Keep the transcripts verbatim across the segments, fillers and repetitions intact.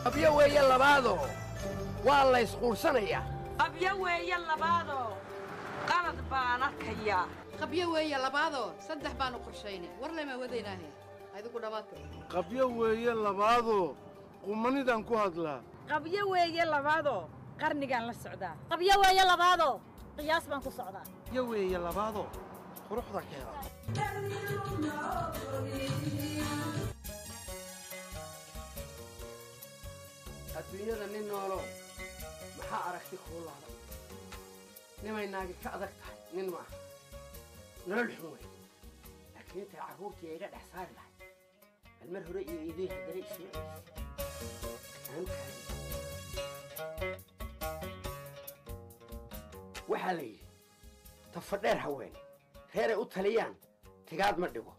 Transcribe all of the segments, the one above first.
qabyo weeye labaado waa la isquursanaya qabyo weeye labaado qalad baan arkayaa qabyo weeye labaado saddex baan u qorshaynay war lama wadaynaahe adigu dhawaatay qabyo weeye labaado qumanidan ku hadlaa qabyo weeye labaado qarnigan la socdaa qabyo weeye labaado qiyaas baan ku socdaa qabyo weeye labaado quruxda keena adduunyada nin noolo maxaa aragti kuu laada nimay naagi ka adag tahay nin maaha nolol xun wey laakiin intay carruurtii iga dhex saari lahay bal mar hore iyo iidii haddana isoo celisay waxaa la yidhi tafadheer haween reeray u taliyaan tigaad ma dhigo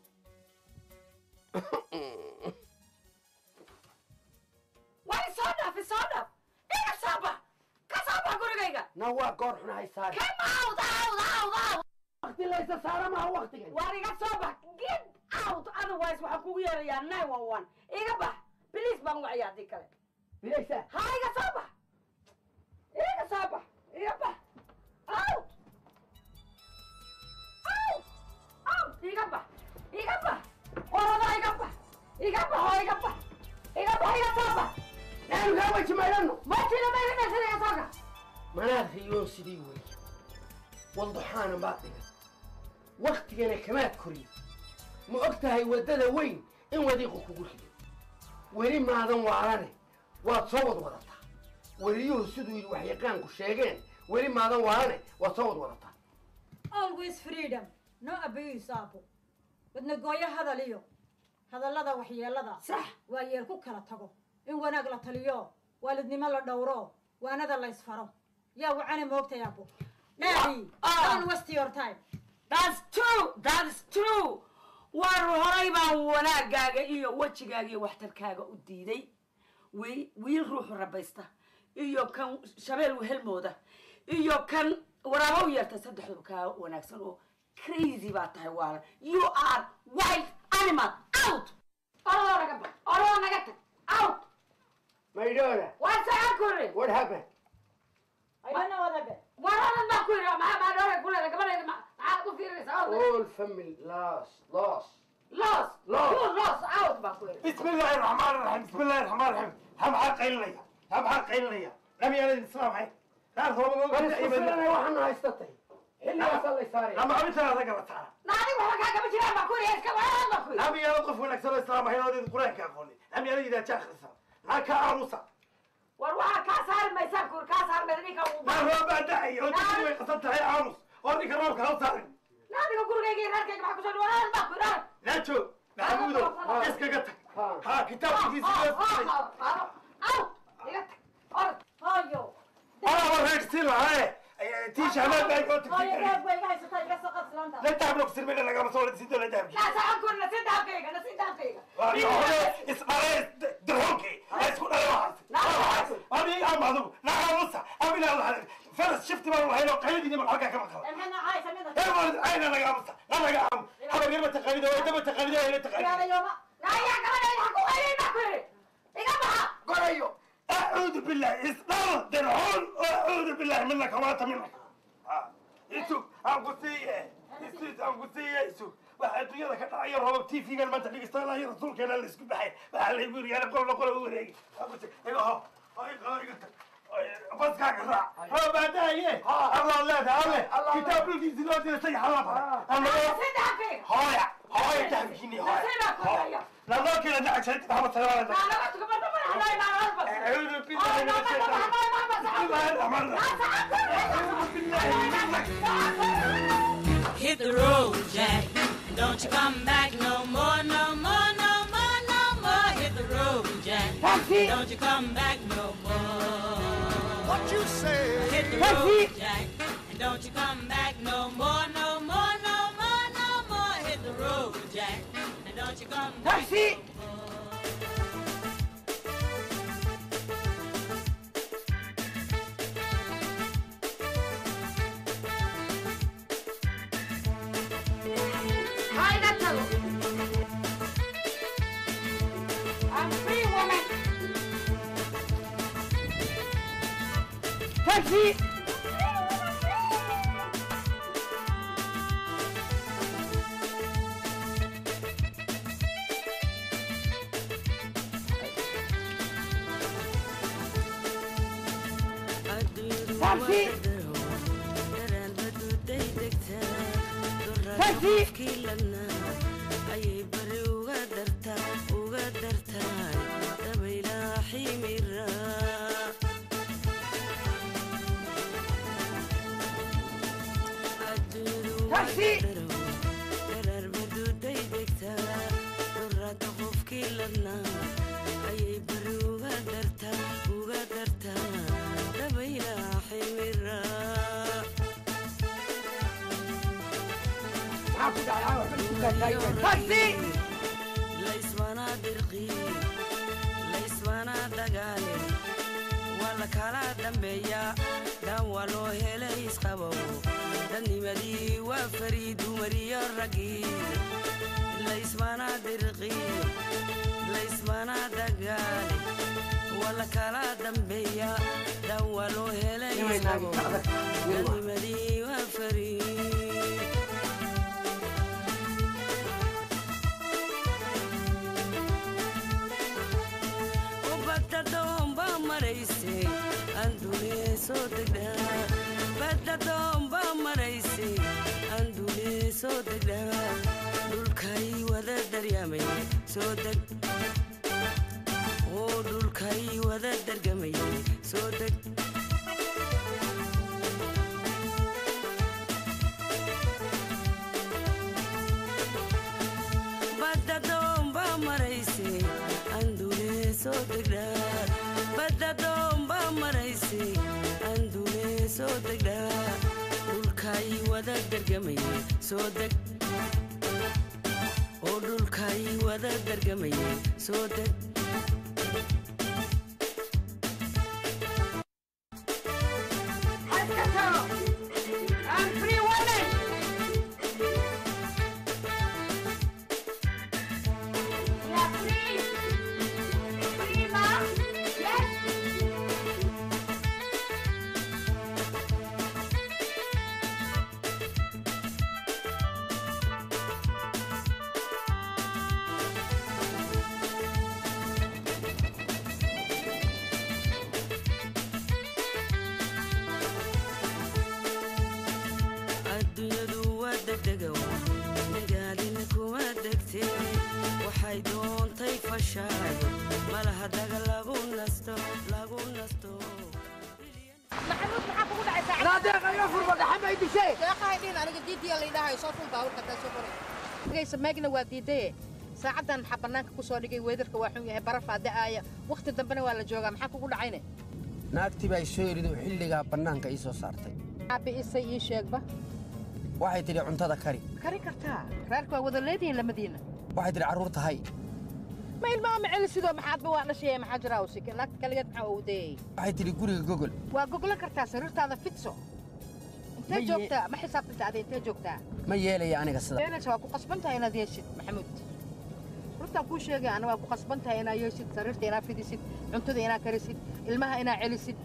نوا قرحنا هاي صار كم عود عود عود عود وقت اللي يسار ما هو وقت جاي واريك صبح جد عود otherwise وحكوا يا يا ناي وان إيه بح بليز بانو عيادي كله بليز هاي صبح إيه صبح إيه بح عود عود عود إيه بح إيه بح ورا إيه بح إيه بح هاي بح إيه بح إيه صبح نعم لا وجه ما يلنو ما تيجي ما يلنو سيدي يا صاحب مناخ يون سيدي وي والضحانا باطنة وقت أنا كمان كوري ما وقتها يودد وين إن وديقك كقول ولي ما هذا وعراني وتصود وضطها ولي يهسدوا الوحيقان كشيغين ولي ما هذا وعراني وتصود وضطها always freedom no abuse abo wadna gooya hadaliyo hadallada waxyeelada صح waa yeel ku kala tago in wanaag la taliyo waalidnimo la dhowro waanada la isfaro يا وعنا موقتها يا أبو. نادي. Don't waste your time. That's true. That's true. والرهيبة ولا جاجا إيو وش جاجا واحد كاجا وديدي. وي ويروح ربيسته. إيو كان شباب وهالموضة. إيو كان وراه يرتصدح بكا ونكسره crazy بعتها وارا. You are wild animal out. أروح نجبر. أروح نجتك out. My daughter. What's happening? What happened? I don't know what happened. ورانا ما كنا ما ما نقول كلنا قبل ما عادوا في رسالة. All family lost, lost. lost. lost. You lost out بقول. بسم الله الرحمن الرحيم بسم الله الرحمن الرحيم هم حق لي هم حق لي لم يرد الإسلام حي لا هو بس فلنا وحنا هيستطيع اللي وصل لي صار لما عملت هذا قبل تعال نادي ولا كذا بتجي ما كوري إيش كمان ما كوري. لم يوقف ولا كسر الإسلام حي هذا القرآن كافوني لم يرد إذا شاخ الإسلام لا كعروسة وروح كاسر ما يسافر كاسر مدريك أو. ما هو بعدي هو تسوي قصة هاي عروس أوريك الراب كهو صار نادي كوري جاي نادي ما كوسر ولا ما كوري. لا شو نعمودو اسكت قتك ها كتاب في سياسة أو يقتك أرد هايو. أنا وريك سيل هاي تيجي على بالك قلت هاي يا أبوي هاي ستاي قصة قصة لا تعملوا كسر من اللي قام صورة سيدو لا تعمل لا سأقول نسيت هابيك نسيت هابيك. والله اسمعي درهوكي اسكت أنا واحد لا أنا يا معذوب لا عروسة أبي لا فرس شفت ما هي لو قيدي من الحلقة كمان خلاص أنا عايزة منك. يا ولد أين أنا يا عروسة أنا يا عم أنا غير متقلد وأنت متقلد ولا تقلد يا يوم. لا يا كمان يحكوا علي ما كوري. إجابها. قول أيوه. أعوذ بالله إصدار درهون أعوذ بالله منك وما منك ها يسوق أنقصية يسوق أنقصية يسوق واحد يلا كذا عير هو تي في قال ما تلاقي استلا هي رسول كان اللي يسكب بحي بحال يبوري أنا قول قول أوري أنقصي أيوه ها هاي هاي قلت بس كذا ها بعدها إيه الله الله ده الله كتاب له في زلات يستحي حرامها أنا نسيت هابيك. هاي هاي تهمشيني هاي نسيت لا لا كذا ده عشان تفهم السلام لا لا تقبل تقبل هلاي مع البس. أعوذ بالله من الشيطان بسم الله الرحمن الرحيم Hit the road, Jack. Don't you come back no more, no more, no more, no more. Hit the road, Jack. Don't you come back no more. What you say? Hit the road, Jack. And don't you come back no more, no more, no more, no more. Hit the road, Jack. And don't you come back no more. هاي نتلو. I'm free woman. تاكسي تاكسي تاكسي تاكسي تاكسي ليس وانا درقي ليس وانا دقالي ولا كلا دمبيا دولو هليس قبو دني مدي وفريد ومريا الرقيب ليس وانا درقي ليس وانا دقالي ولا كلا دمبيا دولو هليس قبو دني مدي وفريد andule so degda badda domba maraysi andule so degda dulkai wada daryamay so deg oo dulkai wada dargamay so deg badda domba maraysi andule so degda badda domba maraysi andule so degda dulkai wada dargamay so deg oo dulkai wada dargamay so deg سماجنا واديدة ساعدنا حبناك كوسوري ويدرك واحد يهي برفع دقايا وقت دبنا ولا جوجا محاكو كل عينه naagtii baa soo yirido xilliga banaanka ii soo saartay abi isay ii sheegba waxay tiri cuntada kari kari kartaa reerku waa wada leediin lamadiina waxay tiri caruur tahay ma ilmaha ma celi sidoo maxaad ba waa la sheeyay maxaa jira oo sikay naagta kaligeed maxaa u deeyay waxay tiri guriga gogol waa gogol kartaa sariirtaada fitso intee joogtaa ma xisaabtanta aad intee joogtaa ma yeelaya aniga sida yeelaysa waa ku qasbantahay inaad yeeshid maxamuud runta ku sheegay ana waa ku qasbantahay inaad yeeshid sariirta inaad fidisid cuntada inaad karisid ilmaha inaad celisid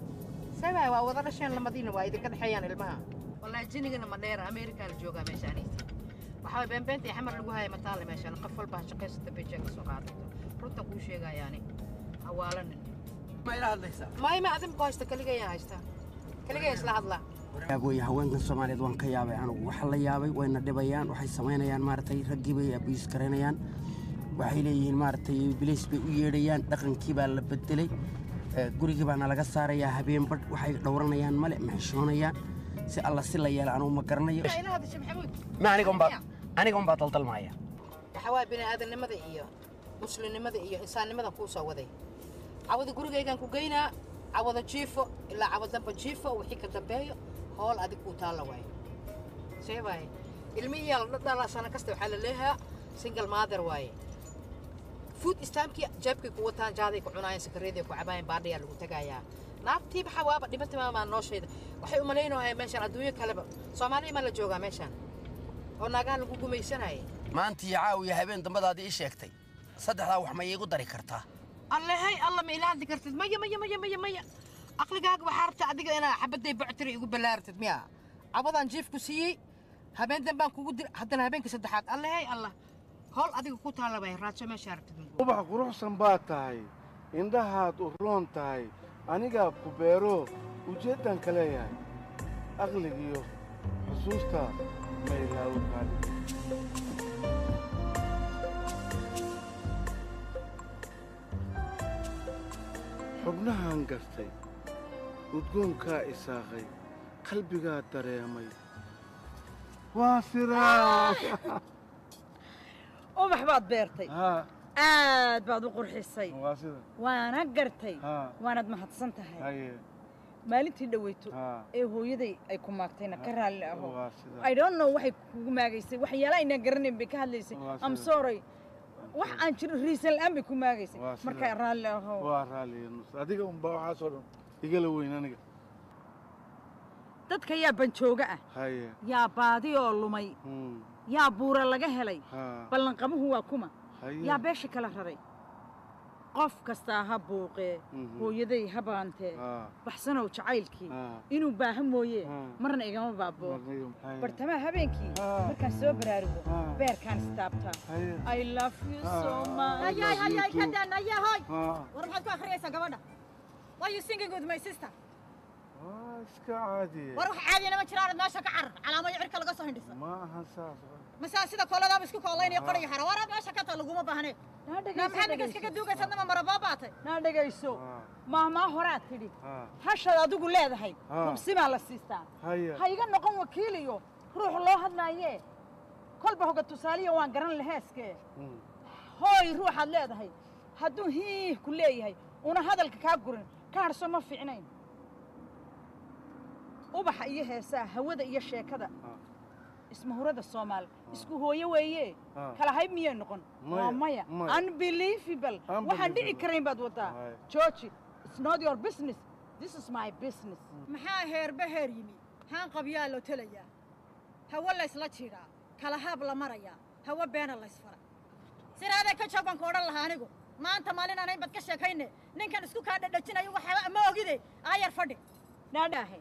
sabay waa wada dhasheen lamadiina waa idinka dhaxeeyaan ilmaha wallahi jinigana ma dheer America la jooga meeshaaniis waxa been beenta xamar lagu hayo mataale meeshaan qof walba shaqeysata beejka soo qaadato runta ku sheegay yani hawaalan ma ila hadlaysa ma ima adin qoysta kaliya haysta kaliya isla hadla abooy haweenka Soomaaliyeed waan ka yaabay anigu waxa la yaabay wayna dhibayaan waxay sameynayaan maartay ragii bay abis kareynayaan waxay leeyihiin maartay bilis bay u yeedhayaan dhaqankii baa la bedelay gurigii baa laga saarayaa habeen bad waxay dhowranayaan male maxshoonayaan si alla si la yeelo anu ma garanayo ma aniga umba aniga umba daldalmaaya waxa waa bini aadanimada iyo muslimnimada iyo insaannimada ku soo waday awada gurigaygan ku geynaa awada jiifo ilaa awada dambe jiifo wixii ka dambeeyo hool adig ku taala way seebay ilmihiya la dhala sana kasta waxa la leeyahay single mother way food istaamki jabki ku wataan jaaday ku cunaayeen sakareeday ku cabaayeen baadhiya lagu tagayaa naaftii waxa waaba dhibata ma noosheeda waxay u maleeynaayeen meeshan adduunyo kaleba Soomaaliya ma la jooga meeshan oo nagaan lagu gumaysanay maantii caawiya habeen dambadaadii ii sheegtay saddexdaa wax ma iigu dari kartaa الله هاي الله ما إلهي ذكرت مية مية مية مية مية aqligaaga waxaa rabta adiga inaa xabadday boctiri igu ballaartid miya cabadaan jiif ku siiyey habeen dambaan kugu dir haddana habeenka saddexaad allahey allah howl adiga ku taalla bay raadso meeshaa rabtid ubax quruxsan baa tahay indhahaad u roon tahay anigaa ku beero ujeeddaan ka leeyahay aqligiyo xusuusta ma ilaawo kaadhi xubnahaan gartay udgoonkaa isaaqay qalbigaa dareemay waa siraa ubax baad beertay aad baad u qurxisay waa sida waana gartay waanaad mahadsan tahay haye maalintii dhaweyto ee hooyaday ay ku maagtayna ka raalli aho I don't know waxay kugu maagaysay waxyaalaha inaan garanayn bay ka hadlaysay I'm sorry wax aan jirin riisan la'aan bay ku maagaysay markaa raalli aho waa raalli adiga unba waxaasoo dhan igala weyn aniga dadka yaa banjooga ah haye yaa baadi oo lumay yaa buura laga helay ballanqamuhu waa kuma yaa beesha kala raray qof kastaa ha buuqee hooyaday ha baantee baxsanow jacaylkii inuu baahan mooye marna igama baaboo bartamaha habeenkii markaan soo baraarugo beerkaan istaabtaa I love you so much ayay ayay kadan ayahoy war maxaad ku akhriyaysaa gabadha why you singing with my sister iska caadi war wax caadi ma jiraan meesha ka carar calaamad cirka laga soo hindhisa ma ahan saas masaa sida koolada isku koolayn iyo qoriyo xara war meesha ka ta laguma baahne na maxaad iska duugaysaa ma maraba baatay na dhagayso maama horaad tidhi hashad adigu leedahay hubsimaa la siistaa ha iga noqon wakiiliyo ruux loo hadlaaye kolba hoga tusaaliya waan garan laheeskee hooy ruuxaad leedahay hadduu hiih ku leeyahay una hadalka kaa gurin ka harso ma fiicnayn ubaxa iyo heesaa hawada iyo sheekada ismahurada Soomaal isku hooyo weeye kala hayb miyay noqon waa maya unbelievable waxaan dhici karayn baad wadaa George it's not your business this is my business maxaa heerba heer yimi haan qabyaa loo talaya hawa la isla jiraa kala haab la maraya hawa beena la isfara siraada ka jaban ku oran lahaa anigu maanta maalin aan bad ka sheekayne ninkan isku ka dhadhajinayo waxa ma ogide ayar fadhi naadaahe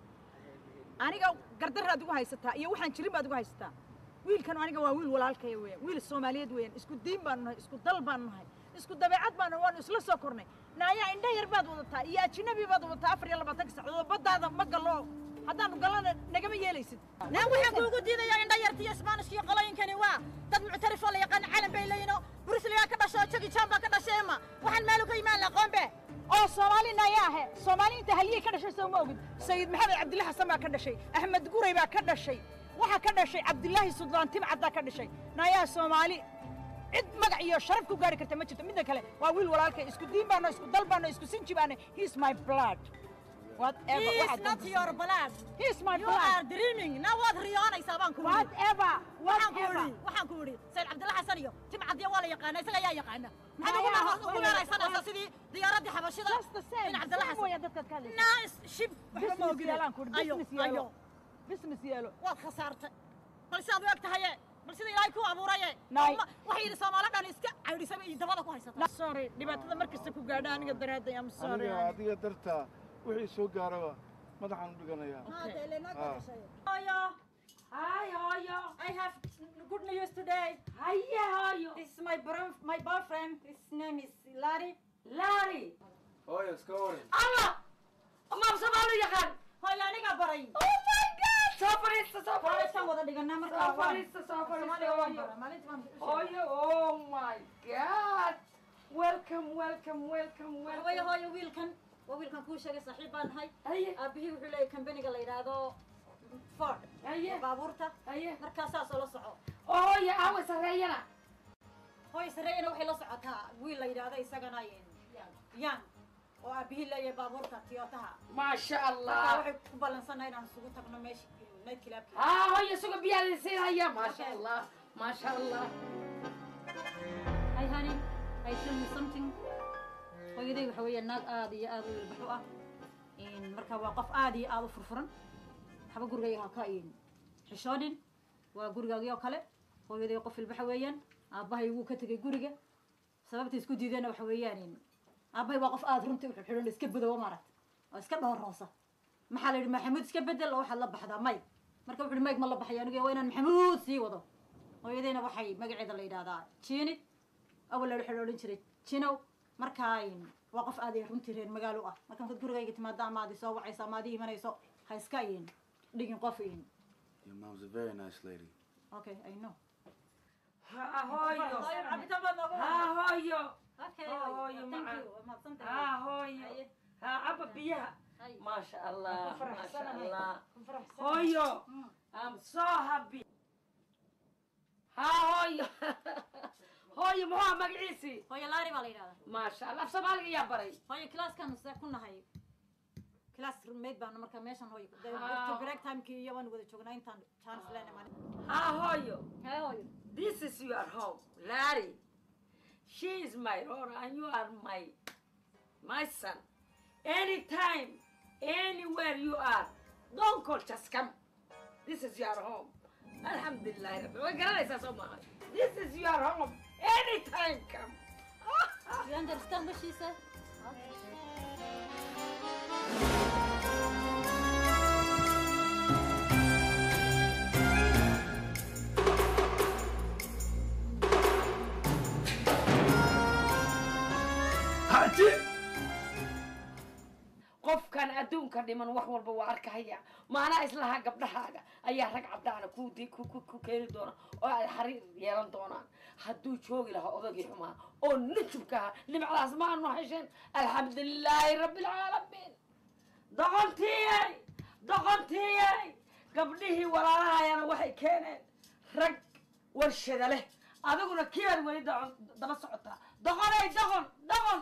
aniga gardaraad ugu haysataa iyo waxaan jirin baad ugu haysataa wiilkan aniga waa wiil walaalkay weeyaan wiil Soomaaliyeed weeyaan isku diin baan nahay isku dal baan nahay isku dabeecad baan waan isla soo kornay naaya indha yar baad wadataa iyo ajnabi baad wadataa afar iyo labaatan saacadood badaada ma galo haddaan galana nagama yeelaysid naan waxaan kuugu diidayaa indha yarta iyo Isbaanish iyo qolooyinkani waa dad muctarif oo la yaqaan caalam bay leeyino Brussels ka dhashay Jackie Chan baa ka dhashay ma waxaan meel uga imaan la qoombe oo Somali nayaahe Somali inta haliyay ka dhashay soo ma ogid Sayid Maxamed Cabdullaahi Xasan baa ka dhashay Ahmed Guray baa ka dhashay waxa ka dhashay Cabdullaahi Suldaan Timcad ka dhashay nayaa Somali cid magac iyo sharaf ku gaari karta ma jirto midna kale waa wiil walaalkay isku diin baano isku dal baano isku sinji baano he is my blood whatever he is not your blood he is my you blood are dreaming now what riyoonaysa baan ku whatever whatever waxaan ku wari Sayid Cabdullaahi Xasan iyo Timcad iyo wala yaqaan isaga ayaa yaqaan maxaa ugu weeraysanaysaa sidii diyaaradii xabashida in Cabdullaahi Xasan dadka ka hadlay nice ship waxa ma ogid ayo ayo business yelo waad khasaartay bal si aad u egtahay bal sida Ilaahay ku abuuray waxa yiri Soomaalidan iska caydhisay iyo dabada ku haysata sorry dhibaatada markasta ku gaadha aniga daraaday am sorry adiga darta wixii soo gaaraba madaxan u dhiganaya ayo hi ayo I have good news today hi ayo this is my bro my boyfriend his name is Larry Larry hooyo iska waran Allah ama Soomaali yaqaan hooyo aniga baray oh my god soo fariista soo fariista wada dhiganaa markaa soo fariista soo fariista hooyo oh my god welcome welcome welcome welcome hooyo hooyo wiilkan waa wiilkan kuu sheegay saaxiib baan nahay aabihii wuxuu leeyahay company-ga la yiraahdo Ford baabuurta markaa saas oo la soco hooyo awa sareeyana hooyo sareeyana waxay la socotaa wiil la yiraahdo isagana yan oo aabihii leeyahay baabuurta Toyota ma sha Allah waxay ku balansanahay inaan isugu tagno meesha night club ah hooyo suga biyaha siinaya ma sha Allah ma sha Allah hi honey I tell you something hooyaday waxa weeyaan naag aad iyo aad u ilbaxu ah in marka waa qof aad iyo aad u furfuran haba gurigayga ka in xishoodin waa gurigayga kale hooyaday qof ilbax weeyaan aabahay wuu ka tagay guriga sababta isku diidana waxa weeyaan in aabahay waa qof aad runtii u xidhan iska badow maaragt iska dhowr hoosa maxaa la yidhi maxamuud iska bedel oo waxaad la baxdaa may marka wuxuu yidhi mayg ma la baxayo aniga waa inaan maxamuud sii wado hooyadeyna waxay magaceeda la yidhahdaa jiini awal la waxaa la odhan jiray jinow markaa waa qof aad runtii reer magaalo ah marka markaad gurigayga timaada ama aad soo wacayso ama aad imanayso ha iska dhigin qof in Your mom's a very nice lady. Okay, I know. Ha hooyo. Ha hooyo. Okay. Oh, you thank ma- you. Ma something. Ha hooyo. Ha abba biyaha. Masha Allah. Masha Allah. Hooyo. I'm so happy. Ha hooyo. Hooyo muxuu magaciisi? Hooyo laari baa la yidhahdaa. Masha Allah. Soomaaliga yaa baray. Hooyo classkan see ku nahay. Class roommate baan marka meeshan hooyo. Ah. Break time kii iyo waan wada joognaa intaan chance leena maalin. Ha hooyo. Hey hooyo. This is your home, Larry. She is my daughter and you are my my son. Anytime, anywhere you are, don't call, just come. This is your home. Alhamdulillah. This is your home. Anytime come. You understand what she said? Okay. qofkan adduunka dhiman wax walba waa arkahaya maana islaha gabdhahaaga ayaa rag cabdaana ku ku ku keeni doona oo ay xariir yeelan doonaan hadduu joogi lahaa odagii xumaa oo nujubka nimcadaas ma aanu hesheen alxamdulilaahi rabbil caalamiin doqontiiyey doqontiiyey gabdhihii walaalahayana waxay keeneen rag warshada leh adiguna kiyaad weli daba socotaa doqonay doqon doqon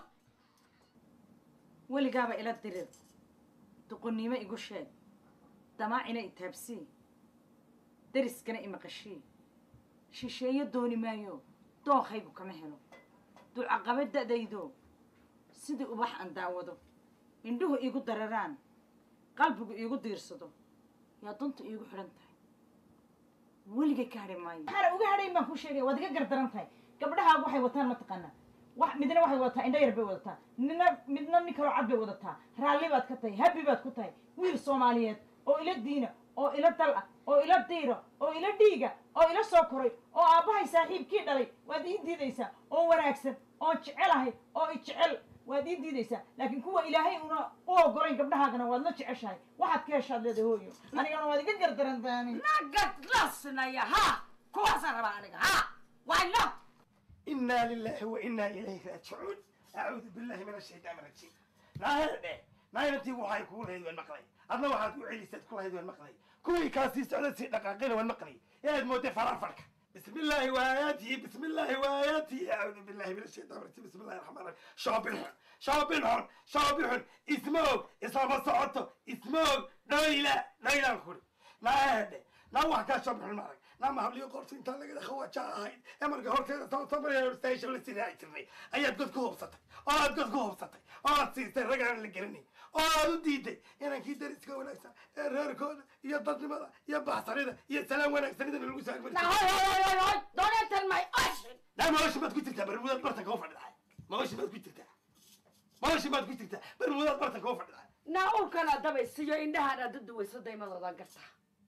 weligaaba ila dirir doqonnimo igu sheeg damaacina itaabsii dariskana imaqashii shisheeyo dooni maayo dookhaygu kama helo ducaqaba da'daydo sidii ubax aan daawado indhuhu iigu dararaan qalbigu iigu diirsado yaa dunta iigu xidhan tahay weligay ka hadhi maayo maxaana uga hadhayn baan kuu sheegaya waad iga gardaran tahay gabdhahaagu waxay wataan ma taqaanaa wax midna waxay wadataa indho yar bay wadataa nina midna nin kaloo cad bay wadataa raalli baad ka tahay habi baad ku tahay wiil soomaaliyeed oo ila diina oo ila dal ah oo ila diira oo ila dhiiga oo ila soo koray oo aabbahay saaxiibkii dhalay waad ii diidaysaa oo wanaagsan oo jecelahay oo i jecel waad ii diidaysaa laakiin kuwa ilaahay una u ogolayn gabdhahaagana waad la jeceshahay waxaad ka heshaad leedahay hooyo anigana waad iga gardaran taani nagad lasnaya ha kuwaasaan rabaa aniga ha why not إنا لله وإنا إليه راجعون أعوذ بالله من الشيطان الرجيم ناهر ناهر أنتي وحي كل هذي والمقلي أنا واحد وعلي ست كل هذي والمقلي كوي كاسي سعودة سيد دقاقين والمقلي يا الموت فرافرك بسم الله وآياته بسم الله وآياته أعوذ بالله من الشيطان الرجيم بسم الله الرحمن الرحيم شابلهن شابلهن شابلهن اسمه إصابة صعوته اسمه نايلة نايلة الخوري ناهر نوح كان شابلهن معك نعم هبلي قرص انت لقد اخوات شاهد امر قهرت صبر ستيشن للسيناي تري اياد قد كوبسطي اه قد كوبسطي اه سيست رجع اللي قرني اه ديدي انا كي درس كوناكسا ريركون يا ضدمدا يا بحصريده يا سلام وناكسا اللي لو ساق لا هاي هاي هاي don't enter my ocean لا ما وش ما تقول تكتب برمودات برتك هو فرد ما وش ما تقول تكتب ما وش ما تقول تكتب برمودات برتك هو فرد naa ulkana dabaysiyo indhahaana duduwayso daymadoodaa gartaa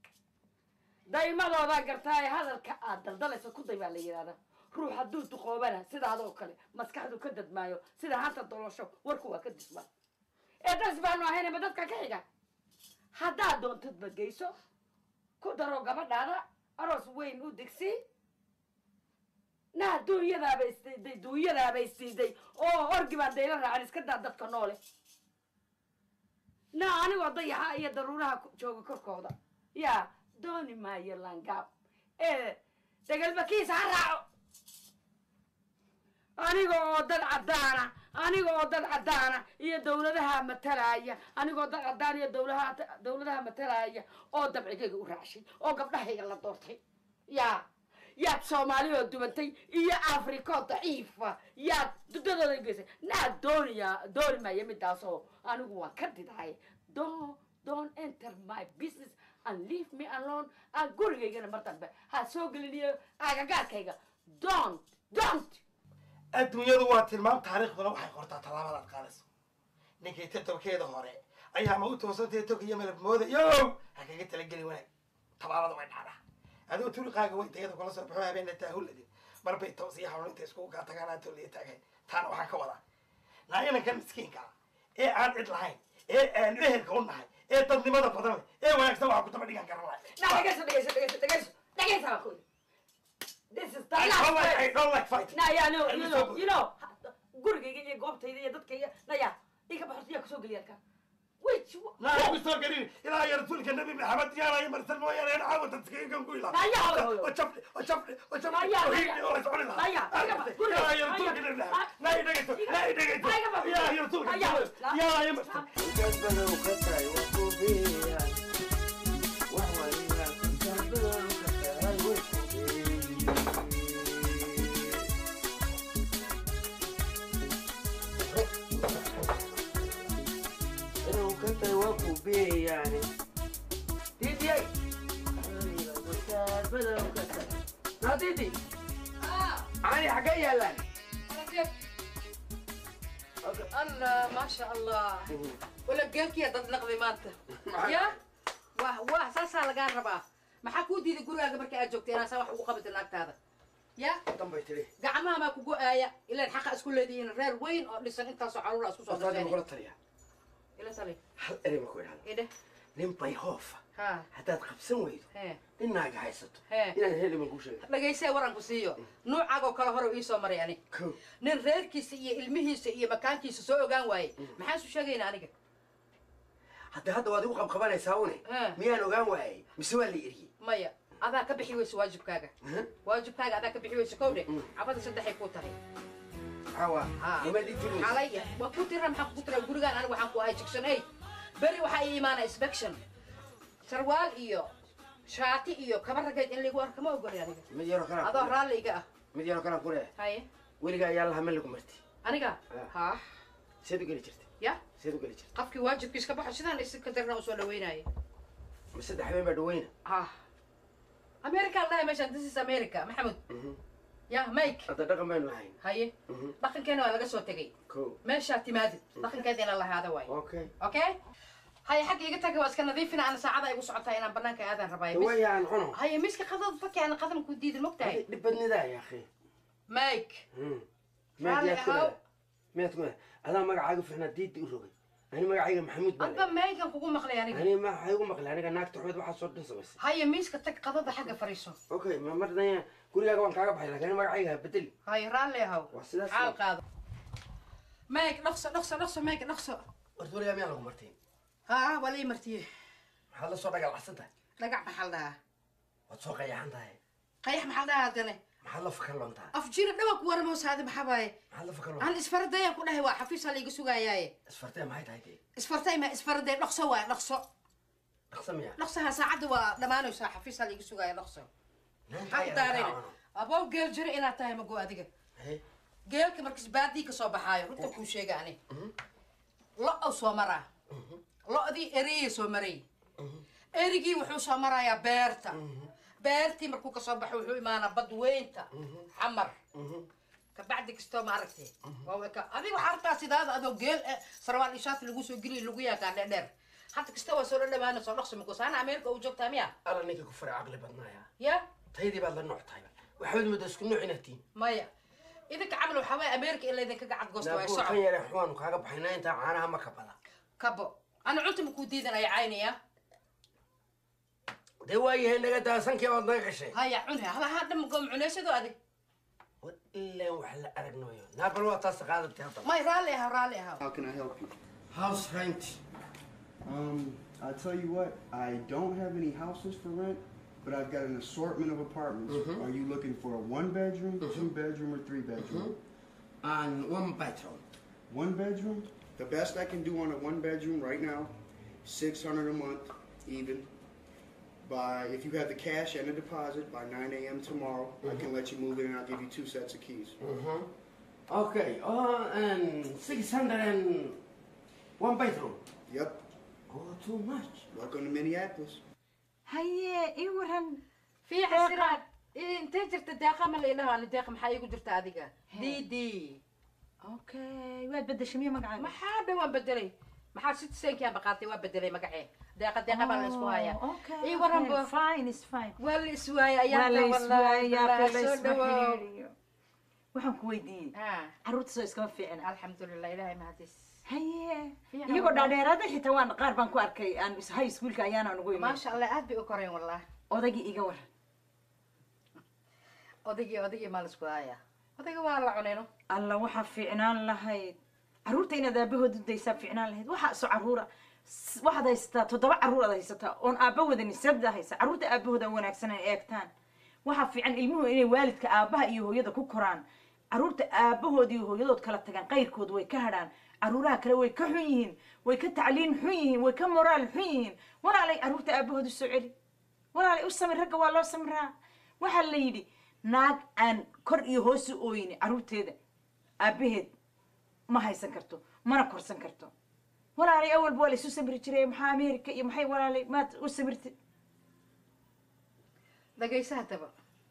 daymadoodaa gartaa ee hadalka aad daldalayso ku day baa la yidhahdaa ruux hadduu duqoobana sidaadoo kale maskaxdu ka dadmaayo sida hanta dolosho warku waa ka dismaa ee das baanu ahaynaba dadka ka xiga haddaad doontad bageyso ku daro gabadhaada aroos weyn u digsi naa duunyadaaba isdiiday duunyadaaba isdiiday oo orgi baan dayla raacan iska daa dadka noole naa anigoo dayaxa iyo daruuraha jooga korkooda yaa dooni maayo langaab ee degelbakiisa ha raaco aniga oo dad caddaana aniga oo dad caddaana iyo dawladaha matalaya anigoo dad caddaan iyo dawlaha dawladaha matalaya oo dabcigayga u raacshay oo gabdhahayga la doortay yaa yaad soomaali oo dumantay iyo afriko daciifa yaad dudadooda geysay naa dooniya dooni maayo midaasoo anigu waan ka didahay don't don't enter my business and leave me alone aan gurigaygana mar dambe ha soo geliniyo agagaarkayga don't don't adduunyadu waa tilmaam taariikhduna waxay qortaa tallaabadaad qaadayso ninkii tatabkeeda hore ayaa ma u toosantay tog iyo malab mooda yo ha kaga talagelin wanaag tabaalada way dhacdaa adoo turiqaaga way tayada kula soo baxo habeenna taahuladin marbay toosiya hawlinta iskugu kaa tagaan toliya taagay taana waxaan ka wadaa naayanankan miskiinka ee aan cid lahayn ee aan ehelka u nahay ee dadnimada badan leh ee wanaagsan waxaa ku daba dhigan karan lahay dhagayso dhagayso dhagayso dhagayso dhagayso ha kuy this is the I last don't like I fight don't like fighting na ya no you know you know gurigayga iyo goobtayda iyo dadkayga naya inka baxortiya kusoo geliya halkaa which لا يسوق قليل إلى يا رسولك النبي محمد يا لا يمرسل ما يا أنا عاود تسكين كم قوي لا لا يا هو وشوف وشوف وشوف لا يا لا يا يا يا رسولك النبي لا يدقيت لا يدقيت يا يا رسولك يا يا يمرسل كذبنا وكتاي وكوبيا وهو إلا كذبنا وكتاي وكوبيا أنا وكتاي وكوبيا يعني ديدي أي كذبنا وكتاي لا ديدي أنا حكاية لاني الله ما شاء الله ولا بقالك يا ضد نقضي مانته يا واه واه ساسا لقان رباه ما حكوا دي دي قرقا قبل كي أجوكتي أنا سواح وقبت الناكت هذا يا طنبيت ليه قعمها ما كوكو آية إلا الحق أسكول الذين رير وين لسه أنت صعروا لا أسكول أصلاً صعروا غلط تريها إلا سلي هل أنا بقول هذا إيه ده نمطي خوف ها حتى تخبسن ويد ها إنها قاعدة ها إلى هلا من كوشة لقيسي وران بسيو نوع عقو كلا هرو إيسو مرياني كو نين رير كيسي إيه المهيسي إيه مكان كيسي سوء قان واي محاسو شاقين أنيك حتى هذا وادي وقب قبل يساوني ها ميان وقام واي مسوى اللي يري مايا هذا كبحي ويس واجب كاغا واجب كاغا هذا كبحي ويس كودي عبد صدحي كوتاي حوا ها وما دي فلوس علي وكوتي رم حق كوترا غورغان انا waxaan ku ahay section eight bari waxa ay iimaana inspection sarwaal iyo shaati iyo kabaragayd in lagu arko ma ogol aniga mid yaro kana adoo raaliga ah mid yaro kana kule haye weliga ayaa la hamal lagu marti aniga ha seedu gali jirtay ya seedu gali jirtay qafki waajibkiis ka baxo sidaan is ka darna soo dhaweynay ma saddex habeen baa dhaweyna ha America la meeshan this is America Maxamed ya Mike hadda dhaqan baan lahayn haye dhaqankeena waa laga soo tagay ko meesha timaadid dhaqankeedina la haada way okay okay هاي حق يقطع جواز كنا ضيفنا أنا ساعة يبغى ساعتها أنا بنانك هذا الربايب ويا عن عنو هاي مسك قضاء فكي أنا قدم كوديد المقطعي دبني ذا يا أخي مايك ما تقول ما تقول هذا ما عاقف إحنا ديد يروي أنا ما عاقف محمود بن أنت مايك أنا كوكو مخلي يعني أنا ما حيقوم مخلي أنا قناك تحمد واحد صوت نص بس هاي مسك تك قضاء حق فريسو أوكي ما مرة ثانية كل يوم كعب حيلك أنا ما عاقف بدل هاي رالي هاو وسيلة عال قاضي مايك نقص نقص نقص مايك نقص قلت له يا ميلا مرتين ها ولي مرتيه هذا صوت رجع حسنته رجع محل ده وتسوق يا عندها قيح محل ده هذا محل فكر له أنت أفجير دوك ورموس هذا محباي محل فكر له أنا إسفر ده يكون هو حفيظ اللي يقصوا جاي اسفرتها ما هي تايتي إسفر ما إسفر ده نقص هو نقص اقسم يا نقصها ساعد ولما أنا يسا حفيظ اللي يقصوا جاي نقص حق دارين أبو جيل جري إلى تايم أقول أديك جيل كمركز بادي كصوب حاير رتب كل شيء يعني لا أسوأ مرة لا دي إري سو مري إريجي وحو سو مرة يا بيرتا بيرتي مركو كصوب وحو إيمانا بدوينتا حمر كبعدك استو ما عرفتي وهو كا أبي وحرتا سيدا أدو جيل سروال إشات اللي جوسو جري لقيا كان لدر حتى كستوى سورة لما أنا صار نقص مكوس أنا أمريكا وجوب تامية أنا نيجي كفر عقل بدنا يا يا تهيدي بعد النوع طيب وحول مدرس كل نوع نتين مايا إذا كعملوا حواي أمريكا إلا إذا كقعد قصة لا ويسعوا خير يا إخوان وكاغا بحنا أنت أنا هم كبلا كبو أنا قلت مكوديدا أي عيني يا دواي هنا قد أسنك يا وضعك شيء هيا عنها هذا هذا مقوم عنيش ذو هذه ولا وحلا أرجنوا يو ناكل وقت استقالة بتهطل ما يراليها راليها How can I help you? house rent Um, I'll tell you what, I don't have any houses for rent, but I've got an assortment of apartments. Mhm. Are you looking for a one bedroom, Mhm. two bedroom, or three bedroom? and one bedroom One bedroom? The best I can do on a one bedroom right now, six hundred a month, even. By if you have the cash and the deposit by nine A M tomorrow, I can let you move in and I'll give you two sets of keys. mhm okay oh and six hundred and one bedroom Yep. oh too much Welcome to Minneapolis. هيا إيه ورهن في حسرات إيه أنت جرت الداقة من اللي أنا الداقة محايق جرت هذيك دي دي أوكي واد بدي شمية مقعد ما حدا وين بدري maxaa citizenkian baqaatay waa bedelay magacee deeqa deeqa baa la isku hayaa okay ii waran bo fine is fine waa la iswaaya ayaa soo dhawow waxaan ku weydiiyey carruurta soo iskama fiicna alxamdulilah ilaahay mahadis haye iyagoo dhaadheeraada xitaa waan qaar baan ku arkay aan high schoolka ayaana ugu imid maasha allah aad bay u koreen wallahi odaygii iga waran odaygii odaygii maa la isku hayaa odayga waa la cunayno alla waxaa fiicnaan lahayd carruurta inaad aabahood u daysaa fiicnaan lahayd waxaa soo carruura waxaad haysataa toddoba carruur aad haysataa oon aabba wadani sabda haysa carruurta aabahooda wanaagsan ay eegtaan waxaa fiican ilmuhu inay waalidka aabaha iyo hooyada ku koraan carruurta aabahood iyo hooyadood kala tagaan qayrkood way ka hadhaan carruuraha kale way ka xun yihiin way ka tacliin xun yihiin way ka moraal xun yihiin walaalay carruurta aabahood u soo celi walaalay u samir ragga waa loo samraa waxaa la yidhi naag aan kor iyo hoos u ooyini carruurteeda aabaheed ma haysan karto mana korsan karto walaalay awalba waa la isu samri jiray maxaa ameerika iyo maxay walaalay maad u samirtid dhagaysa haddaba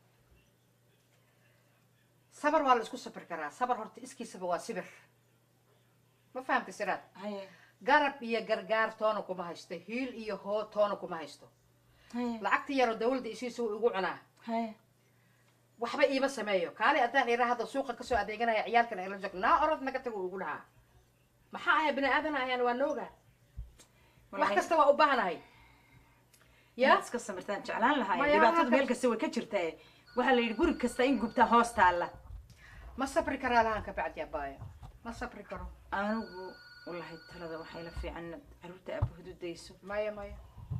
sabar waa la isku sabir karaa sabar horta iskiisaba waa sibir ma fahamtay siraad garab iyo gargaar toona kuma haysto hiil iyo hoo toona kuma haysto lacagta yaroo dawladda isiisa uu igu cunaa waxba iima sameeyo kaali haddaan iraa hadda suuqa kasoo adeeganaya ciyaalkan ila joog naa orod naga tago igu dhahaa maxaa ahay bini aadan ayaan waa nooga wax kasta waa u baahanahay ya iska samirtaan jeclaan lahaa dhibaatada meel kasta way ka jirtaa waxaa la yidhi guri kasta in gubtaa hoos taalla ma sabri karaa lahaan ka bacdi abaayo ma sabri karo anigu wallahi talada waxay la fiican carruurta aabahood u dayso maya maya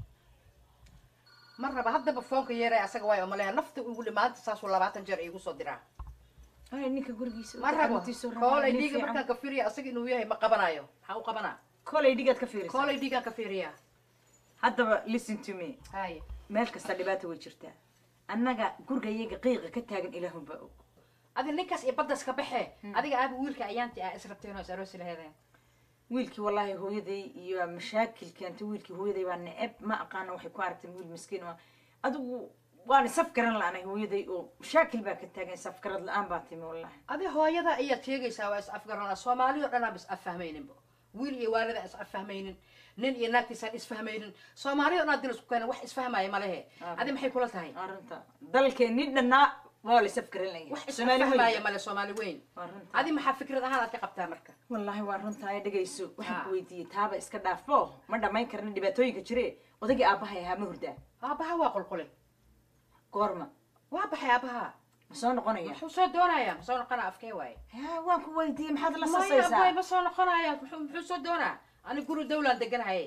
ma raba haddaba foonka yeeray asaga waayo maleeya nafta ugu dhimaanta saasuu labaatan jeer iigu soo diraa ay ninka gurigiisa ma rabo koolay dhiiga markaan ka fiiriya asaga inuu yahay ma qabanayo maxaa u qabanaa koolay dhiigaad ka fiirisa koolay dhiigaan ka fiiriyaa haddaba listen to me haye meel kasta dhibaata way jirtaa annaga guriga iyaga qiiqa ka taagan ilaahun baa og adi ninkaas iyo baddas ka baxee adiga aaba wiilka ayaanti aa israbteen oo is aroosi laheedeen wiilkii wallaahi hooyaday iyo mashaakil keentay wiilkii hooyaday baa neceb ma aqaana waxay ku aragtay wiil miskiin oo adigu waan saf garan la'aanay hooyaday oo mashaakil baa ka taagan saf garad la'aan baa timi wallaahi adi hooyada ayaad sheegaysaa waa is afgarana soomaali oo dhan aan is affahmayninba wiil iyo waalida is affahmaynin nin iyo naagtiisaan isfahmaynin soomaali oo dhan dil isku keenan wax isfahmaya ma lehe adi maxay kula tahay arrinta dalkeen nin dhannaa waa la saf garan lahayn wax isfahmaya male soomaali weyn adi maxaa fikrad ahaan aad ka qabtaa marka wallaahi waa runta ay dhagayso waxaan ku weydiiyey taaba iska dhaafo ma dhammayn karna dhibaatooyinka jire odaygii aabbahay ahaa ma hurdaa aabbaha waa qolqolay goorma waa baxay aabbaha ma soo noqonaya muxuu soo doonaya ma soo noqonaa afkee waaye ya waan ku weydiiyey maxaad la maya sasaysaa abay ma soo noqonaya muxuu soo doonaa ani guri dawlaan deganahay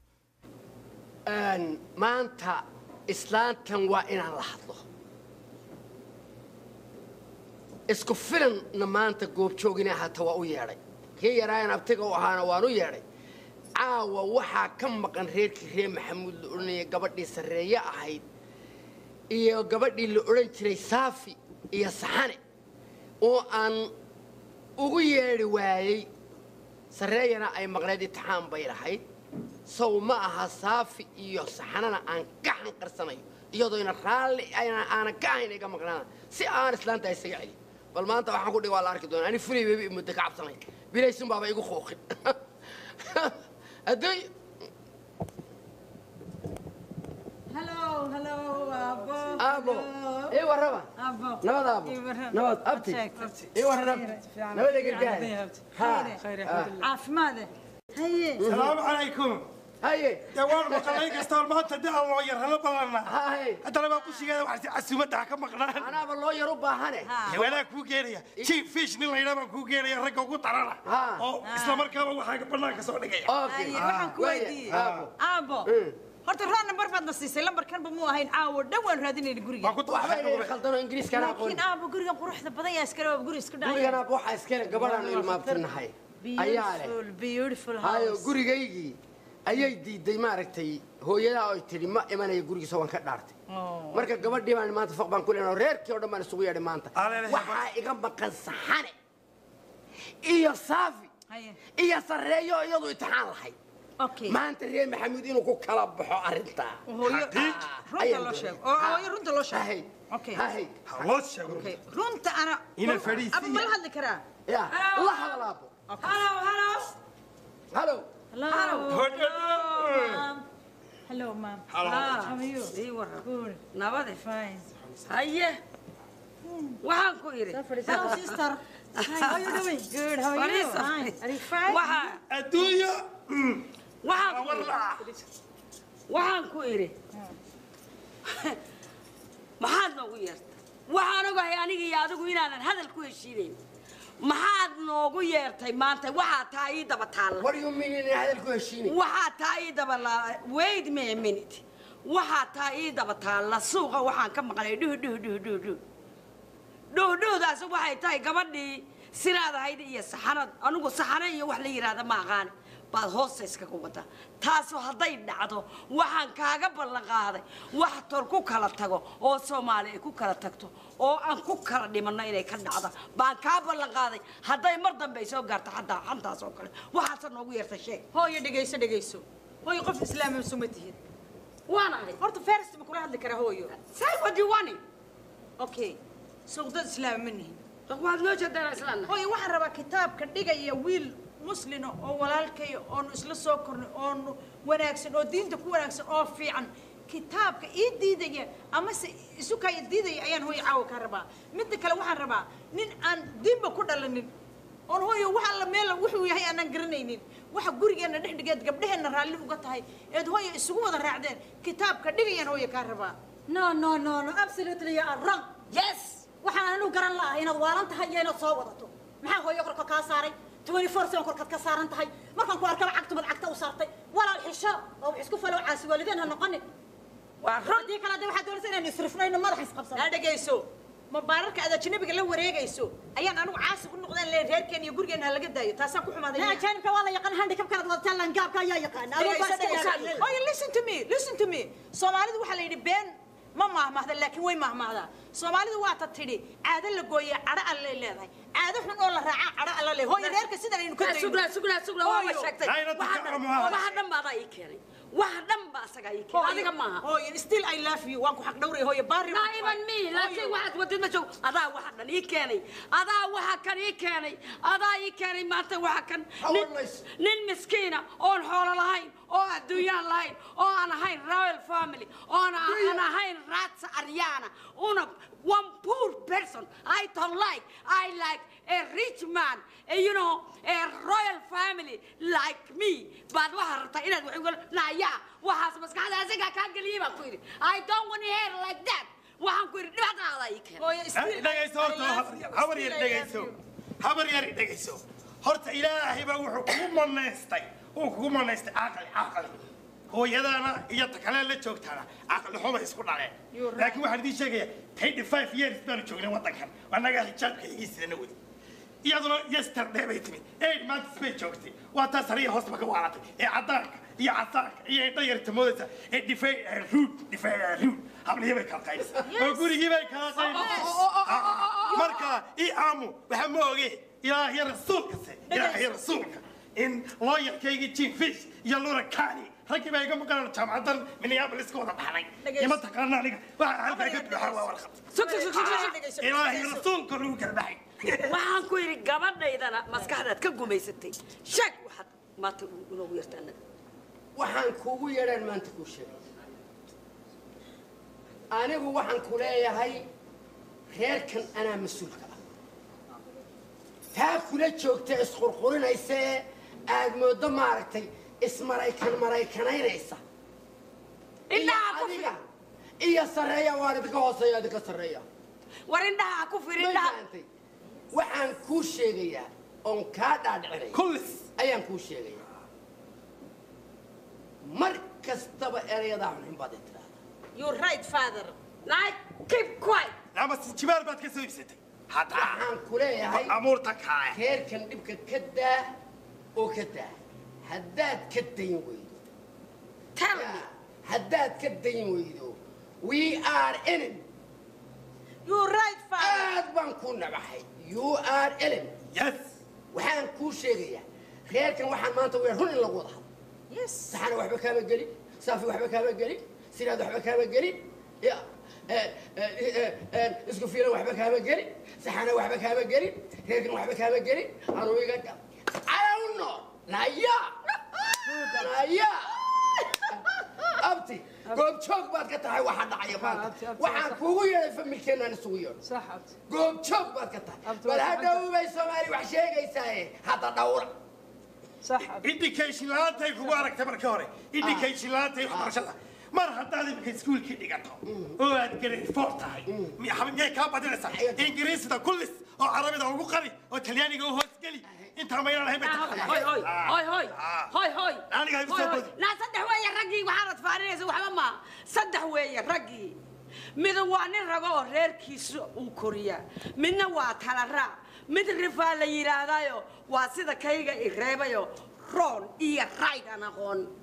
maanta islaantan waa inaan la hadlo isku filanna maanta goobjoogina hata waa u yeedhay kii yaraayan abtiga u ahaana waan u yeedhay caawa waxaa ka maqan reerkii reer maxamuud la odhanaya gabadhii sarreeye ahayd iyo gabadhii la odhan jiray saafi iyo saxane oo aan ugu yeedhi waayey sarreeyana ay maqneed intixaan bay lahayd sow ma aha saafi iyo saxanana aan ka xanqarsanayo iyadoona raalli aanan ka ahayn iga maqnaana si aan islaanta isaga celi bal maanta waxaan ku dhig waa la arki doonaa ani fulay bebi muddo ka cabsanay bilaysun baaba igu qooqin hadday hello hello abo abo ee warraba abo nabad abo nabad abti ee warraba nabad gargaar ha caafimaad haye salaamu calaykum haye dawaan maqalay kasta maanta daa loo yar hada balana haye hadana baa ku shigeeda wax casuumada ka maqnaan anaaba loo yar u baahane wala ku geeraya chief fish nin layna baan ku geeraya ragga ugu tarana oo isla markaaba waxa banaanka soo dhigaya okay waxaan ku weydiiyey abo horta raan number baad na siisay lambarkan ba muu ahayn caawo dhan waan raadinayna guriga waan ku waxba khaldano ingiriiska ana aqoon laakiin abo gurigan quruxda badan yaa iskale waa guri isku dhacay gurigana waxa iskale gabadhan ilmaabtinahay ayaa leh beautiful beautiful hayo house gurigaygii ayay diiday maaragtay hooyada oo tiri ma imanaya gurigiisa waan ka dhaartay marka gabadhii baan maanta faq baan ku leenahay reerkii oo dhan baan isugu yeedhay maanta waxaa iga maqan saxane iyo saafi iyo sarreeyo iyadu intixaan lahayd maanta reer maxamuud inuu ku kala baxo arrintaa runta loo sheego oo runta loo sheego okay hay loo sheego runta ana ina fariisi aba ma la hadli karaa ya la hadlaabo hello hello hello Hello. Hello, ma'am. Hello. How are you? Good. Nabade. Fine. Haye. Waxaan ku iri. Hello, sister. How are you doing? Good. How are you? Fine. Are you fine? Waxa adduunyo waxaan waxaan ku iri. Maxaad noogu yeertay? Waxaan ogahay aniga iyo adigu inaanan hadal ku heshiinayn. Maxaad noogu yeertay maanta? Waxaa taa ii daba taalla. What do you mean in hadal ku heshiinayn? Waxaa taa ii daba la wait me a minute. Waxaa taa ii daba taalla suuqa waxaan ka maqlay dhuh dhuh dhuh dhuh dhuh. Dhuh dhuhdaas waxay tahay gabadhii sinaad ahayd iyo saxanad anigu saxana iyo wax la yiraahdo ma aqaan. baad hoosta iskaga wada taasoo hadday dhacdo waxaan kaaga ballan qaaday wax tor ku kala tago oo Soomaali ay ku kala tagto oo aan ku kala dhimanno inay ka dhacdo baan ka ballan qaaday hadday mar dambe ay soo gaarto xataa xantaas oo kale waxaad noogu yeertay sheeg hooyo dhageyso dhageyso hooyo qof islaam ah suma tihid waana ahay horta first ma kula hadli kara hooyo say what you want okay soo dad islaam manihin waxaad noo jeedaa islaam hooyo waxaan rabaa kitaabka dhigaya wiil مسلم أو ولالكي أو نسلس سكر أو وناكسن أو دين تكون وناكسن أو في عن كتاب كإيد ديدية أما سوكا يديدية أيان هو يعاو كهرباء مدة كلا واحد ربا نين أن دين بكون لنين أون هو يوحى لميلا وحوي هي أنا قرنينين واحد قري أنا نحن جد قبلها إن رالي وقتها هاي إد هو يسوق هذا الرعدين كتاب كديدية هو يكهرباء no no no no absolutely you are wrong yes waxaan anu garan lahaa inaad waaranta hayeen soo wadato maxaa hooyo korka ka saaray twenty-four سنة كركت كسران تهاي ما كان كوارك عقد من عقد وصارتي ولا الحشاء أو يسكوا فلو عاس والدين هالنقني وردي كلا ده واحد دول سنة نصرفنا إنه ما راح يسقط صار هذا جيسو مبارك هذا شنو بيقول له وريه جيسو أيان أنا عاس كل نقدر اللي غير كان يقول جن هلا قد ده تاسكوا حمادي لا كان كوالا يقن هندي كم كانت غلطان لنجاب كيا يقن أنا بس أي listen to me listen to me Somali ده وحلا يبين ما مع مهذا لكن وين مع مهذا Somali ده وقت تري عاد اللي جوية عرق اللي اللي هاي عاد إحنا نقول له رعاء عرق اللي هو يدير كسيدنا إنه كده سجنا سجنا سجنا هو مش شكتي واحد دم بعض يكيري واحد دم بعض يكيري هذا كمان هو still I love you وانكو حق دوري هو يباري لا even me لكن واحد ودي ما شو هذا واحد يكيري هذا واحد كان يكيري هذا يكيري ما أنت واحد كان نين مسكينة أون حول الهين أو الدنيا الهين أو أنا هين royal family أو أنا أنا هين رات أريانا أنا one poor person I don't like I like a rich man a, you know a royal family like me بعد واحد رتينا ويقول لا يا واحد بس قاعد أزيك كان قليبا كويري I don't want to hear like that واحد كويري نبغى على يكين دقيسو هبر ير دقيسو هبر ير دقيسو هرت إلهي بوحو كم نستي وكم نستي عقل عقل هو يدانا يتكلم للشوكتنا عقل حوم يسكون عليه لكن واحد دي شيء تيجي خمسة years بنو شوكنا وطكان وأنا قاعد شاك يجلس لنا ودي يلا يستر ده بيتمي إيه ما تسمع شوكتي واتسريه هوسبك وعاتي إيه عطاك إيه عطاك إيه طير تموت إيه دفاع الرود دفاع الرود هم اللي يبيك القيس ويقول يبيك القيس مركا إيه عمو بحموه يا يا رسولك يا يا رسولك إن الله يحكي تشين فيش يلا ركاني ركب يا جماعة كانوا جماعة من يابل إسكوت بحالي يا ما تكلنا عليك وعلى فكرة بحوا والخط سك سك سك سك إلهي رسول كروك البحي waxaan ku yiri gabadhaydana maskaxdaad ka gumaysatay sheeg waxaad maanta ugu yeertaan waxaan kuugu yeedhaan maanta ku sheeg anigu waxaan ku leeyahay reerkan anaa mas-uulka ah taa kula joogta isqurqurinaysa aad moodo maaragtay ismaraykan maraykanaynaysa indhaha ku adiga iyo sarreeya waan idinka hooseeya idinka sarreeya war indhaha ku fir indhaha waxaan kuu sheegayaa oon kaa dhaadhicinay kullis ayaan kuu sheegayaa mar kastaba erayadaa xunxun baad i tidhaahdaa you're right father like keep quiet lama si jibaar baad ka soo ibsatay hadda waxaan ku leeyahay amuurta kale reerkan dhibka ka daa oo ka daa haddaad ka dayn weydo tell me haddaad ka dayn weydo we are enemy you're right father aad baan ku nabaxay you are enemy yes waxaan kuu sheegayaa reerkan waxaan maanta weer run in lagu wada hadlo yes saxana waxba kaama gelin saafi waxba kaama gelin sinaad waxba kaama gelin ya isku fiilan waxba kaama gelin saxana waxba kaama gelin reerkan waxba kaama gelin anuu iga gal I don't know naya يا أبتي قوم شوك بعد كتاعي واحد دعية بعد واحد كويه فمكنا نسويه صح أبتي قوم شوك بعد كتاعي بل هذا هو بيسمعني وحشية يساي هذا دورة صح أبتي إنديكيشن لا تيجي مبارك تبركوري إنديكيشن لا تيجي مبارك مرة هذا بك سكول كذي قطع هو أتكلم فورتاي مي حبيبي جاي كاب بدل سا إنجليزي ده كلش أو عربي ده وقري أو إيطالياني جو هوسكلي أنت هم يلا هيبة هاي هاي هاي هاي هاي هاي أنا قاعد بسوي لا صدق ويا رجي وحارة فارس وحماما صدق ويا رجي من وان الرجال غير كيس وكوريا من وات هالرا من رفال يرادايو واسيدا كيجا إغربايو رون إيه رايد أنا غون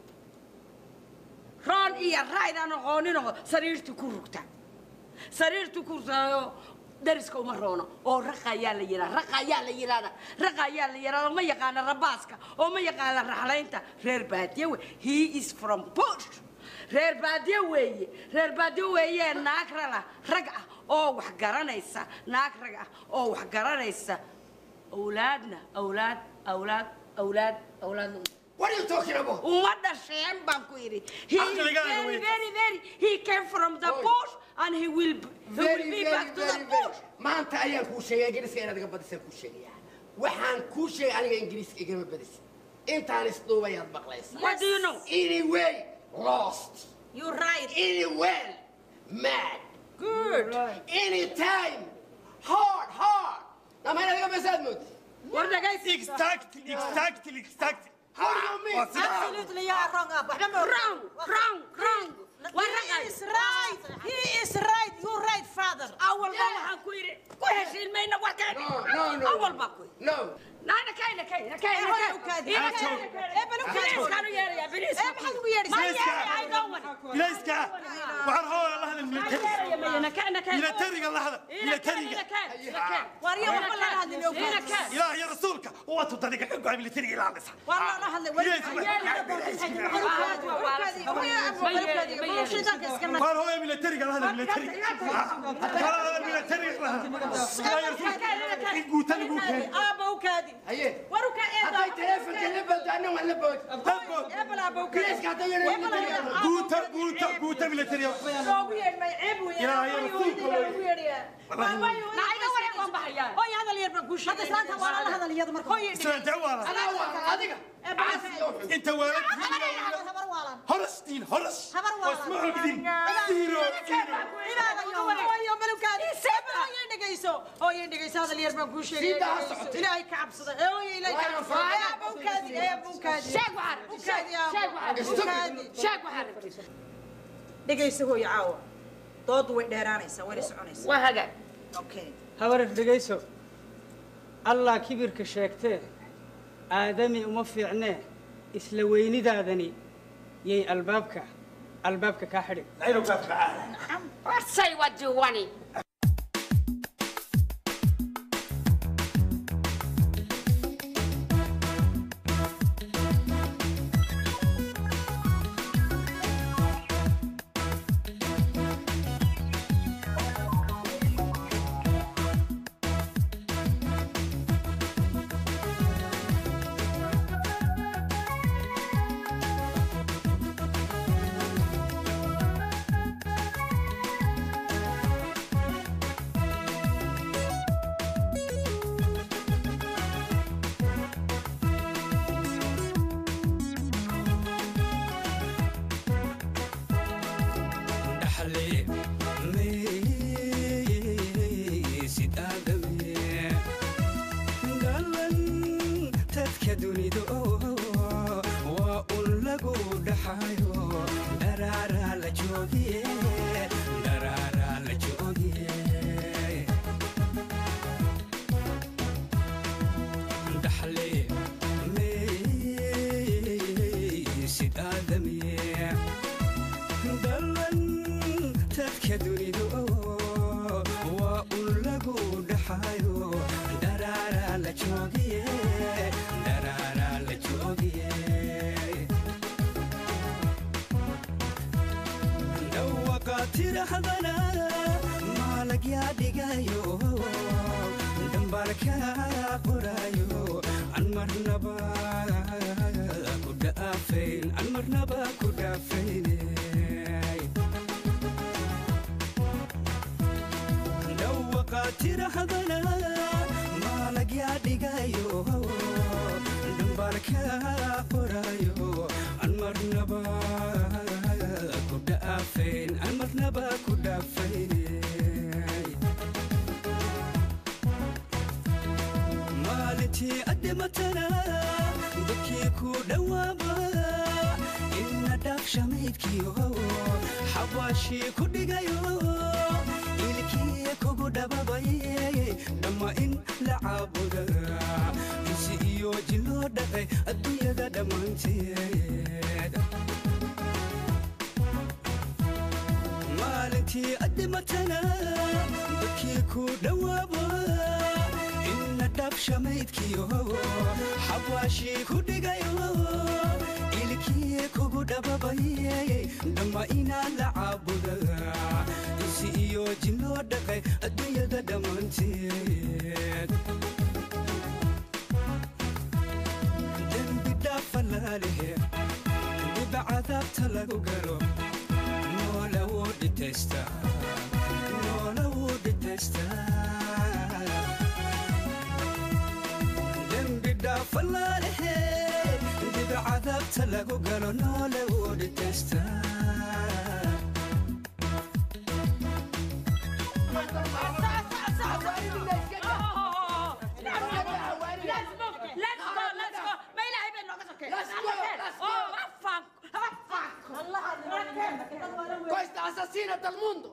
رون إيه رايد أنا غونينو سريرتو كوركتا سريرتو كوركتا درسكو مرونا أو رقايا ليرا رقايا ليرا رقايا ليرا ما يقال الرباسكا أو ما يقال الرحلينتا رير باديو he is from Bush رير باديو وي رير باديو وي ناكرلا رقعة أو وحقرانيسا ناكرقة أو وحقرانيسا أولادنا أولاد أولاد أولاد أولاد What are you talking about? What the shame, Banquiri? He is very, very, very. He came from the bush, and he will, he will be back to the bush. ما أنت أيام كوشة إنجليز أنا دقة بدرس كوشة وحن كوشة أنا إنجليز إجمع بدرس. أنت عن سلوى يا بقلاس. What do you know? Anyway, lost. You're right. Anyway, mad. Good. Anytime, hard, hard. Now ما أنا دقة بسدمت. What the guys? Exactly, exactly, exactly. What do you mean? Absolutely, yeah, wrong up. Wrong, wrong, wrong. He is right. He is right. You're right, father. أول ما حكويري كويس المينا وكان. No, no, no. أول ما كوي. No. لا أنا كاين كاين كاين كاين. إيه كاين. إيه بلو كاين. كانوا ياري يا بليس. إيه بحد ياري. ما ياري I don't want. ليش كا؟ وعرهو الله هذا من ياري يا مينا كاين كاين. إلى تريق الله هذا. إلى تريق. واريا والله هذا اليوم. هنا كاين. إله يا رسولك هو تطريق حقه عم يلتريق إلى عمسها. والله هذا وين. وعرهو يا ميلتريق الله هذا ميلتريق. هذا ميلتريق الله. إله يا رسولك. إنقو تنقو كان. أبو كادي. أيه. وروك إيه. هذا تلفون كلبه أنا ولا بود. بود. قبل أبو كادي. ليش قاعد يقول؟ قوتا قوتا قوتا ميلتريق. وين ما يعبوا يا. إله يا رسولك. هاي هذا اللي يربى كوش هذا سلانتها والله هذا اللي يضمر هاي سلانتها والله أنا والله هذيك أنت ولد هرستين هرس واسمعوا بدين زيرو هو يندقيس هذا اللي يربى كوش إلهي كعب صدق هو إلهي كعب صدق يا أبو كادي يا أبو كادي شاك وحرب أبو كادي يا أبو كادي شاك وحرب دقيس هو يعاود dood way dheeraanaysaa way soconaysaa waa haga okay habar dhageyso allah kibirka sheegtee aadami uma fiicnee isla weynidaadani yay albaabka albaabka ka xidhay aynu ka ficaa what say what you want المرنبا كدافيني لو وقاتي هذنا ما لقيا دقايو دنباركا قرايو المرنبا كدافين المرنبا كدافيني مالتي قدمتنا بكيكو دوابا إن داف شميتكيو حواشي كدقايو إلكي كوكو دبابا دما إن لعابودا إنسي إيو جلو دقي الدنيا دا دمانتي مالتي قدمتنا بكيكو دوابا داف شميتكيو حواشي كدقايو إلكي كوكو دبابا دما إنا لعابودا إنسي إيو جنو دقي الدنيا دا دمانتي دنبي دافلاليه دبا عذاب تلاقو قالو نولا ودي تستا نولا ودي تستا فلاله دي بعذاب تلاقو قالوا نولا ودي تستا Asesina del mundo.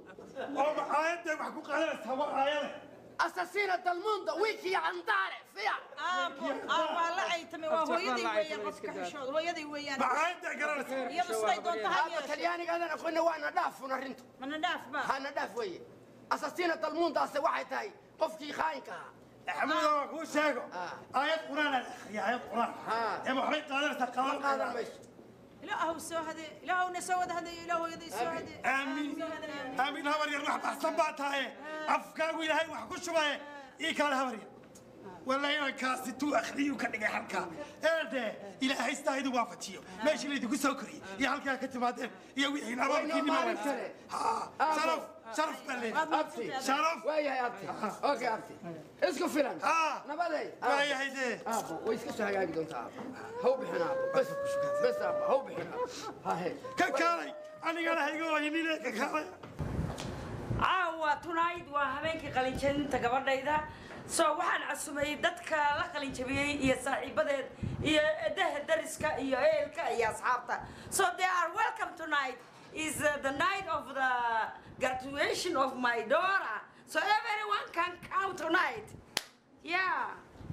Asesina del mundo. Wiki andare فيها. أبو أبو لا عيتمي وهو يدي ويا قفك حشود هو يدي ويا. بعد قررت. يا مصطفى دون تهيأ. أبو تلياني قال أنا كنا وانا داف ونرنتو. من داف ما. أنا داف ويا. أساسينا del mundo أسا واحد هاي قفكي خاينكها. حمد الله هو شايفه. آيات قرآن يا آيات قرآن. يا محمد قادر تقال. هذا مش. لا هو سو هذا لا هو نسود هذا لا هو يدي سو هذا. آمين. آمين هذا يروح بحسن بعتها. أفكار ويا هاي وحكوش بها. إيه كان هذا والله أنا كاستو أخليه وكان حلقة هذا إلى هيستاهد وافتيه ماشي اللي تقول سكري يا حلقة كتبادر يا وين أنا بقول ما عرفت ها شرف شرف بالله أبتي شرف ويا أبتي أوكي أبتي اسكو فيلم ها نبالي ويا هيدا أبو ويسكت شو هاي بدون تعب هو بحنا بس بس أبو هو بحنا ها هي ككاري أنا قال هيجوا يني لك ككاري عاوة تنايد وهمينك قليشين تقبل إذا سو waxaan cusubay dadka la qalin jabiyay iyo saaxiibadeed iyo eedaha dariska iyo eelka iyo asxaabta so they are welcome tonight is uh, the night of the graduation of my daughter so everyone can come tonight yeah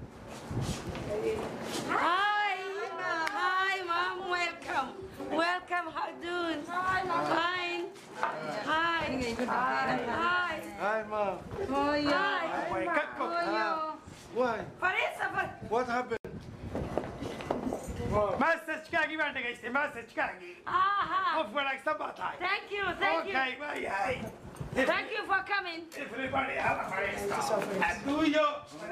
hi hi mom welcome welcome how you doing fine hi hi hi Hi, Mom. Oh, yeah. Why? Why? Farisa, What happened? Message كاجي ما تجيسي message كاجي. Aha. Of where I stop by. Thank you, thank you. Okay, bye. Thank you for coming. Everybody have a Farisa. And do you?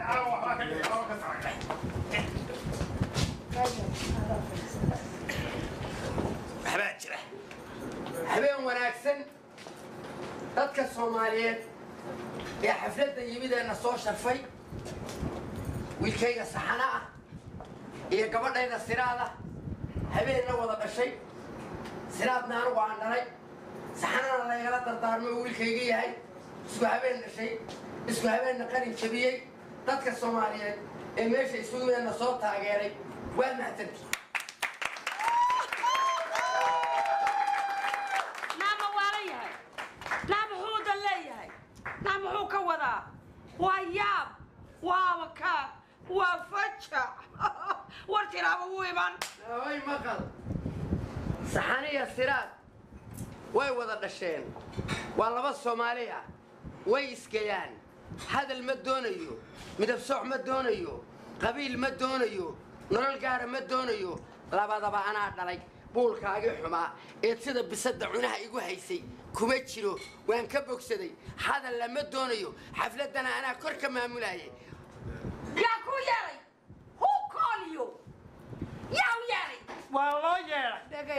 حبايبي. حبيبي وناكسن. dadka Soomaaliyeed ee xafladda yimideena soo sharfay wiilkayga saxana ah iyo gabadhayda siraada habeenna wada dhashay siraadna anigu aan dhalay saxanana laygala dardaarmay oo wiilkayga yahay isku habeen dhashay isku habeenna qalin jabiyey dadka Soomaaliyeed ee meesha isugu yeena soo taageeray waa mahadsantihiin نعم هو كوضع وياب ووكا وفتشة وارتراب ويبان وي مقل صحانية السراد وي وضع الشين والله بس صومالية وي اسكيان هذا المدونيو مدفسوح مدونيو قبيل مدونيو نرال قارة مدونيو لابا دبا أنا دلي بولكاغي حما إيه سيدا بسد عونها إيقو هيسي كما تشيرو وان كبوك سدي هذا لما دونيو حفلتنا أنا كركا مامولاي يا كو ياري who call you ياو ياري والله ياري دقا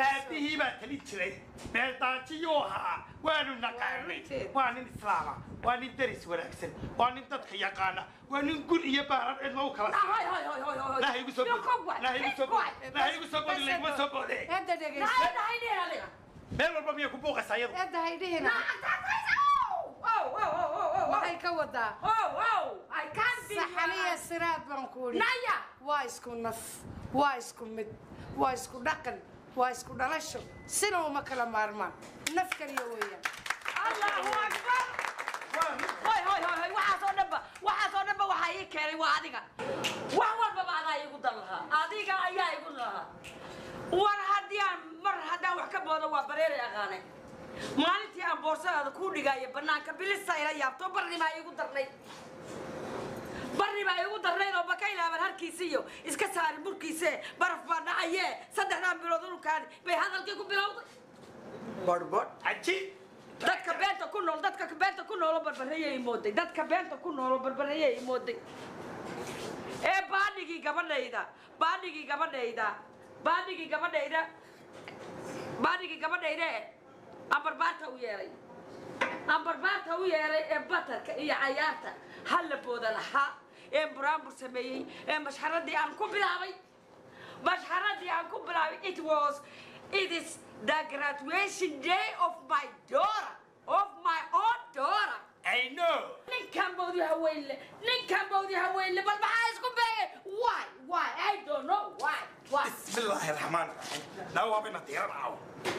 كي ما تلي تري بيتاجيوها وانو نقارني وانو إسلاما وانو درس ورقسن وانو تدخي يقانا وانو نقول إيه بارد إنه كلا هاي هاي هاي هاي هاي لا هي بسبب لا هي بسبب لا هي بسبب اللي بسبب ده هذا دقيقة لا هذا هيدي هذا بيل ربما يكون بوقة سيد هذا هيدي هنا أو أو أو أو waxay ka wadaa أو أو I can't be saxaniya siraad baan ku uri naya waa isku naf waa isku mid waa isku dhaqan waa isku dhalasho sina uma kala maarmaan naf kaliya weeyaan Allahu Akbar هاي هاي هاي waxaas oo dhanba waxaas oo dhanba waxa ii keenay waa adiga wax walba baa adaa igu dan lahaa adiga ayaa igu lahaa war haddii aan mar haddaan wax ka boodo waa bareer aqaanay maalintii aan boorsadaada ku dhigaayo bannaanka bilisa ila yaabto barri baa igu darnay barri baa igu darnayd oo bakaylaaban harkiisa iyo iska saari burkiise baraf baa dhacaye saddexdaan bilood dhulkaan bay hadalkii ku bilowday barbad caji dadka beenta ku nool dadka beenta ku nool barbareeyay mooday dadka beenta ku nool barbareeyay mooday ee baadhigi gabadhayda baadhigi gabadhayda baadhigi gabadhayda baadhigi gabadhayda ambar baarta u yeeray ambar baarta u yeeray ee batarka iyo cayaarta hal la booda lahaa ee buraanbur sameeyay ee mashxaradii aan ku bilaabay mashxaradii aan ku bilaabay it was it is the graduation day of my daughter, of my own daughter. I know. Ninkan boodi haweenle, ninkan boodi haweenle, bal maxaa isku beegay? Why? Why? I don't know why. Why? Bismillahir Rahmanir Rahim. Now I'm in a tear.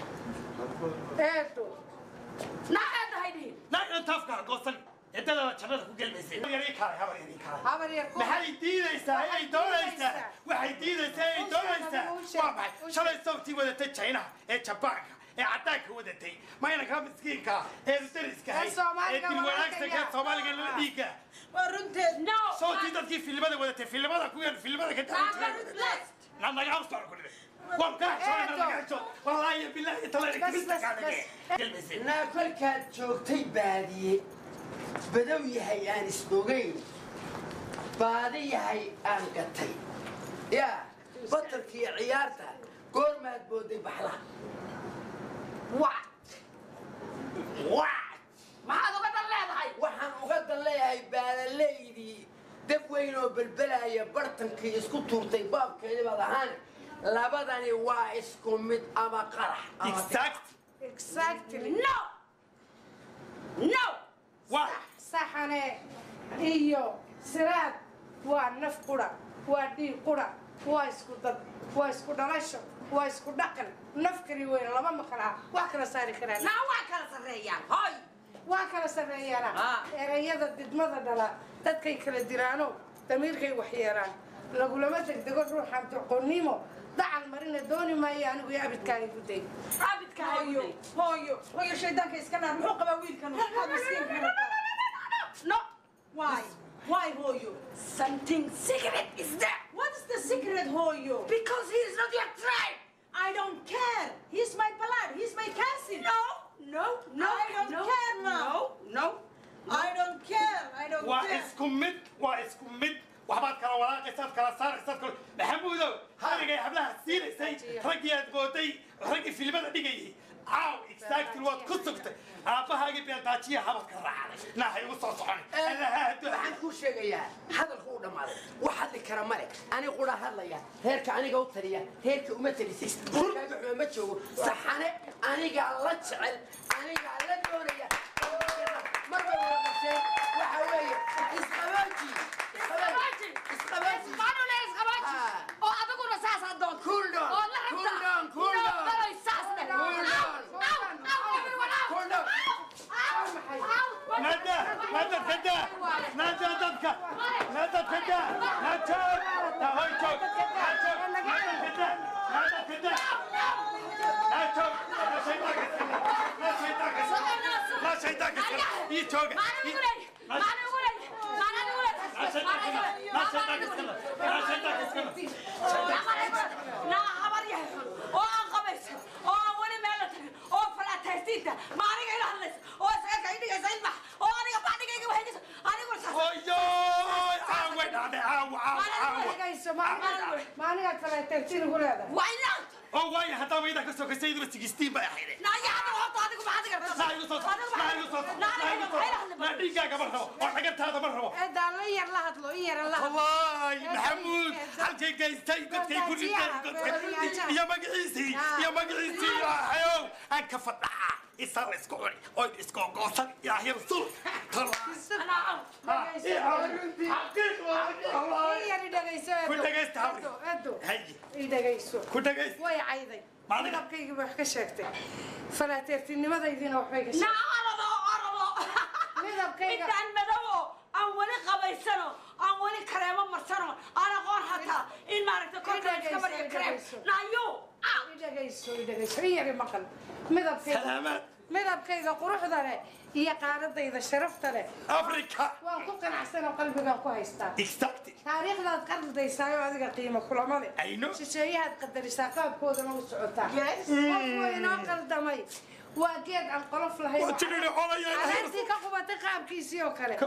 eedo Naad haydi. Naad tafka qosan. Inta la jannada ku galmaysay. Yari kaay, habar yari kaay. habar yar ku maxay diidaysaa ay doonaysaa waxay diidaysaa ay doonaysaa waa maxay shalay sawti wadatay China ee Jabaanka ee cadaanka wadatay mayna ka miskiinka ee dariska hay ee dilwanaagta ka Soomaaliga la dhiiga waa runteed No. sawti dadkii filimada wadatay filimada ku yar filimada ka taagay naan naga afsar ku dhigay waan ka shalay naga joog wallahi billahi talaay kirista kaadage galmaysay naa kolkaad joogtay baadiye badow yahay aan isbogayn baadi yahay aan gatay yaa batarkii ciyaarta goormaad booday baxla What? What? maxaad uga dan leedahay? waxaan uga dan leeyahay baadaleydii dab weyn oo belbelaya bartankii isku tuurtay baabkeedii baad ahaan labadani waa isku mid ama qarax exact exactly No. No. waa saxane iyo siraad waa naf qura waa dhiig qura waa isku dad waa isku dhalasho waa isku dhaqan naf kali weyn laba maqla wax kala saari karaan Naa waa kala sarreeyaan. Hoy. waa kala sareeyana erayada didmada dhala dadkay kala diraano damiirkay wax yeeraan lagulama degdego ruuxan doqonnimo dacal marina dooni maayo anigu iyo abidkaaga guday Abidkaaga hooyo hooyo hooyo shaydaanka iska naar muxuu qabaa wiilkan waxaad miskiin kartaa No. why why hooyo Something secret is there. what is the secret hooyo Because he is not your tribe. I don't care he's my blood he's my cousin No. No. No. I don't no, care, Mom. No. No. I don't care I don't waa care isku mid waa isku mid waxbaad kala walaaqaysaad kala saaraysaad kala maxamuudow haligay hablaha siinaysay raggii aad booday raggii filimada dhigayay caaw exactly waad ku sugtay aabbahaagii beeldaajiya habadka raacday naahay ugu soo soconay waxaan kuu sheegayaa hadalku u dhammaaday wax hadli kara male ani qura hadlaya heerka aniga u taliya heerka uma talisid warkaaga xuma ma joogo saxane anigaa la jecel anigaa la doonaya marba wada qasheen waxa weeye isqabaaji isqabaaji isqabaaji Isqabanule isqabaji. Oo adiguna saas aad doonto. Cool down. Oo la rabta. Cool down, cool No, down. dalay saas leh. Cool down. Ow, ow, ow, everyone out. Cool down. nada nada kada nada dadka nada kada nada ta hoy joog nada nada kada nada kada nada nada shaytaan nada shaytaan nada shaytaan ii jooga Maana ugu leeyahay. Maana ugu leeyahay. Maana ugu leeyahay. nada shaytaan nada shaytaan nada shaytaan Naa habar yahay xun. Oo aan qabaysan. Oo aan weli meel la tagin. Oo falaataystiinta. Ma aniga ila hadlaysa. Oo isaga ka dhigaysa ilmaha. Oo aniga bacdigayga waxay anigu saas. hoyo aawe dhade aawe aawe maanigaad falaataytiin ugu leedahay Why not? oo waay hadaa mayda ka soo kasay dib sigistiin baa xidhay naya hada wato adigu ma hadiga rabtaa naayo soo naayo soo naayo soo naadiga gabar rabo oo dhagartaada mar rabo ee daalo yar la hadlo in yar la hadlo wallahi maxamuud halkay gaystay godkay ku dhintay iyo magaciisi iyo magaciisi ayo aan ka fadhaa isal isku cuni oo isku goosan yaa hir sul ana yar dhagayso ku dhagaysta edo hay ii dhagayso ku dhagaysta way cayday midabkayga wax ka sheegtay falaateertinimadaydiina waxbay ka sheegtay naarado arado midabkayga intaan madawo aan wali qabaysano aan wali kareemo marsano aan aqoon hataa in maaragta korka iska mariyo kareem naayo ii dhagayso ii dhagayso in yar maqal midabkayga salaamaad midabkayga quruxda leh iyo qaaradayda sharafta leh afrika waan ku qanacsan oo qalbigaan ku haystaa exactly taariikhdaad qardaysaa oo adiga qiimo kulama leh ayno shisheeyahaad qadarisaa qaabkoodana u socotaa qof waynoo qaldamay waa geed aan qolof lahayn arintii ka qubatay qaabkiisii oo kale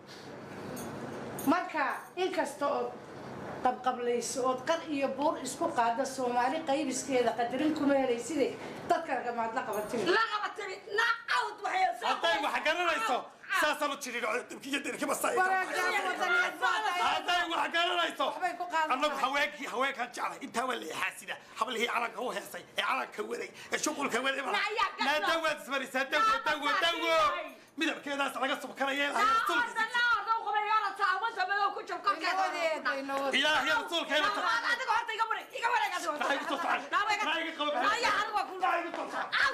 marka inkasta ood qabqablayso ood qar iyo buur isku qaada soomaali qaybiskeeda qadarin kuma helayside dadka lagamaad la qabatimi la qabatimi na out waxay hadday wax garanayso saasaan u jirin dibkiyo dirki basay hadday wax garanayso annagu haweenkii haweenkaan jeclay intaa waa la xaasida hablihii calanka u heesay ee calanka waday ee shuqulka waday maadaama waad ismarisaa dawo dawo dawo midabkeedaas laga subkanaya إلهي يا رسول كيف أنا أديك هرت يجا بري يجا بري كذا هرت. نايك تصعد. نايك نايك قلب. نايك هذا بقول. نايك تصعد. أو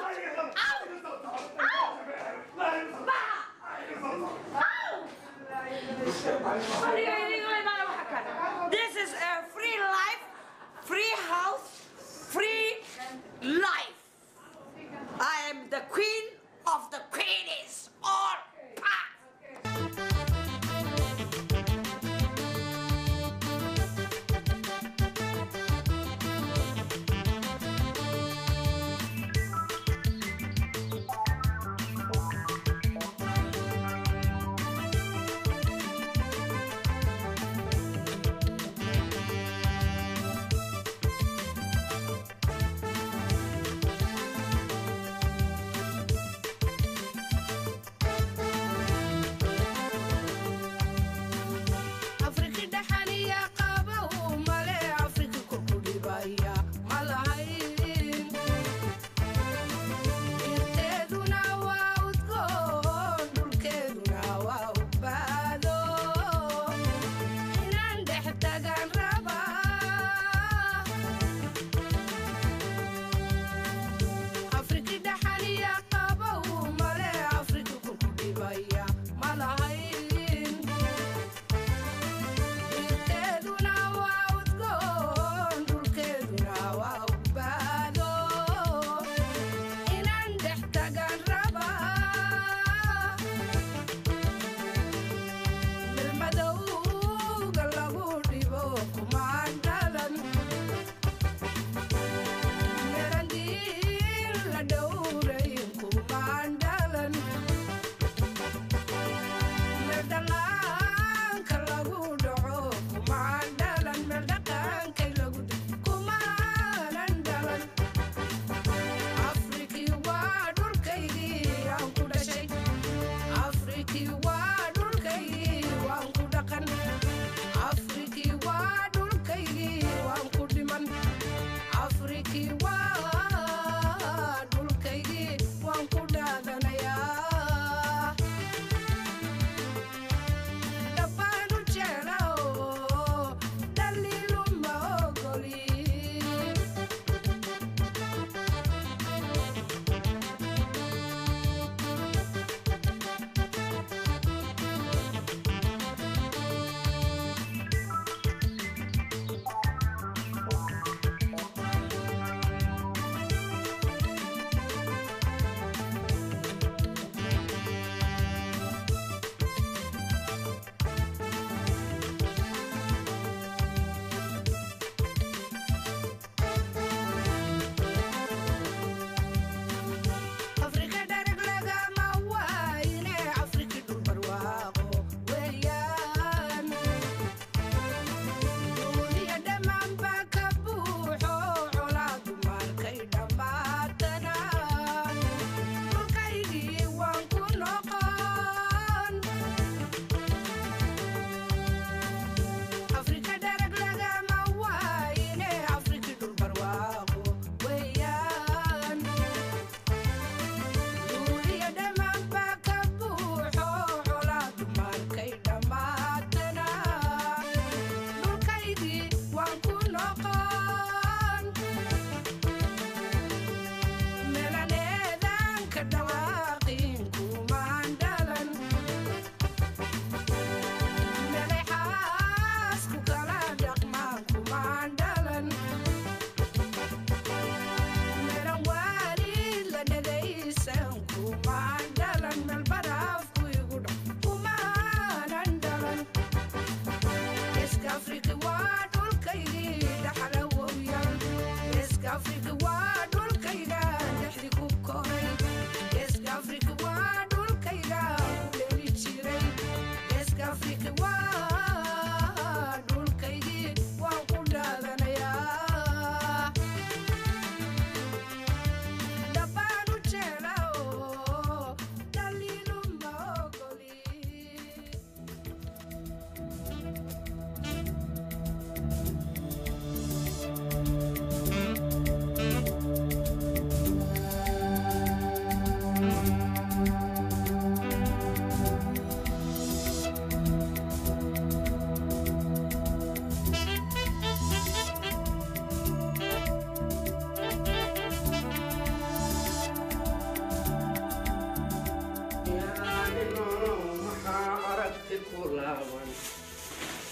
أو. This is a free life, free house, free life. I am the queen of the queenies. All.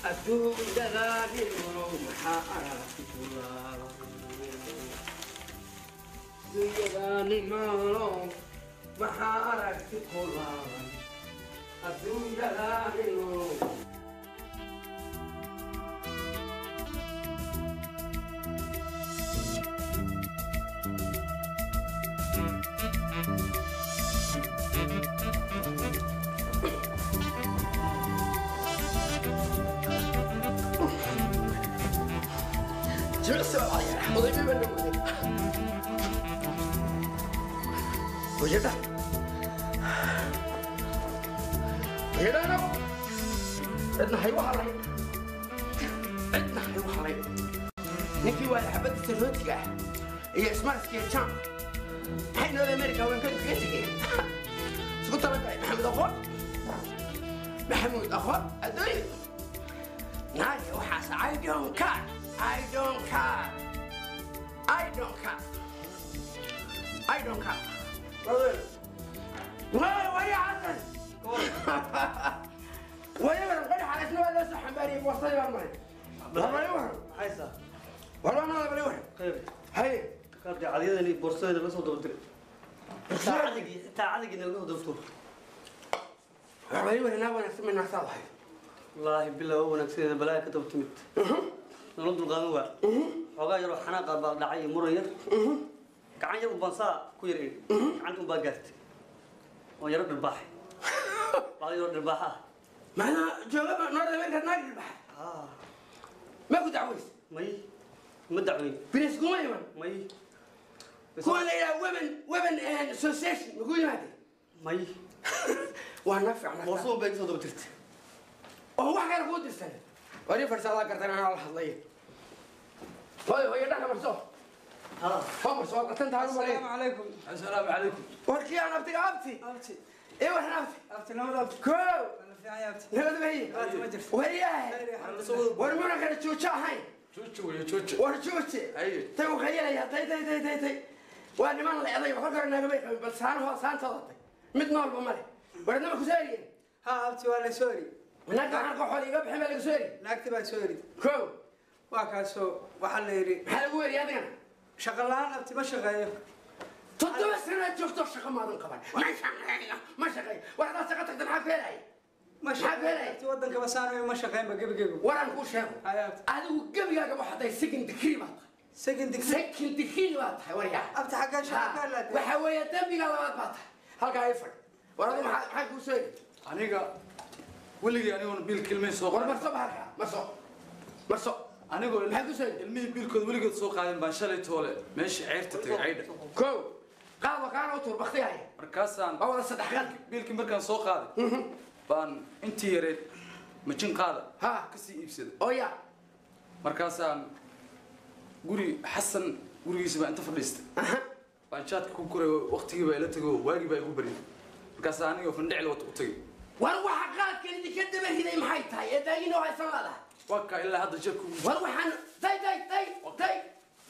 adduunyada ninow maxaa aragti kulaala adduunyada ninow maxaa aragti kulaala adduunyada ninow وجدها وجدها أنا عندنا حيوان علي عندنا حيوان علي نكي واحد حبت السلوتية هي اسمها سكيتشان حين هذا أمريكا وين كنت كنتي سكوت لك محمد أخوان محمود أخوان أدري نادي وحاس I don't care I don't care I don't care I don't care وين وين يا حسن؟ وين وين على شنو هذا صح بالي وصل يا مري والله يوهم حيسا والله انا بلي وهم خير هي كابدي عادية اللي بورصة اللي سو دوتري تعادق تعادق إنه له دكتور والله يوهم أنا وانا سمي الناس هذا والله بالله هو نكسر بلاك كتبت مت نرد القانون حقا يروح حناقة بعد عي مرير كعن يروح بنصا كويرين عنده باقات ويرد البحر بعد يرد البحر معنا جواب نور من ناقل البحر آه ما كنت عويس مي مدعوين بريس كوميون مي كون إلى ومن ومن أسوسيشن نقول هذا مي ونفع نفع وصول بيك صدق ترت وهو حاجة نقول السنة وري فرس الله كرتنا على الحظية هاي هاي ده مرسول ها هم مرسول قتلت هارون مريم السلام عليكم السلام عليكم وركي أنا أبتي أبتي أبتي إيه وإحنا أبتي أبتي نور أبتي كو أنا في عيابتي نبدأ بهي وهي ورمونا كده تشوتشا هاي تشوتشو يا تشوتشو ورتشوتشي أيوة تيو خيالي يا تي تي تي تي تي وأنا ما نلاقي أضيع بفكر إنها قبل بس هان هو سان تضطي مد نور بمالي ورنا ما كسارين ها أبتي ولا سوري هناك عن قحولي قبل حمل سوري نكتب سوري كو وكاسو وحليري حلو يا دينا شغلان أبتي ما شغال تطلع سنة شفت الشقة ما ذنقبل ما شغال ما شغال واحد سقطك تنحب فيها ما شغال تودن كبسانو ما شغال بقى بقى ورا نقول شيء هذا قبل يا جماعة حتى سكن تكريمات سكن تكريم سكن تكريمات وريا أبتي حاجة شغال وحوي دمي على بعض بعض هلقا يفرق ورا ما حد يسوي أنيقا ولقي أنا بيل كلمة سوق ورا مرصب هلقا مرصب مرصب أنا أقول حد يسوي المي بيل كذا ولقي سوق هذا بنشلي تولى ماشي عرفت تقعد كو قالوا كانوا تور بختي هاي مركزان أول صدق خلك بيل كم مركز سوق هذا بان أنت يريد مجن قادة ها كسي إبسد أويا مركزان قولي حسن قولي يسمع أنت فرست بان شات كوكوري وقتي بقى لا تجو واجي بقى يقول بري مركزان أنا وفندع له وتقطي وروح قال كان اللي كذب هذي محيطها يا داينو هاي سنة وكا إلا هذا شكو وروح عن تاي تاي تاي تاي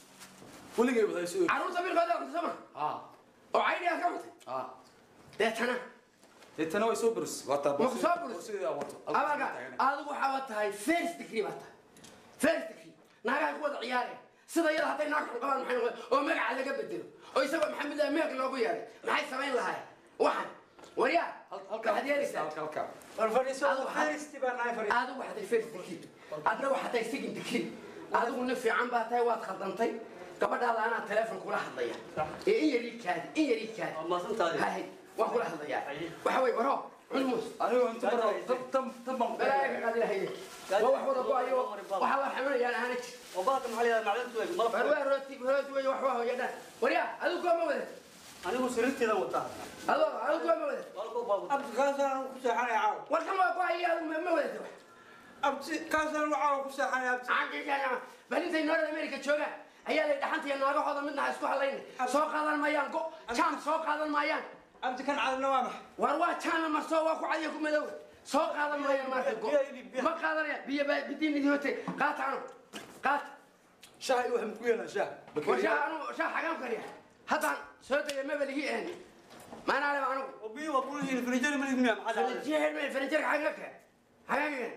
ولي جاي بده يسوي عروسة بالغداء كنت سمع آه وعيني يا كمت آه ده أنا ده أنا ويسوي برس وطا ما كسب برس وسوي أبوته أبغى هذا وحاوت هاي فيرست تكريمات فيرست تكريم ناقة قوة عياري سيدا يلا حتى ناقة قبل محل ومقع على قبل الدلو ويسوي محمد الله ميق اللي أبوي يعني محي سمين لها واحد وريا واحد يلي هلك هلك والفريسو فيرست بقى ناي فريس هذا واحد الفيرست تكريم هذا واحد السجن تكريم هذا ونفي عن باتاي واد خلطنتي قبل هذا أنا تلفون كلها حضيا إيه يريك هذا إيه يريك هذا ما صنت هذه هاي وكلها حضيا وحوي وراه علموس أيوة أنت برا تم تم تم بلاك هذه هي وواحد وضع أيوة وحلا حمل يا أنا هنيك وباكم عليها معلم توي ما وين روتي روتي وحواه يا ده وريا هذا كم ولد أنا مسرت كذا وطا هذا هذا كم ولد أبتي كاسان كسحاني عاو وكم وقع يا ما ولد أبتي كاسان وعاو كسحاني أبتي عندي أنا بني زي نور أمريكا شوكة ayaa la dhaxantay naaga xodo midna isku halayn soo qaadan maayaan go jaan soo qaadan maayaan abti kan caadna waa max war waa jaan ma soo waa ku cadiya ku madow soo qaadan maayaan marka go ma qaadanaya biyo ba bidin idii hote qaataano qaat shaah iyo waxaan ku yeelaa shaah وشاه أنا شاه حاجة كريه هذا سويت ما بلقي يعني ما أنا أعرف عنه وبي وبقول هي الفريجر من الدنيا فريجر من الفريجر حاجة كه حاجة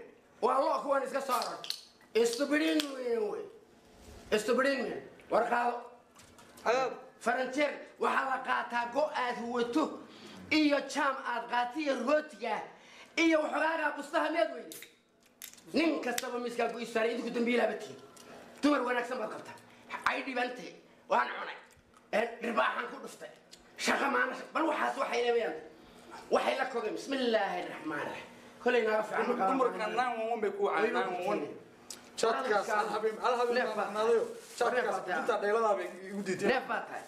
والله كوان إسكا صار استبرين وين وين استبرين وين ورقاو فرنتير وحلقاتها قوات هوتو إيو تشام أدغاتي الروتيا إيو وحقاقا بصها ميدوين نين كستبا ميسكا قوي ساري إنتو كنتم بيلا بتي تمر وانا كسم بقبتها عيدي بنتي وانا عني رباحا كدفتي شغا معنا بل وحاس وحي لبيان وحي لك بسم الله الرحمن الرحيم كلنا رفع عنك عمرك نان وون بكو عان وون شاتكاس الحبيب الحبيب ناديو شاتكاس انت ديلada bay igu diiday neef baa tahay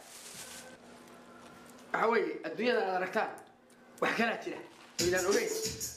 waxa weeye adduunyada aad aragtaan wax kala jira idaan ogeyn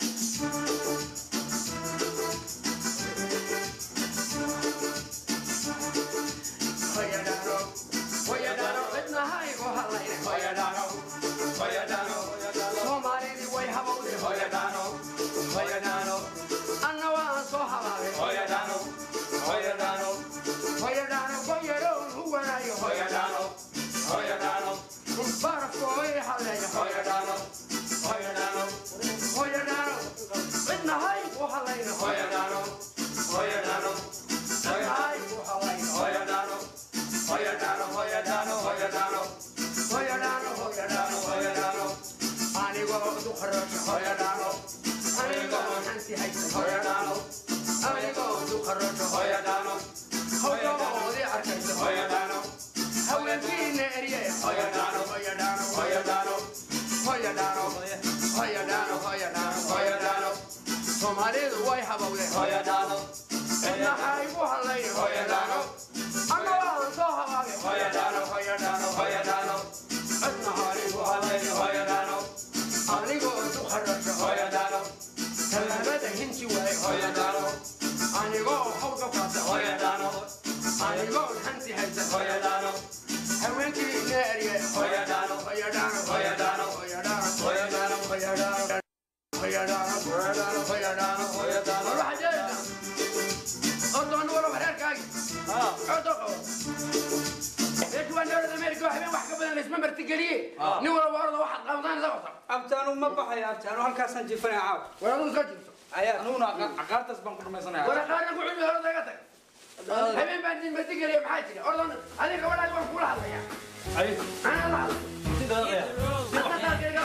hoyadano hoyadano cidna haygo halayne hoyadano hoyadano Somali way habawde hoyadano hoyadano anna waan soo habaaday hoyadano hoyadano hoyadano hoyadano huwanayo hoyadano hoyadano barafko way halaya hoyadano hoyadano hoyadano cidna haygo halayne hoyadano hoyadano haygo halayne hoyadano hoyadano hoyadano hoyadano hoyadano hoyadano hoyadano anigoo du kharasho hoyadano anigoo hanti haysta hoyadano anigoo du kharasho hoyadano hoyadano arkaysa hoyadano haweenkiina eriye hoyadano hoyadano hoyadano hoyadano hoyadano hoyadano hoyadano Soomaalidu way habawde hoyadano ina haygu halayne hoyadano anagoo soo habaaday hoyadano hoyadano hoyadano ina haygu halayne hoyadano anigoo du kharasho hoyadano talaabada hinti way hoyadano anigoo hawga qaata hoyadano anigoo hanti haysta hoyadano haweenkii neeriye hoyadano hoyadano hoyadano hoyadano hoyadano hoyadano hoyadano hoyadano hoyadano hoyadano raxjeeda ordon wala wareerkaagi haa ordo qabo eetu waan dowladda Ameerika waxay wax ka badan isma martigeliye nin wala warada waxa qabdaan sababta abtaanu ma baxay abtaanu halkaasan jifanay caaw walaal soo jiifto ayaa anuguna aqaartaas baan ku dhamaysanaya wala qaarna ku cuni horada ka tag habeen baan din martigeliye maxay tiri ordon adiga walaal waan kula hadlaya ay ana la sida ya sida taagayga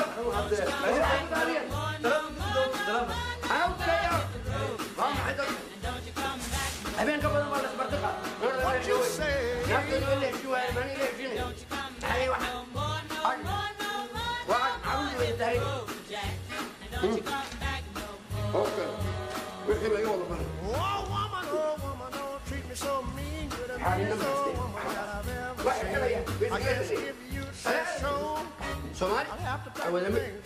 أنا قلت له يا ما حدا أبين قبل ما نسبرتك what you say يا أخي اللي شو هاي ماني ليه فيني هاي واحد واحد عاوز ينتهي أوكي وحي ما يوضح حالي نمسي واحد حلا يا بيتي سومالي أول أمي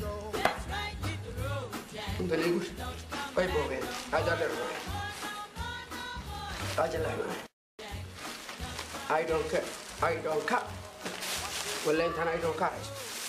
انت اللي يقول طيب اوكي هذا اللي يقول اجل I don't care I don't care ولا انت انا I don't care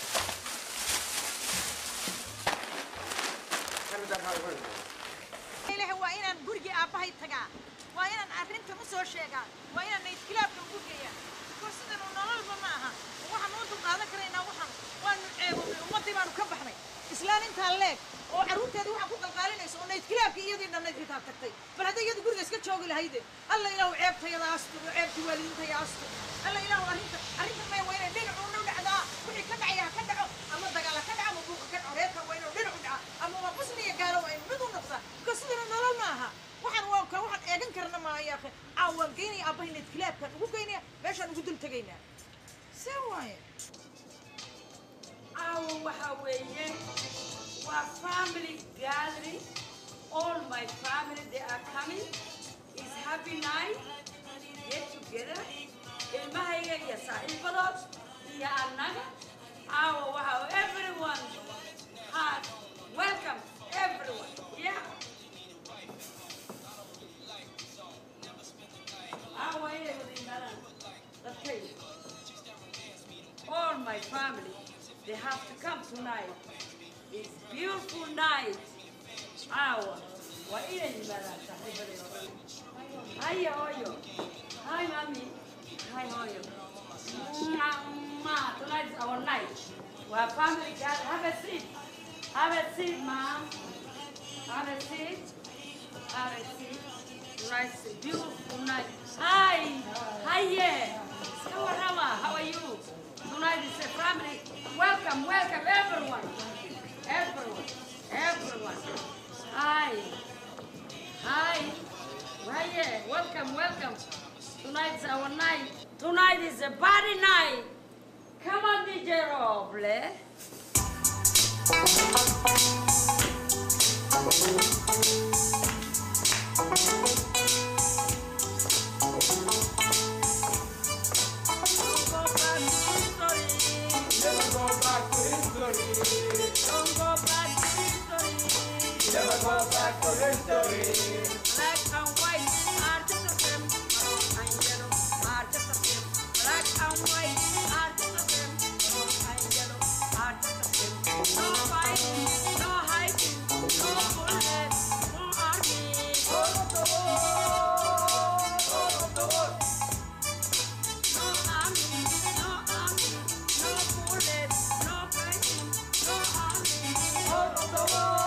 إلى هو إن برجع أباهي تجا وإن أرنت مسوي شيء وإن نيتكلاب نبوجيا كوسيدنا نقول بماها وحن نقول هذا كرينا وحن وان ومتى ما نكبحنا إسلام أنت عليك وعروتي هذه وحن كوكل قالين يسون نيتكلاب كي يدي نم نيتكلاب تكتي فهذا يدي برجع سكت شوقي لهيدا الله يلاه عيبت يا أستر عيبت والدين يا أستر الله يلاه أرنت أرنت ما وين دين عمرنا ونعدا كل كذا يا كذا أما دجال كذا أما بوق كذا عريتها وين دين عدا أما ما بسني قالوا وين بدون نفسه كوسيدنا نقول معها waxaan waa ka waxaan eegan karna ma ayaa akhi awan geeni abayn idkalaabkan ugu geeniya meeshan ugu dul tagaynaa saway aw waxa weeye waa family gathering all my family they are coming is happy night get together ilmahayga iyo saaxiibadood iyo annaga aw waxa everyone has welcome everyone yeah all my family, they have to come tonight. It's beautiful night. Our, what is it? Hi, how are you? Hi, mommy. Hi, how are you? Tonight is our night. We're family. Have a seat. Have a seat, mom. Have a seat. R S C. Nice, beautiful night. Hi, hi, yeah. How are you? Tonight is a family. Welcome, welcome, everyone. Everyone, everyone. Hi, hi, hi, yeah. Welcome, welcome. Tonight's our night. Tonight is a party night. Come on, D J Roble. Never go back to history. Black and white are just the same. Maroon and yellow are just the same. Black and white are just the same. Maroon and yellow are just the same. No fighting, no hiding, no bullet, no army. All of the world, all of the world. No army, no army, no bullet, no fighting, no army. All of the world.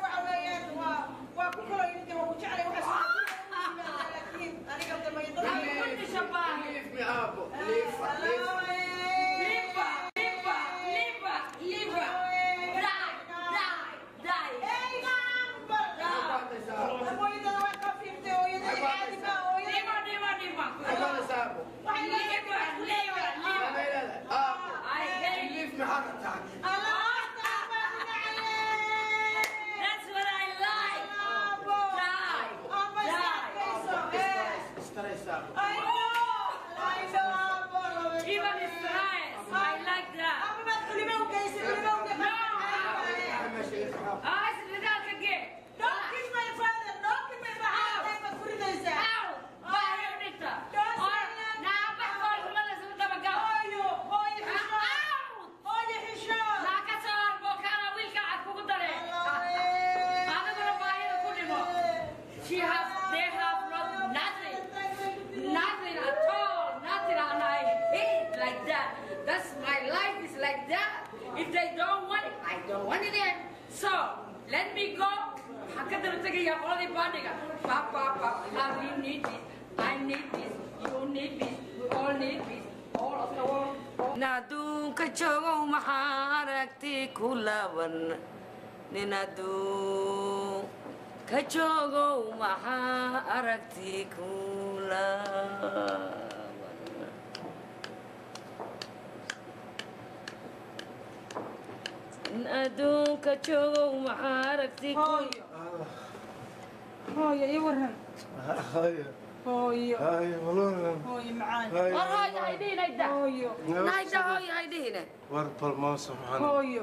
I like that. like that. If they don't want it, I don't want it there. So, let me go. Hakata take your only body. Papa, papa, I need this. I need this. You need this. We all need this. All of the world. Nadu kachogo maharakti kulavan. Ninadu kachogo maharakti kulavan. Nadu kachogo maharakti kulavan. هاي يا ورهن هاي هاي هاي والله هاي معاي هاي هاي هاي نايدا هاي نايدا هاي هاي دينا وربل ما سبحان هاي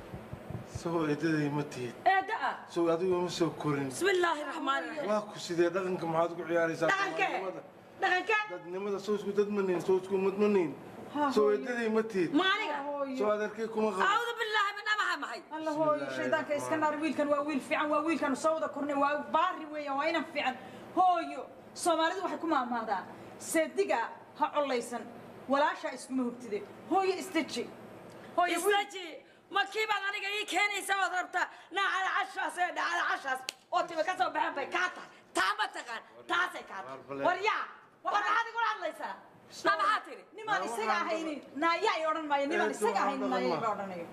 سو إدري متى ادا سو أدي يوم سو كورين بسم الله الرحمن الرحيم واكو سيدي دقنك ما عاد قول عياري ساعة دقنك دقنك دد نمدا سوسكو دد منين سوسكو مدمنين سو إدري متى مالك سو أدركي كم غلط أعوذ بالله من أمها معي الله هو شيطانك اسكندر ويل كان ويل فيعن ويل كان صودا كورني وباري ويا وين فيعن هويو Soomaalidu waxay ku maamaadaa seediga ha culeysan walaasha isku hubtide hooyo istaji hooyo istaji ma kiiba aniga ii keenaysa wad rabta naala cashaas ee dhaala cashaas oo tiba ka soo baxan bay ka tahay taama taqaan taasay ka tahay warya waxa adigu hadlaysaa sama haatiri nimaan isaga ahaynin naaya ay oran maayo nimaan isaga ahaynin naaya ay odhanayo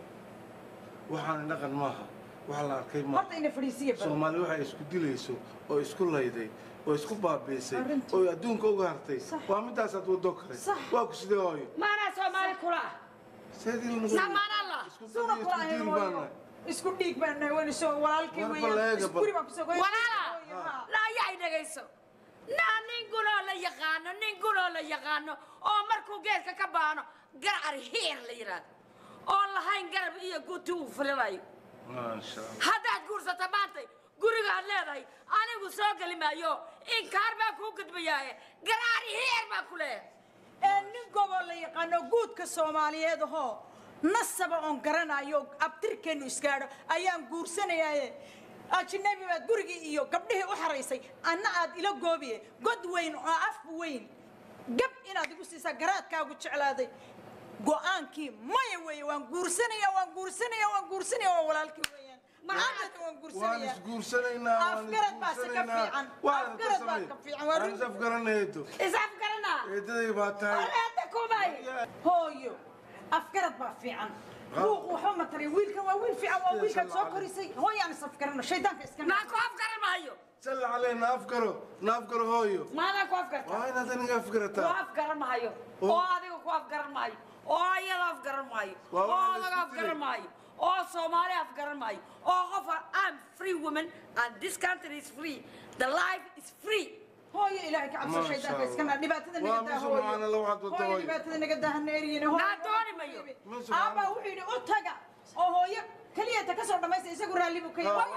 waxaan dhaqan maaha waxa la arkay ma horta ina fariisiye bal Soomaali waxay isku dilayso oo isku layday oo isku baabeesay oo adduunka uga hartay waa midaas aad wado kare waa ku sidoo hooyo maana Soomaali kula sidii uu samaan Allah isku diil isku dhiig baan wayna soo walaalkay weeyaan isku guri baan ku soo walaala la yaay dhageyso naa nin gulo la yaqaano nin gulo la yaqaano oo markuu geedka ka baano gaar heer la yiraahdo oo lahayn garab iyo gutu u fulilayo ma sha Allah haddaad guursato maantay gurigaad leedahay anigu soo gali maayo in kaar baa kuu gudbayaaye garaari heer baa ku leeyahay nin gobol la yaqaano guudka Soomaaliyeed oo nasaba on garanayo abtirkeenu iskaadho ayaan guursanayaaye ajnabi baad gurigi iyo gabdhihii u xaraysay anna aad ila goobiye god weyn oo af weyn gab inaad igu siisaa garaadkaagu jeclaaday go'aankii maya weeye waan guursanaya waan guursanaya waan guursanaya waa walaalkii weeyaan maxaad waan guursanaya waan isguursanayna afgarad baa si ka fiican afgarad baa ka fiican waa run isaf garanaydo isaf garana eedaday baa tahay areeta kumay hooyo afgarad baa fiican ruuq wuxuu ma taray wiilkan waa wiil fiican waa wiilkan soo korisay hooyaan isaf garana shaydaanka iska naa ku afgaran maayo sal علينا afgaro naafgaro hooyo maana ku afgarta waa inaad aniga afgarata ku afgaran maayo oo adiga ku afgaran maayo oo ayada afgaran maayo oo adiga afgaran maayo oo Soomaali afgaran maayo oo qof I'm free woman and this country is free the life is free hooyo ilaahay ka cabso shaydaanka iskana dhibaatada naga daa hooyo waa la waxaad wada hooyo dhibaatada naga daa haneeriina hooyo naa dooni mayo aaba wuxuu yiri u taga oo hooyo kaliya ta ka soo dhameystay isagu raali buu ka yahay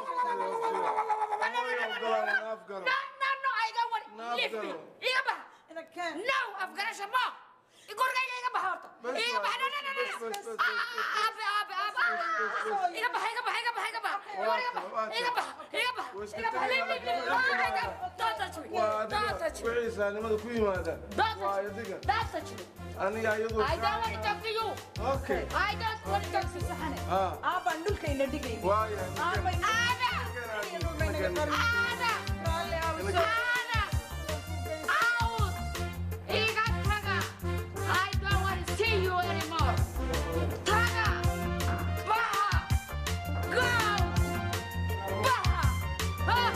no no I don't want leave me iga bax no afgarasha ma igorgayga iga bax horta iga bax no no no aabe aabe aabe iga bax iga bax iga bax iga bax iga bax iga bax iga bax leave me don't touch me don't touch me wixii saanimada ku yimaada waa adiga don't touch me aniga ayadu I don't want to talk to you okay I don't want to talk to you saxane aaba dhulka ina dhigay waaya aaba aaba aaba out iga taga I don't want to see you anymore taga baha go baha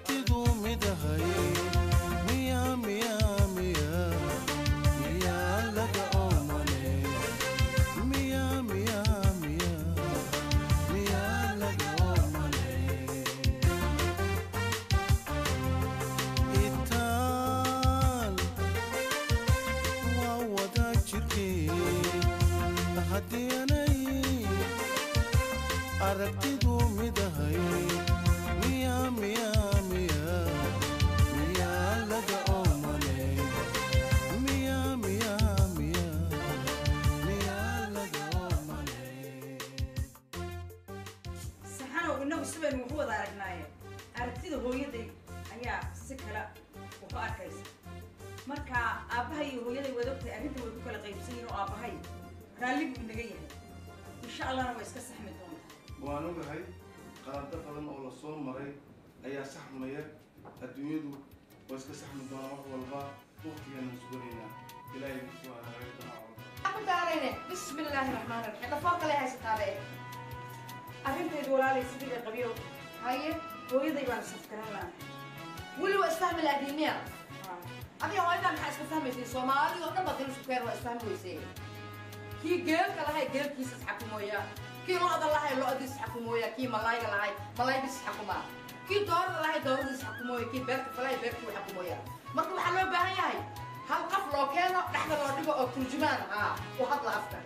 aragtidu midahay miya miya miya miya laga oomane miya miya miya miya laga oomane itaan waa wada jirkee haddii anay aragtidu midahay miya miya miya miya laga oomane miya miya miya miya laga oomane saxanow inagu sibaynu wuxu wada aragnaaye aragtida hooyaday ayaa si kale u ka arkaysa marka aabbahay iyo hooyaday wada ogtahay arrinta way ku kala qaybsan yihiin oo aabbahay raalli buu inaga yahay insha allahna way iska saxmi doontaa waan ogahay qalabdo badan oo la soo maray ayaa saxmaya adduunyadu waa iska saxmi doonaa wax walba waqtigeena suganaynaa ilaahay kusoo haraagay danaca أحمد علينا بسم الله الرحمن الرحيم دفوق لي هاي ستارة arrintaydu walaalay sidii qabyo هاي hooyaday baan safkaran lahaa ولي واسفهم الأديمية أبي هاي ده محس كفهم في الصومالي وأنا بدل سكر واسفهم ويسير كي جيل كلا هاي جيل كيس حكومية كي ما أضل هاي لو أديس حكومية كي ملاي كلا هاي ملاي بس حكومة كي دور كلا هاي دور بس حكومية كي بيرك فلاي بيرك حكومية ما كل حلو بهاي هاي هل قف لو كانوا نحن لو نبغى ترجمان ها وحط الأفكار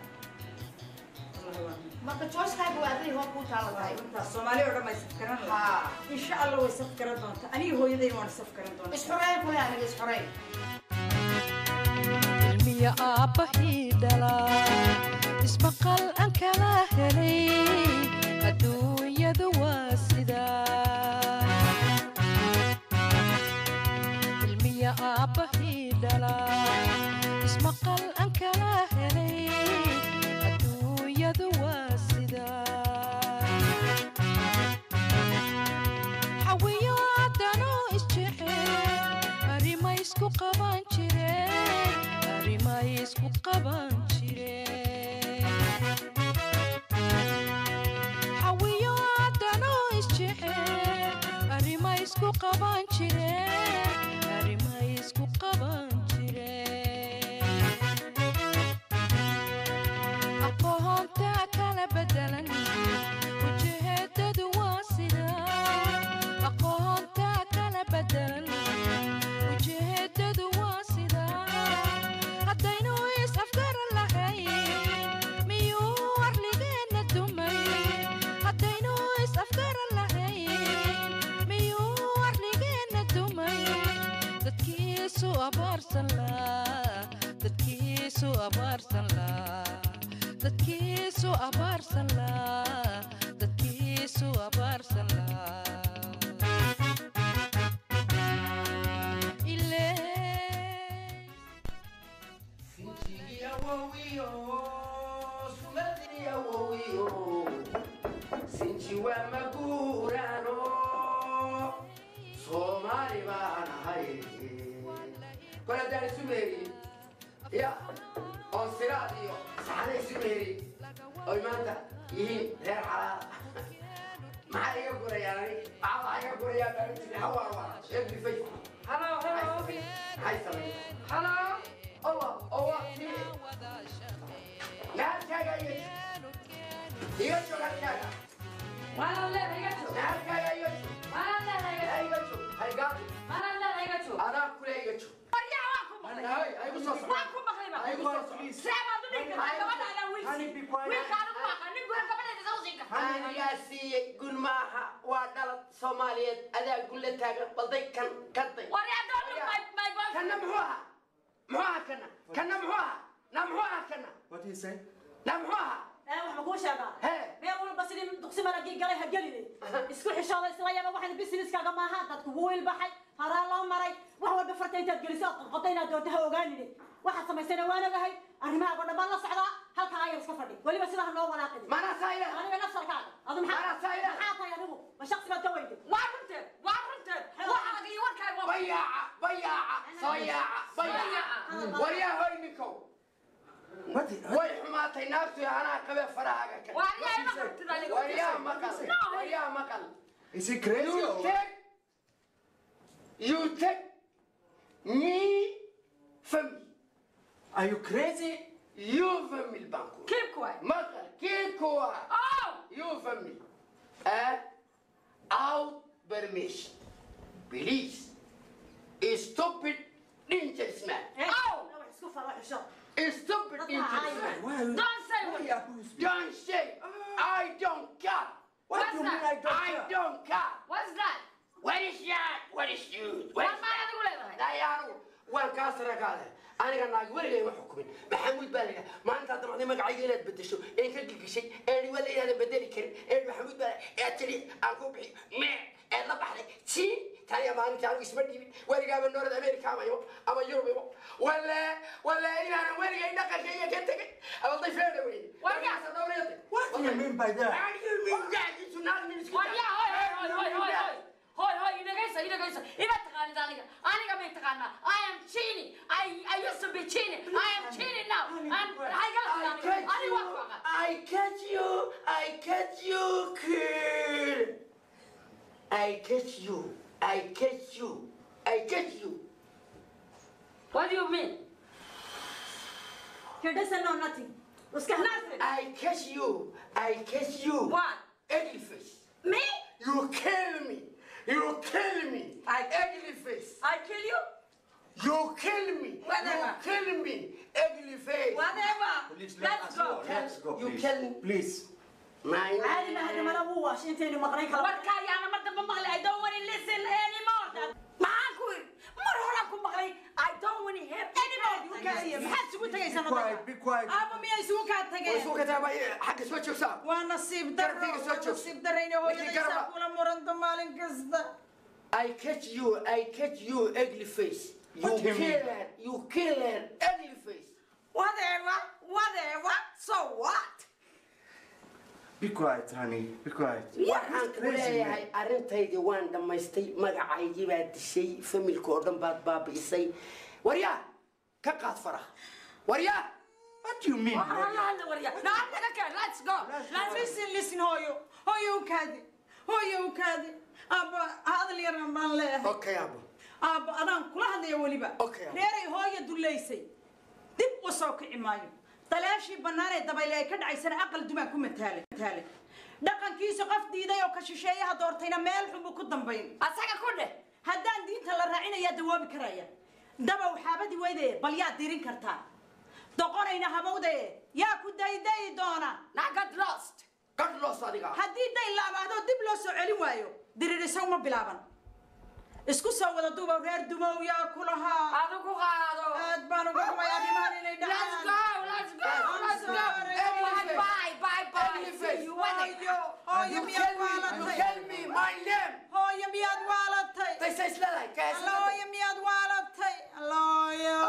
ما كتوش هاي بوادري هو كوت على هاي الصومالي ولا ما يسفكران ها إن شاء الله ويسفكران دونتا أنا hooyaday waan safkaran doonaa إيش حرين كل يعني إيش حرين المية أبحي دلا اسبقل أنك لا هلي الدنيا دواسدا المية أبحي دلا اسبقل أنك لا هلي الدنيا دواسدا حويو عدنو إسجحين أريما يسكو قبان جيرين أريما يسكو قبان جيرين حويو عدنو إسجحين أريما يسكو قبان جيرين أريما يسكو قبان جيرين أقوهم تاكل بدلا وجهد دواسدا أقوهم تاكل بدلا وجهد دواسدا هدينو يسافر اللهين ميور لغينا الدمي هدينو يسافر اللهين ميور لغينا الدمي dadkiisu abaarsan laa dadkiisu abaarsan laa dadkiisu abaarsan laa dadkiisu abaarsan laa sinji waa maguuraano soomaali baan ahay kol haddaan isu meeri ya oon siraad iyo saxada isu meeri oy maanta yihiin reer xalaal maxaa iga gurayaan ani maxaa iga gurayaan baan jiri hawaa waa eebifay halo halo maxay sameeyeen halo allah allah naarkaaga iga iga jog halkaaga Mana leedahay iga jog naarkaaga iga jog mana leedahay iga jog haygaadi mana leedahay iga jog adaa kule iga jog waryaa waan ku maqlay hay ay ku soo socdo waan ku maqlay ba ay ku soo socdo seema duninka gabadha wiilsi wiilkaan u maqan nin gura gabadheeda soo siinka anigaa siiyey gun maaha waa dhalad soomaaliyeed adaa gulle taagan balday kan kaday waryaa doon my my boy kana muxuu ahaa muxuu ahaa kana kana muxuu ahaa na muxuu ahaa kana What do you say? na muxuu ahaa ee wax ma kuu sheegaa hee meel walba sidii duqsi malagii galay ha geline isku xishooday isla yaba waxayna businesskaaga maaha dadku ugu wiilbaxay haraa loo maray wax walba farta intaad geliso ood qoqotay inaad doonto ha ogaanine waxaad samaysana waan ogahay arrimahaago dhammaan la socdaa halkan ayar iska fadhi weliba sidaa noo walaaqin mana saayida aniga nafsarkaaga adu maxaa mana saayida maxaa tahay adigu ma shaksi baad ka weyday waa runteed waa runteed waxaaga iyo warkaaga waa bayaaca bayaaca soo yaaca bayaaca waryaa hoy ninkow way xumaatay naagtu anaa qabe farahaaga kan waryaa ima qabtid aniga waryaa maqal waryaa maqal Is he crazy you or what? take You take me family. Are you crazy? You family banco. Keep quiet. Mother, keep quiet. Oh! You family. Uh, out permission. Please. Stupid dangerous man. Oh! Stupid dangerous man. Don't say what. Don't say. I don't care. What do you mean I don't care? I don't care. What's that? What is that? What is you? What am I going to do? لا يا رو وان كاسر قال أنا قلنا ورقة ما حكمين محمود بالله ما أنت طبعا ما قاعد يلد بدشوا إن كل شيء إني ولا هذا بدل كريم إن محمود بالله أتري أكو بحي ما أنا بحري شيء تاني ما أنت عارف اسمه دي ورقة من نورد أمريكا ما يبغى أما يوروب ولا ولا إن أنا ورقة إنك شيء كنتك أما ضيف هذا وين ورقة صدوري What do you mean by that? I do mean that it's not mean ورقة هاي هاي هاي هاي هاي هاي هاي إذا جيسا إذا جيسا إذا تقاني ذلك أنا كم يتقانا I am cheating I I used to be cheating I am cheating now and هاي قال ذلك أنا واقع I catch you I catch you kid I catch you I catch you I catch you What do you mean? He doesn't know nothing. Nothing. I catch you I catch you What? Ugly face Me? You kill me You kill me I ugly face I kill you? You kill me Whatever. You kill me ugly face Whatever. Please let Let's us go. go. Let's go, You please. kill me Please. My عادي ما هذا ما له هو عشان انت اللي مقرين كلام. What كان يعني مرة بمغلي I don't want to listen anymore. معاكوا مرة هراكم مغلي I don't want to hear anymore. كاية محد سوى تجي Be سنة quiet. Be quiet. أبو ميا يسوى كات تجي. وسوق تابع حق اسمه شو صار ونصيب در كرتيك سوتشو. ونصيب درين هو لكن يدي كربا. ساقولا مرند مالين كذا. I catch you I catch you ugly face You What do you kill mean? her You kill her ugly face Whatever. Whatever. So what? Be quiet, honey. Be quiet. waxaan ku leeyahay arrintaydii waan dhammaystay magacaygii baa dishay familka oo dhan baad baabi'isay waryaa ka qaad faraha waryaa What do you mean? No, let's go. Let's listen listen هويو هويو كادي هويو كادي أبا هذا اللي أنا ما له. okay abo أبا أنا كل هذا يولي بقى. Okay. ريري هويو دوليسي دب وساق عمايو طلاشي بنارة دبي كد عيسنا أقل دم أكون متهالي متهالي دقن كيس قف ديدا يو كشيشة هدورتينا مال حبو كدم بين أساق كله هدان دين تلا رعينا يا دواب كرايا دبا وحابدي ويدي بليات ديرين كرتا دقونينا هبودي يا كداي داي دونا لا get lost God lost adiga هدي داي لا بعدو دب لو سو علي وايو ديري سو ما بلابن isku soo wada duuba reer dumow yaa kulaha adigu qaado aad baan uga xumaay arrimahan inay let's go let's go let's go bye bye bye you hooyo hooyo miyaad waalatay tell me my name hooyo miyaad waalatay this is like guys hooyo miyaad waalatay hooyo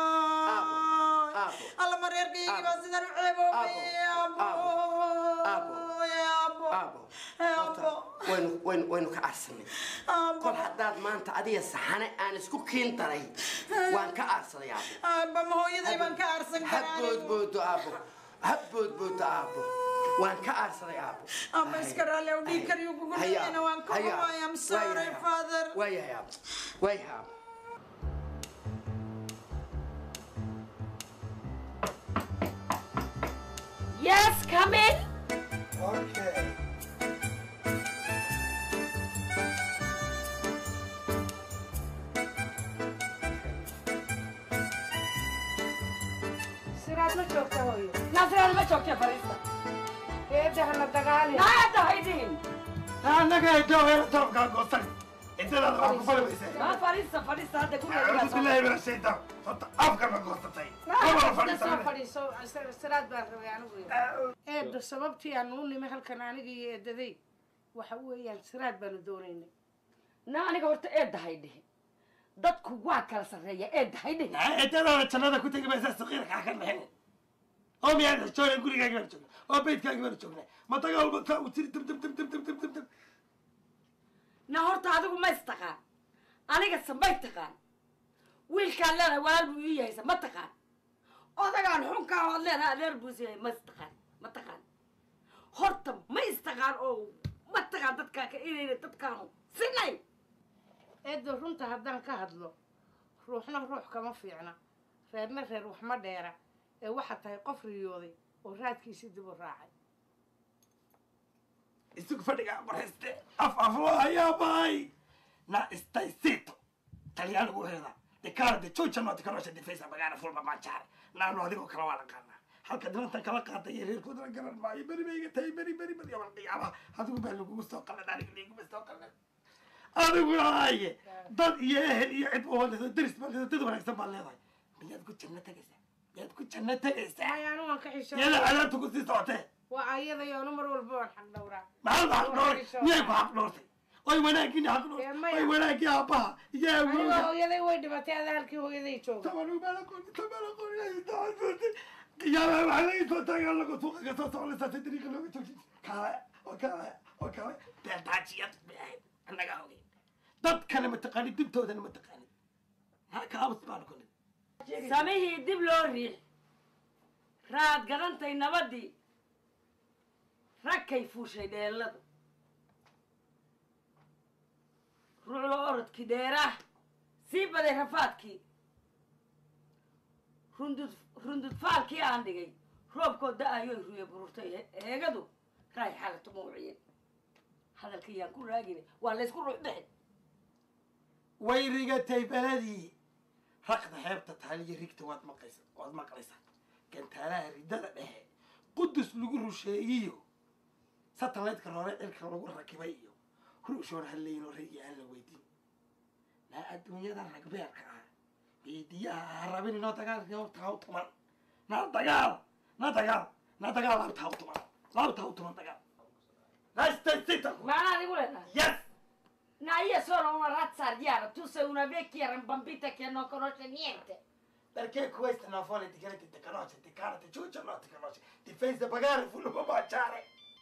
alla mareerkaygi baa sidan u ceeboobay abo abo abo abo waynu waynu waynu ka aarsanay kol haddaad maanta adiga saxane aan isku kiin daray waan ka aarsaday aabo aba ma hooyaday baan ka aarsan karaa habboodboodo aabo habboodboodo aabo waan ka aarsaday aabo aba iska raalli u dhiig kariyo kugu dhacayna waan ka xumaay am sorry father waayahay aabo waayahay aabo yes come in Okay. siraad ma joogta hooyo nasraad ma joogtay fariista eedahana dagaali naada haydin annaga ay dawayla toobkaa goosan intadaada waa ku falmaysaa ma fariista fariista hadda acuudu billaahi min ashaytaan horta afkana goosatay qabala fadhiisa fadhiiso siraad baan rabay anigu eedda sababtii aan u nimay halkan aniga iyo eedaday waxa weeyaan siraad baanu doonaynay na aniga horta eedda haydhihi dadku waa kala sarreeya eedda haydhihi intadaada jannada ku tegi maysaa saqiirkaa ka dhexin oo miyaad jooga gurigaaga baan joognaa oo beydkaaga baan joognaa ma taga walba taa u tiri dib dib dib dib dib dib dib dib na horta adigu ma istaqaan aniga samay taqaan wiilkaan leedahay walaal buu ii yahaysa ma taqaan odagaan xunkaa ood leedahay adeer buu siyahay ma istaqaan ma taqaan horta ma istaqaan oo ma taqaan dadkaan ka inayna dadkaanu sinay eedo runta haddaan ka hadlo ruuxna ruux kama fiicna reerna reer wax ma dheera ee waxaa tahay qof riyooday oo raadkiisii dib u raacay isugu fadhiga qoriste af aflo ayaa bahay na istaysito talyaanigu heeda dekara de joojano dekarosha defaysa magaana fulba maanjaare naanu adigoo kala waa naqaanaa halka dimantan kala qaaday iyo reerkoodana garan maayo beri bayga tahay beri beri beri yaban qiyaama adigu baa lagugu soo qalad aniga liguma soo qalad adigu haaye dad iyo ehel iyo cid oo leedo daris baa leedo dad wanaagsan baa leedahay miyaad ku janno tagaysaa miyaad ku janno tagaysaa ay anu waan ka xisho yada cadaabta ku sii socotee waa ayada iyo anu mar walba waan xaq dhowraa maxaad xaq dhowray miyay ku xaq dhowrtay oy wanaagin xaq dhowray oy wanaagii aabbaha yaa awooda hooyaday way dhimatay ada halkii hooyaday joogto tabanu bala qoon tabala qoon ay taasay qiyaama waxa laga soo taagan lagu suuqa ka soo socda tadriiq looga joogay kale oo kale oo kale beertaajiyad baa annaga ogeyn dad kale ma taqaanid dibtoodana ma taqaanid halka abas baan ku nid samihii dib loo riix raad garantay nabadii rakkay fuushay dheeladu ruuclo orodkii dheeraah sii baday rafaadkii rundud rundud faalkii aan dhigay roobkoo da-ayoy ruye bururtay eegadu raay xaalatu mawciyen hadalkii yaan ku raagina waa laysku ruux dhexi way rigatay beledii raqda xeebta taaliyo rigta waad maqaysa waad maqlaysaa gantaalaha riddada dhexe qudus lagu rusheeyiyo satellite-ka roore cirka lagu rakibay iyo ruushoon halleyn oo rigi aan la weydiin naa adduunyada ragbeerka ah biidiyaha ha rabin inoo dagaal laabta ha u tuman naa dagaal na dagaal na dagaal laabta ha u tuman laabta ha u tuman dagaal nastaysita maanaa adigu leedahay yes na io sono una razza ardiana tu sei una vecchia rambambita che non conosce niente perché questa è una folle di che ti conosce ti cara ti giugia no ti conosce ti fai da pagare fu non mangiare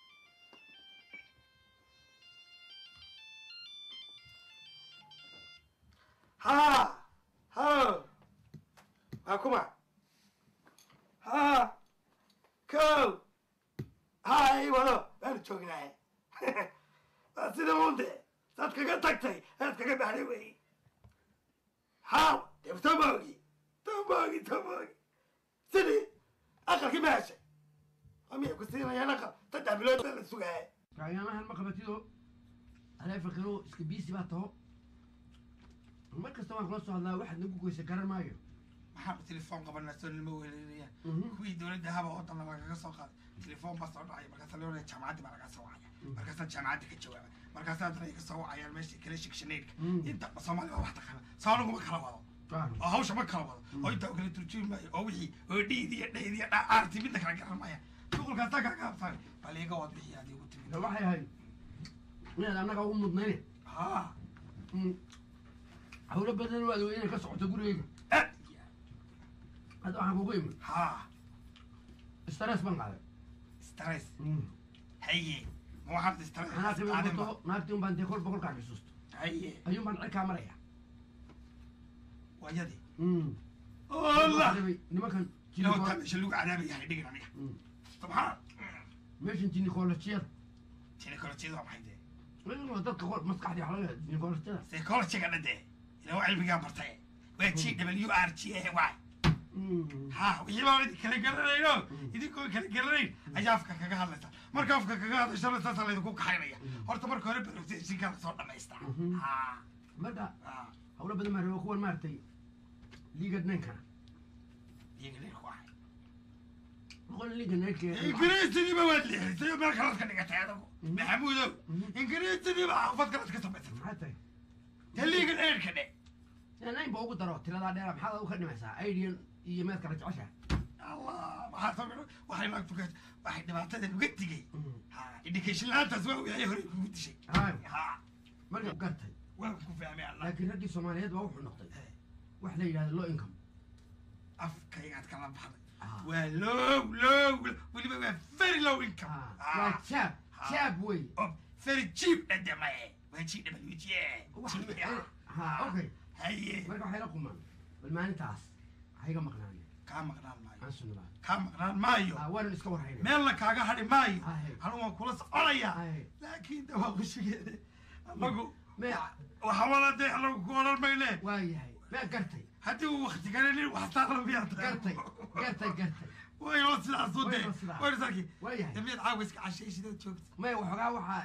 ha ha akuma ha ko hai walo ben joognaay sida monte saad kaga tagtay aad kaga baxday wey haa dee tamoogi tamoogi tamoogi sidii aqalkii ma heshay amiyay ku siinayaan aqal saddex bilood baa la sugaaya kaayanahan ma qabatido anaa fakiro iska biisi baa taho mar kasta waan kula soo hadlaa waxaad nagu goysa garan maayo maxaa telefoon qabanaa soo nima weeleynayaan kuwii dowladda haba oo dhanna lagaga soo qaaday telefoon baa soo dhacaya markaasa leonaya jaamacaddii baa lagaa soo wacaya markaasaa jaamacadda ka jawaaba markaasaa haddana ay ka soo wacayaan meesha kala shigshaneydka inta soomaali waa wax taqaana sooniguma kala wado oo hawsha ma kala wado oo intaa kala turjumi maayo oo wixii oo dhiid iyo dhayd iyo dhacaarti midna kala garan maaya shuqulkaasaa kaaga habsaane bal iga wad wixii aad igu timid waxay ahayd inaad annaga ugu mudnayne haa hawlo badan oo adweyne ka socoto gurigeyga hadda waxaan kugu imid haa stress baan qaaday stress haye ma waxaad stress naagtibato naagtii un baan dee kolba kolkaa xusuusto haye ayuun baan cirkaa maraya waayadii allah nimankan ilaa meesha lagu cadaabaya hay dhigin aniga subxaan meeshan jinikoloojiyada jinikoloojiyada waa maxay dee dadka maskaxdii waxa laga yahay jinikoloojiyada psychologiga dhade ilaa cilmigaa bartay waa g w r g a y ha wixii baan idin kala garanayno idinkoo kala garanayn ayaa afka kaga hadlaysa marka afka kaga hadlayshana saasaa laydinku kaxaynaya horta marka hore barogtaysinkaa lasoo dhamaystaa ha marka hawlo badan maa rabo kuwan maaragtay liiga nankana liiga nanku ahay boqol liiga nanka ingiriisidiiba waad leexisay oo meel kalaad ka dhigatay adagu maxamuudow ingiriisidiiba afad kalaad ka samaysatay maxaa tahay dee liiga dheerka dhe nayn ba ugu daro tiradaa dheera maxaad u ka dhimaysaa aidian iyo meel kala jecesha allah maxaa soo waxay laagtu ka waxay dhibaatadan uga digay education la-aantaas waa wixii hore kugu dishay marka gartay waan ku fahmay allah laakiin raggii soomaaliyeed baa wuxuu noqday wax la yidhahda low income afkaygaad kala baxday waa low low weliba waa very low income waa jaab jaab wey very cheap dhadamaye waa g w g okay haye marka waxay la qumaan bal maalintaas hayga maqnaanay kaa maqnaan maayo aan sunubaa kaa maqnaan maayo waanan iska warhayna meelna kaaga hadhi maayo anu waan kula soconaya laakiin de waa qushigeeda anagu ما وحوالا دي على كورال الميلاد واي هاي ما قرتي هدي وقت قال لي وحصل بيها قرتي قرتي قرتي وين وصل عصودي وين ساكي واي هاي تبي تعاوز عشيش ده شوكت ما وحقا وحا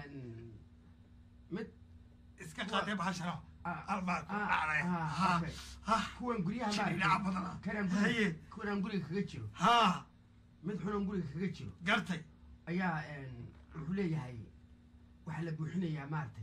مت اسكا قاطع بحشرة أربعة ها ها كون قريها ما شنو عبدنا كلام هي كون قري كجيرو ها mid xun guriga kaga jiro gartay ayaa wuxuu leeyahay waxa la buuxinayaa maartay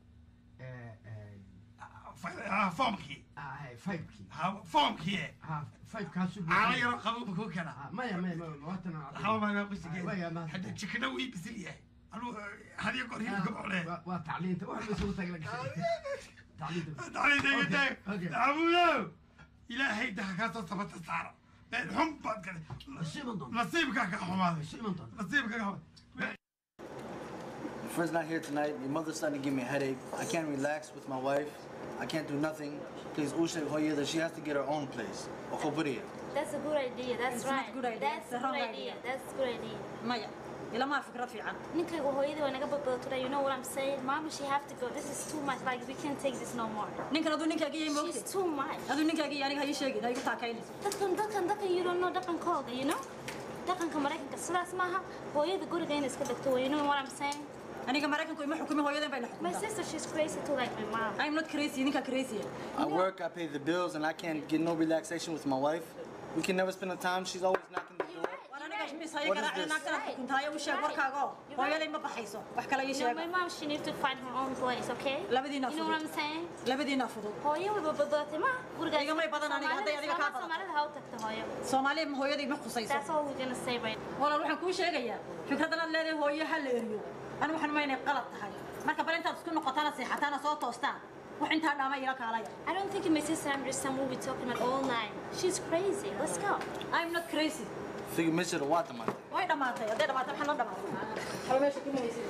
foomkii faybkii foomkii faybkaasu ana yaro qabo makuu kana maya maya maya watana hawa ma qisige hada jikana wii bisil yahay anu hadiya qor hilibka bole waa tacliinta waxa la soo tagla tacliinta tacliinta abuyo ilaahay daa ka soo sabata saara الحب بعد كده نصيبك يا حماد نصيبك يا حماد Your friend's not here tonight. Your mother's starting to give me a headache. I can't relax with my wife. I can't do nothing. Please, Usha Hoya, that she has to get her own place. Okoburia. That's a good idea. That's It's right. not good idea. That's It's the a wrong good idea. idea. That's a good idea. Maya, ila ma fikra fiican. Ninkaygu hooyadii waa naga badbado today. You know what I'm saying? Mama, she have to go. This is too much. Like we can't take this no more. Ninkan adu ninkaaga yahay moogtay. She's too much. Adu ninkaaga yahay aniga ha ii sheegin, ha igu taakaynayso. Dadkan dadkan dadkan you don't know dhaqankooda, you know? Dhaqanka Mareykanka sidaas maaha. Hooyada guriga inay iska dhigto. You know what I'm saying? aniga Mareykanku ima xukumin hooyadan bay la xukuntaa. My sister, she's crazy too, like my mom. I'm not crazy, ninka crazy. I work, I pay the bills, and I can't get no relaxation with my wife. We can never spend the time. She's always knocking the door. What is this? hooyaday ma baxayso. Wax kale ii sheeg. My mom, she needs to find her own place, okay? Labadiina You know what I'm saying? Labadiina fudud. Hooyo way badbadatay ma? Guriga iga may badan aniga haday adiga ka badan. Soomaalida ha u tagto hooyo. Soomaaliya ma hooyaday ma khusayso. That's all we're going to say right now. walaal waxaan kuu sheegayaa fikradan aad leedahay hooyo ha la eriyo anigu waxaan ma inay qalad tahay marka bal intaad isku noqotaan seexataan soo toostaan wax inta dhaama ila kaalaya. I don't think my sister understands what we're talking about all night. She's crazy. Let's go. I'm not crazy. So you miss it or what, man? way dhamaatay haday dhamaatay waxaan la dhamaatay hal meesha ku malaysid.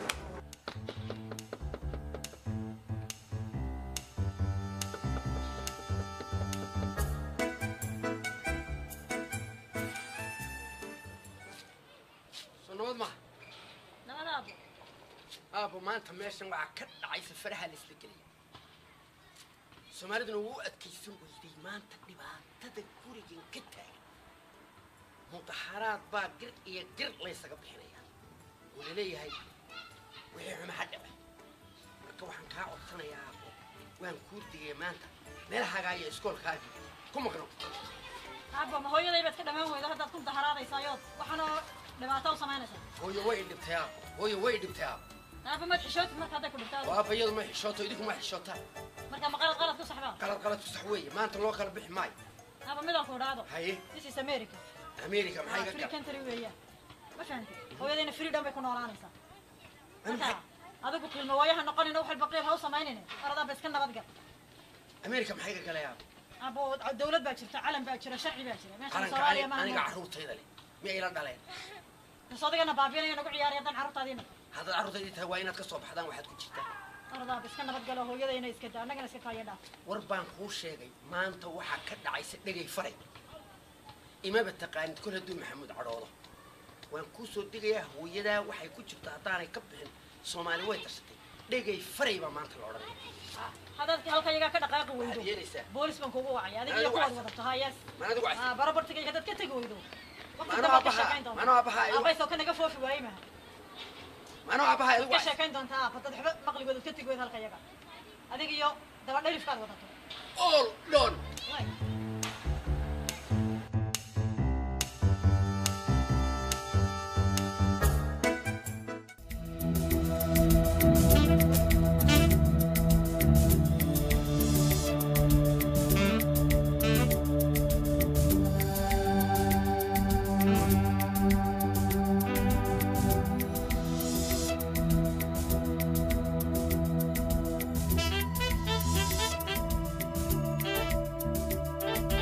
أبو ما أنت ماشي مع كل عايز الفرحة اللي سلكلي. سمارد إنه وقت كيسون ويدي ما أنت نبى تذكري جن كتة. متحرات باقر يقر ليس قبل حنيا. وللي هاي وهي ما حد به. كوحن كاو سنة يا أبو. وين كودي ما أنت. ملها جاي إسكول خارج. كم كنوا. أبو ما هو يلا يبتك دمه وإذا هذا كنت حرارة يسايد وحنا لما تو سمعنا سا. هو يوين بتاعه. هو يوين بتاعه. أبو ما تحشوت مرك هذا كله بتاعه. وأبو يلا ما حشوته يديك ما حشوته. مرك ما غلط غلط تصح بقى. غلط غلط تصحوية ما أنت لو كان بيح ماي. أبو ميلا كورادو. هاي. This is America. أمريكا ما هي كذا. فري كنتري وياه. ما فهمت. هو يدين فري دم بيكون وراني سا. أنا هذا قلت لهم وياها نقلنا نروح البقية هاوس سماينين. أردا بس كنا بدقة. أمريكا ما هي كلا يا أبو. أبو الدولة باكر تعلم باكر شرعي باكر. أنا كأني أنا قاعد تيدلي. مي إلى دلين. صدق أنا بابينا أنا قاعد عياري أنا عرفت هذين. هذا العروض اللي تهوينات كصوب حدا واحد كتشتا. أردا بس كنا بدقة هو يدين يسكت أنا كنا سكت يدا. وربان خوش شيء ما أنت واحد كده عايز تلاقي فرق. إما بالتقان كل هدول محمد عروضه. وان كوسو دقيه هو يدا واحد كتشتا هتاني كبهن سومالي ويترستي. دقي فرق ما أنت العروض. هذا هل كيجا كده قاق ويدو. بوليس من كوبو عيا. هذا يقول وضبطها ياس. ما أنا دقوا عايز. آه برا برتك كده كده ويدو. ما أنا أبها. ما أنا أبها. أبا يسوق كنا قفوا في وعيمه. ما أنا أبها. كش كان دون تاب فتحب مقلي ويدو كده ويد هل كيجا. هذا يو ده بدي يفكر وضبطه. all done. Thank you.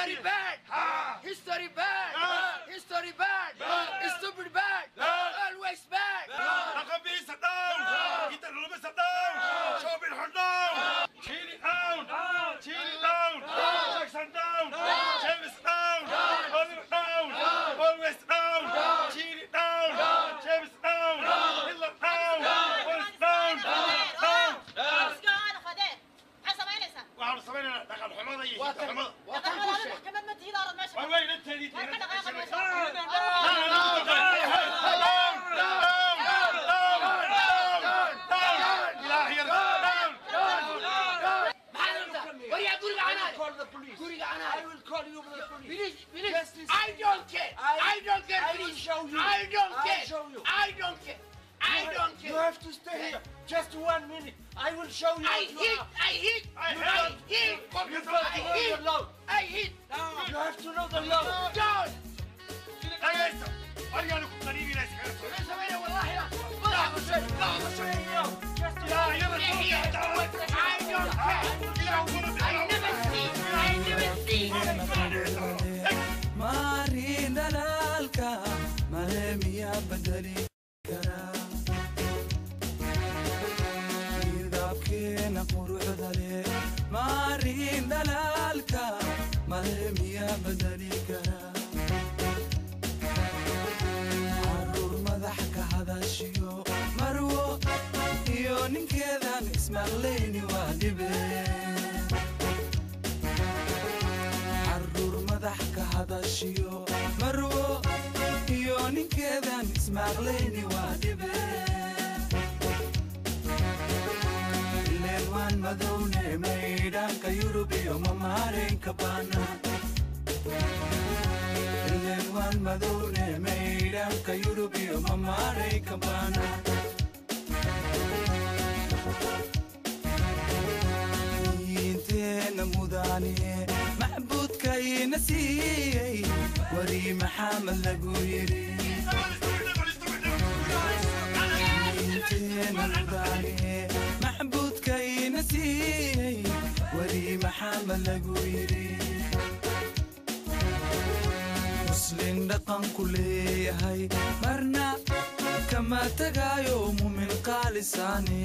history bad history bad history bad stupid bad always bad رقم بيس down انت اللي down شوف الحر down شيل down شيل down جاكسون down جيمس down اوليفر down always down شيل down جيمس down هيلر down always down down وعم سمينا دخل حماضة يجي حماضة وين انت دي I will call you the police. Please, please. I don't care. I don't care. I will show you. I don't care. I'll show you. I don't care. I don't care. You have to stay here. Just one minute. I will show you. I hit. I hit. I hit. You got to know the law. I hit. You have to know the law. Don't. أرجعلكم قريبي لا يسكرتوا. ليس بيني والله لا. لا أبصر. لا أبصر. لا يلا. I don't care. I never see. I never see. Marina lalka, malemiya badali kara. Idabkena quruxdale. Marina lalka, malemiya badali kara. Arur madaxka hadashiyo marwo iyo ninkeedan ismaqlayni waa dhibe. madaxka hadashiyo marwo iyo ninkeedan ismaqlayni waa dhibe ileen waan madowne maydhanka yurub iyo mamaareynka baana ileen waan madowne maydhanka yurub iyo mamaareynka baana inteena mudaaniye macbuudkayna siiyey wari maxamed lagu yidhi inteena mudaaniye macbuudkayna siiyey wari maxamed lagu yidhi muslin dhaqanku leeyahay marna kama tagaayo mumin qaalisaane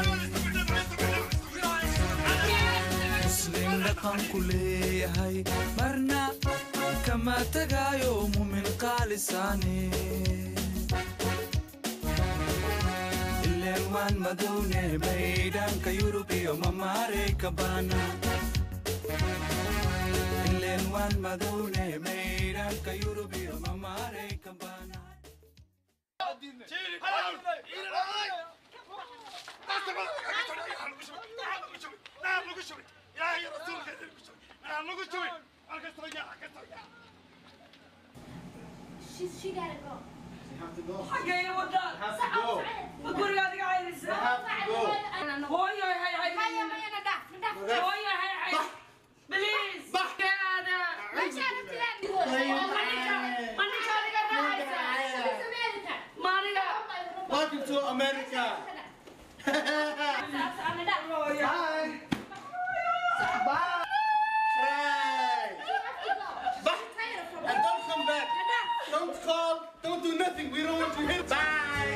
muslim dhaqanku leeyahay marna kama tagaayo mumin qaalisaane ileen waan madowne maydhanka yurub iyo mamaareynka baana ileen waan madowne maydhanka yurub iyo mamaareynka baana يا رسول الله انا لو قلت انا قلت رجع قلت رجع She she gotta go. You have to go. حقي ودان. Have to go. بقول قاعد قاعد يسا. You have to go. هو يا هاي هاي. هيا هيا ندف ندف. هو يا هاي هاي. بليز. بح هذا. ما شاء تلعب. ماني كان رايحة. ماني. Welcome to America. Bye. Bye. Hey. Bye. And don't come back. Don't call. Don't do nothing. We don't want you here. Bye.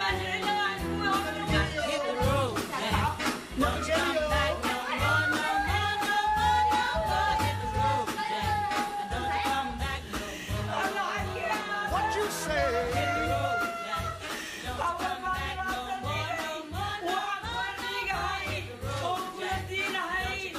Hit the road, Jack. Don't you come back no more, no more, no more, no more. Hit the road, Jack. Don't you come back no more. What you say? Hit the road, Jack. Don't you come back no more, no more, no more. Hit the road, Jack.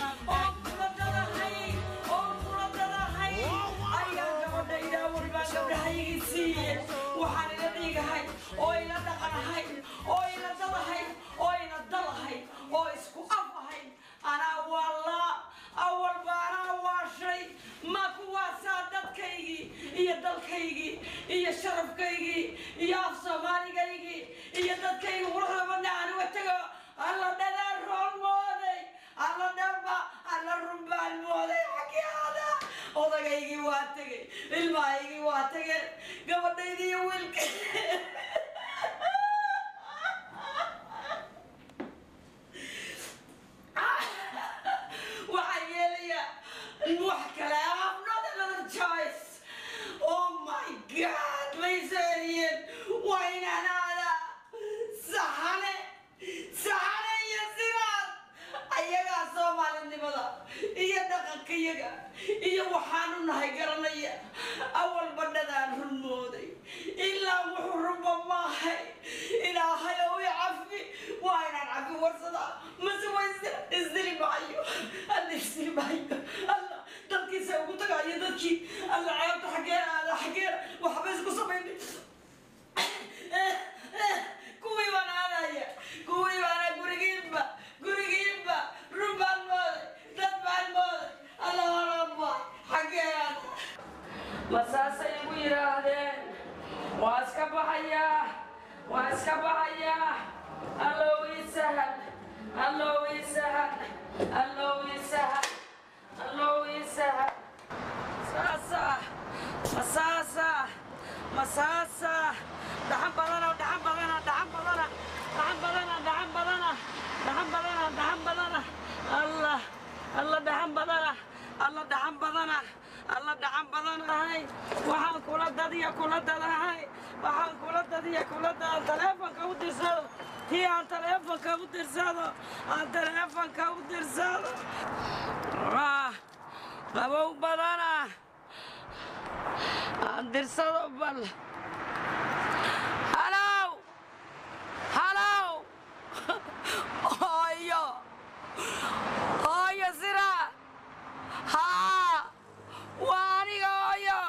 waxaan ila dhigahay oo ila dhaqanahay oo ila dadahay oo ila dalahay oo isku afahay anaa wallaa awal baanaa waashay ma kuwaasaa dadkaygii iyo dalkaygii iyo sharafkaygii iyo af soomaaligaygii iyo dadkaygii quruxda badna aniga tago alla dhadaan roon mooday alla dhamba alla rumbaan mooday xagiyaada odagaygii waa tegey ilmahaygii waa tegeen gabadhaydii iyo wiilka waxaan yeelayaa wax kale I'm not Somali nimada iyo dhaqankayaga iyo waxaanu nahay garanaya awal badadaan runmooday ilaa wuxuu rubo maahay ilaahay oo cafi waa inaan cafi warsada mase wayse isdili maayo alla isdili maayo alla dadkiisa ugu tagaayo dadkii alla ceebta xagee aada xagee waxba isku samaynay kuwii baan aadaya kuwii baana gurigiinba gurigiinba run baan mooday dad baan mooday alla horaba xagee aada masaasay igu yidhaahdeen waa iska baxayaa waa iska baxayaa allow ii sahal allow ii sahal allow ii sahal allow ii sahal saasa masaasa masaasa dhaxan badana dhaxan badana dhaxan badana dhaxan badana dhaxan badana dhaxan badana dhaxan badana allah allah dhaxan badana allah dhaxan badana allah dhaxan badanahay waxaan kula dadiya kula dadahay waxaan kula dadiya kula dada taleefanka u dirsado tii aan taleefanka u dirsado aan taleefanka u dirsado qabow badana aan dirsado bal halow halow hooyo hooyo sira haa waa aniga hooyo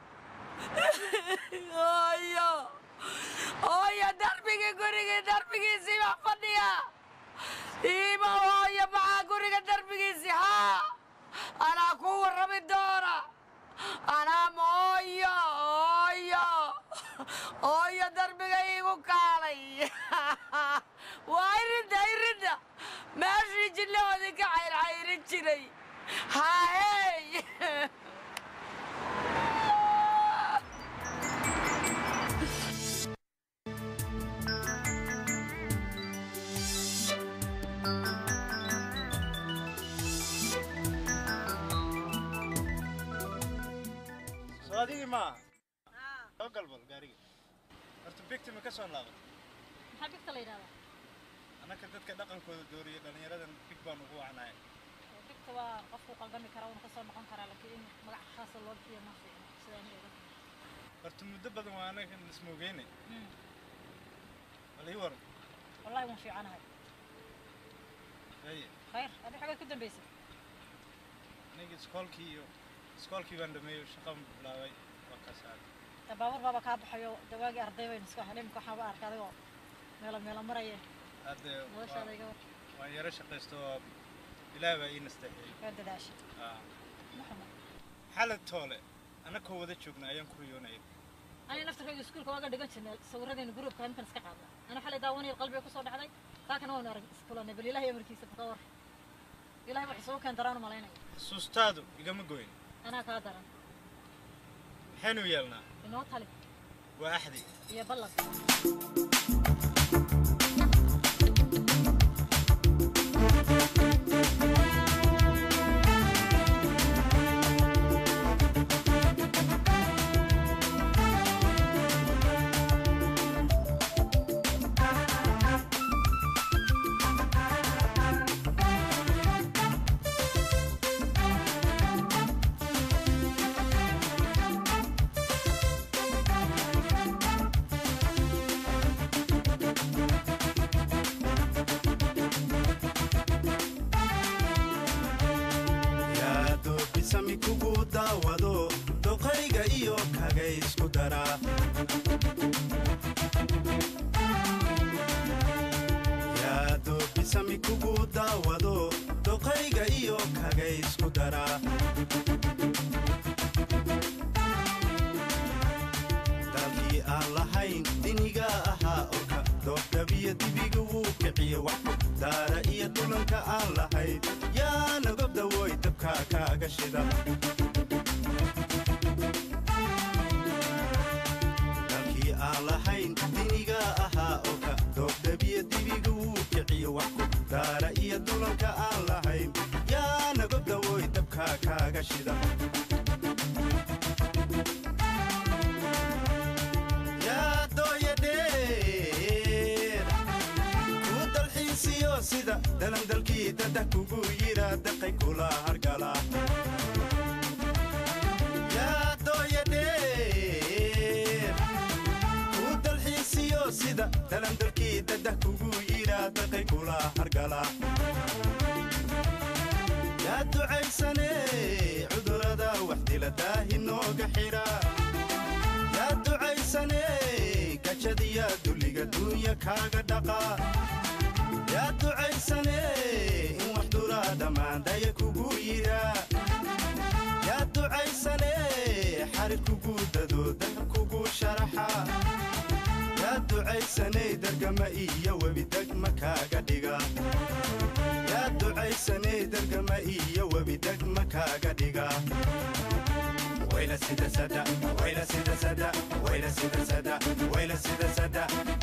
hooyo hooyo darbigii gurigii darbigiisii baa fadhiya iima hooyo maxaa guriga darbigiisii haa anaa ku warrami doona anaa mooyo hooyo hooyo darbiga iigu kaalay waa irinda irinda meeshii jinnahoodii ka cayrcayrin jiray haahey صادقي ما أقل بال قاري أنت بيكتي مكسر لاغت maxaa bigta la yidhahdaa أنا كنت كدقن كدوري لأن يردن بيك بان وقوع عناي bigta waa qofku qaldami kara uuna kasoo noqon karaa laakiin in magac khaasa loo bixiyo ma fiicno sidaan iyaga أنت مدبر وأنا كن اسمه جيني ولا يور والله مو fiicanahay أي khayr adii xageed ku dambaysay نيجي سكولكي سكولكي بندمي وشقم بلاوي وكساد tababar baba ka baxayo dawaagi arday bay iska halim ka xaba arkay oo meel meel maraya هذا noloshaada iga war وأنا يرش قيستو إلى بقى ينستحي ka dadaashi آه maxamed حالة طولة أنا كوودة شوكنا أيام كوريونا إيه أنا نفتكر iskuulka waaga dhigan jirnay sawiradeena groupka intan iska qaadna ana xalay daawanay qalbiga ku soo dhacday laakiin waan arag iskuulana bal ilaahay amarkiisa ka war ilaahay wax soo keen daraan malaynay سوستادو يقام قوين أنا كادرا حنو يلنا إنه طالب واحدي يا بلد sida dalan dalki dalkii dada kugu yira daqay kula hargala yaa dooyadheer ku dalxiisiyo sida dalan dalkii dada kugu yira daqay kula hargala yaa ducaysane cudurada waxdila daahi nooga xidha yaa ducaysane gajadiya duliga dunya kaaga dhaqa yaa ducaysane in wax duraa dhammaandaya kugu yira yaa ducaysane xarid kugu dado dahab kugu sharaxa yaa ducaysane dargama iyo webi degma kaaga dhiga yaa ducaysane dargama iyo webi degma kaaga dhiga wayla sida sada wayla sida sada wayla sida sada wayla sida sada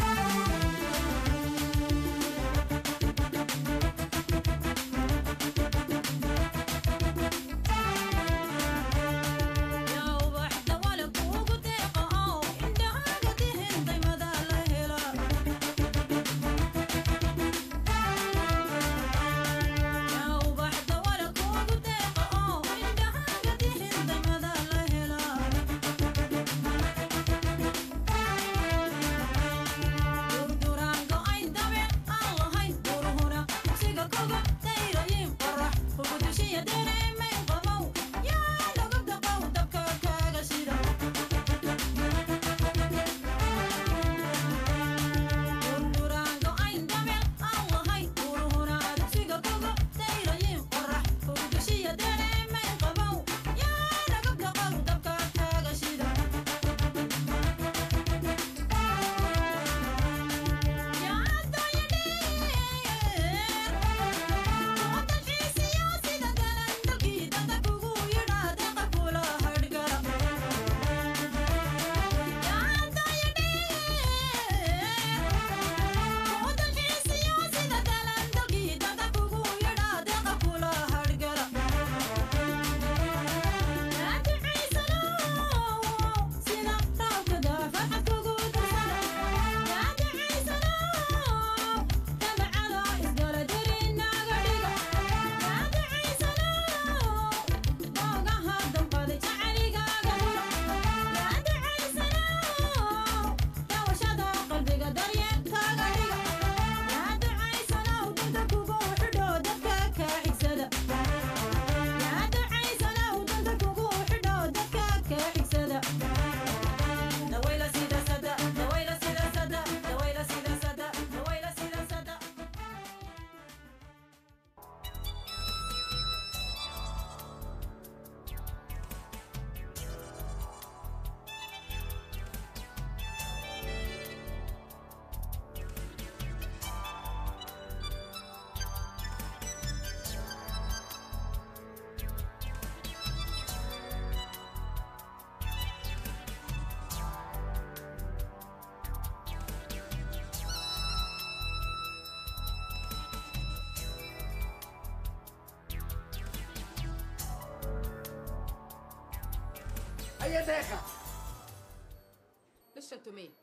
Listen to me.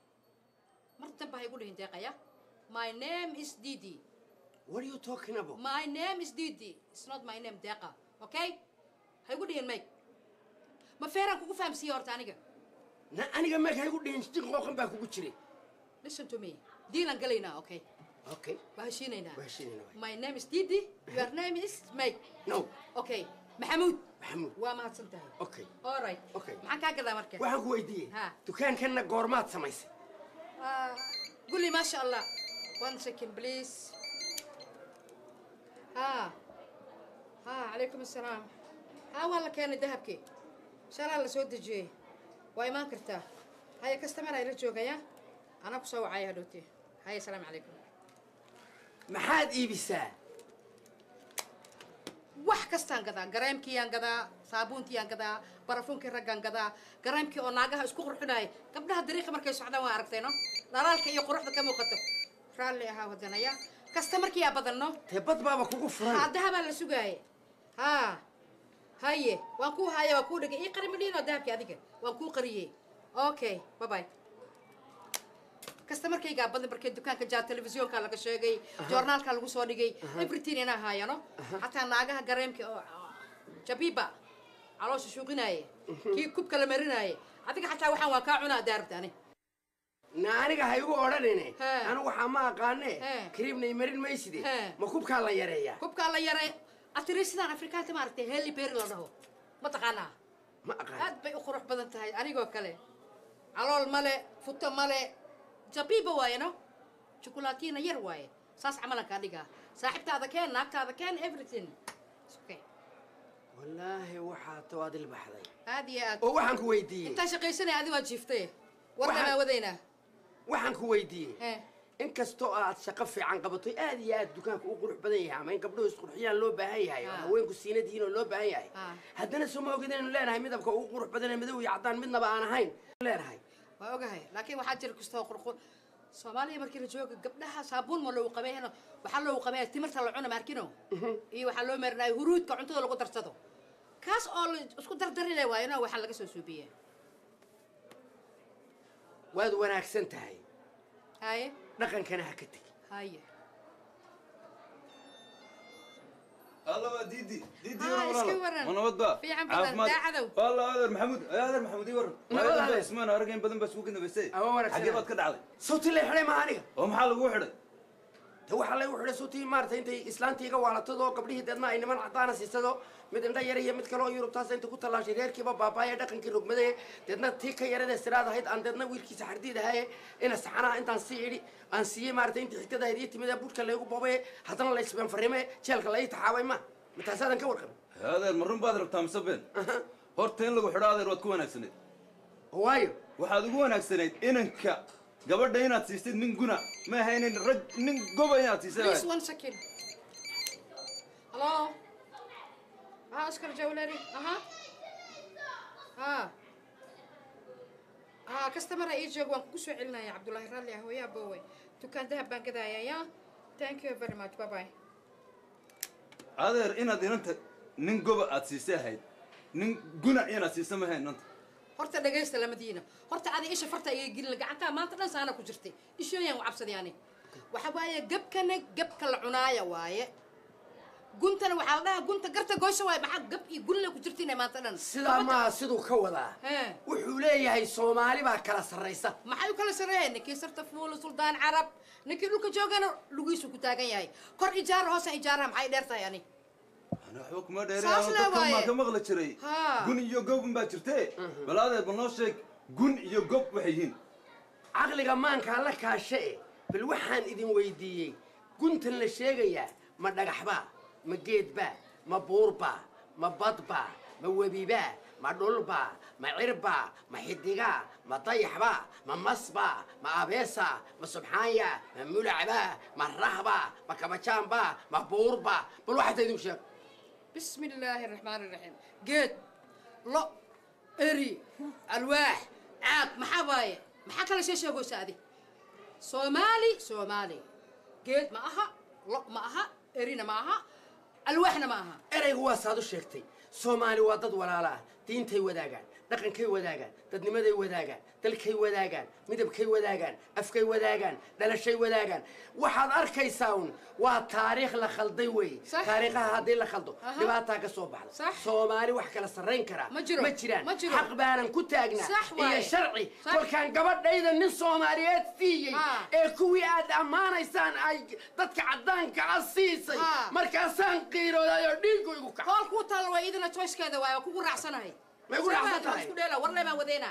Martin Bahiguli in Dekaya. My name is Didi. What are you talking about? My name is Didi. It's not my name Deka. Okay? Hayguli and make. Ma fera kuku fam si ortaniga. Na aniga make hayguli in stick walking back kuchiri. Listen to me. Dilan Galina, okay? Okay. Bahashina. Bahashina. My name is Didi. Your name is Make. No. Okay. Mahmoud. Mahmoud. Waa mahadsantahay. Okay. All right. Okay. Maxaan kaa gadaa marka? Waxaan ku weydiiyey. Ha. Dukaankanna goormaad samaysay? Ah, guli ma sha Allah. One second please. Ha. Ha, alaykum assalam. Ha, waa la keenay dahabkii. Shalay la soo dejiyay. Waa imaan kartaa. Haya customer ay la joogaya. Ana ku soo wacay hadhooti. Haya salaam alaykum. Maxaad iibisaa? wax kastaan gadaa gareemkii aan gadaa saabuuntii aan gadaa barafuunkii raggaan gadaa gareemkii oo naagaha isku qurxinaya gabdhaha dariiqa markay socdaan waa aragtayno dhalaalka iyo quruxda ka muuqato raalli ahaa wadanaya kastamarkii yaa badanno tee bad baaba kugu furan haddaha baa la sugaaya haa haye waan kuu haaya waan kuu dhigay ii qari midhiinoo dahabkii adiga waan kuu qariyey okay bye bye كاستمر كي قابل بركي دكان كجا تلفزيون كان لك شيء جورنال كان لك صوري everything أنا هاي أنا حتى ناقها قريم كي شبيبة على شو غناية كي كوب كلامريناية أتيك حتى وحنا واقعنا دارب تاني نانيك هايو أورانينه أنا وحما قانه كريم نيمرين ما يسدي ما كوب كلا يريا كوب كلا يريا أتريسنا أفريقيا تمارتي هلي بيرلانه ما تقانا ما أقان هاد بيأخرج بدن تهاي أنا جو كله على الملأ فوت الملأ جبيبة واينه شوكولاتينا يرواي ساس عملا كاديجا صاحبت هذا كان ناك هذا كان everything اوكي والله وحا تواد البحري هذه وحن كويدي انت شقيسني هذه ما جفتيه ولا ما ودينا وحن كويدي إن كستوء سقف عن قبضي هذه يا دكانك وقروح بدنيها ما إن قبلوا يسقطحيان لو بهاي هاي وين كسينة دينه لو بهاي هاي هدنا سوما وقدرنا لا نهاي مذبك وقروح بدنا مذوي يعطان منا بقى أنا هاي لا نهاي وأوجهاي لكن واحد جرك استوى قرقون Somali markii la joogo gabdhaha saabuun ma loo qabeeyna waxa loo qabeeyay timirta la cuno markino iyo waxa loo marnay huruudka cuntada lagu darsado kaas oo isku dardarinay waayna waxa laga soo suubiyay waad wanaagsan tahay haye dhaqankana ha ka tag haye الله ديدي ديدي ورا من وضع في عم بدن داعدو والله هذا محمود هذا محمود يورن هذا اسمه أرجع بدن بس وكنا بس حقيقة كده علي صوتي اللي حري معاني ومحل وحده تو حلا وحده صوتي مارتين تي إسلامتي جوا تدو قبله دنا إنما عطانا سيسدو مدن دا يري يمد كلو يوروب تاس أنت كنت الله شرير كي بابا بايا دا كن كيروك مده دنا تيك يري السراد هيد عندنا ويل كي سحردي ده هاي إن السحنا أنت نسيري أنسيه مارتين تي حتى ده هدي تمدا بوت كله بابا حتى الله يسبن فريمه شال كله يتحاوي ما متاسدا كوركم هذا المرن بادر بتام سبين هورتين لو حدا هذا وتكون أكسنت هوايو واحد يكون أكسنت إنك قبل دينا تسيستد من جنا ما هين الرج من قبل يا تسيستد Please one second. Hello. ها أشكر جولاري أها ها ها كاستمر يجي وان كوسو علنا يا عبد الله رالي هو يا بوي دكان ذهب بان كذا يا يا thank you very much bye bye هذا إن هذا أنت من قبل أتسيستد من جنا إنا تسيستد ما هين أنت horta dhageysta la madiina horta aad isha farta ay gilin gacanta maanta dhan saana ku jirtay ishooyan u cabsadayani waxa waaye gabkana gabka la cunaaya waaye guntana waxa la dhahaa gunta garta goosha waaye maxaa gab iyo gunle ku jirtayna maanta dhan sidaa ma sidoo ka wadaa wuxuu leeyahay Soomaali baa kala sareysa maxay kala sareeyeen ninkii sarta fuul suldaan carab ninkii dhulka joogana lugiisu ku taagan yahay kor ijaar hoos ijaaraha maxay dheertahay yani أنا حكم ما داري أنا كم ما كم أغلى شري جون يجوب مباشرته بل هذا بنوشك جون يجوب وحيين عقلي كمان كان لك هالشيء بالوحن إذن ويدي كنت الشيء يا ما نجحبا ما جيت با ما بوربا ما بطبا ما وبيبا ما دولبا ما عربا ما حديقا ما طيحبا ما مصبا ما أبيسا ما سبحانيا ما ملعبا ما رهبا ما كبشانبا ما بوربا بالواحد يدوم شيء بسم الله الرحمن الرحيم جيت لا إري ألواح عاد محباية محك على شيء شو سادي سومالي سومالي جيت معها لا معها إرينا معها ألواحنا معها إري هو صادو شيكتي سومالي وضد ولا لا دينتي وداقان لكن كي وداقان تدنمدي وداقان دلكي وداقان مدبكي وداقان أفكي وداقان دلشي وداقان واحد أركي ساون وتاريخ لخلدي وي تاريخها هذه لخلدو دبعتها كصوب على سومالي وحكي لسرين كرا مجرم مجران مجرم حق بارن كتاجنا صح هي شرعي كل كان قبل أيضا من الصوماليات فيه كوي عاد أمانة إنسان أي ضدك عدان كعصيصي مركزان قيرو لا يردينكو يقولك قال كوتال وإذا نتوش كذا ويا كوكو رعسنا هاي ما يقول رعسنا هاي لا والله ما ودينا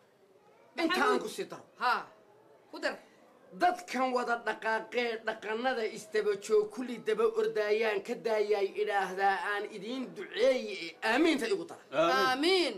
أنت أنكو سيطر ها قدر dadkan wada dhaqaaqee dhaqanada istabajoo kulli daba ordayaan ka daayay ilaahdaa aan idiin duceeyay aamiinta igu tara aamiin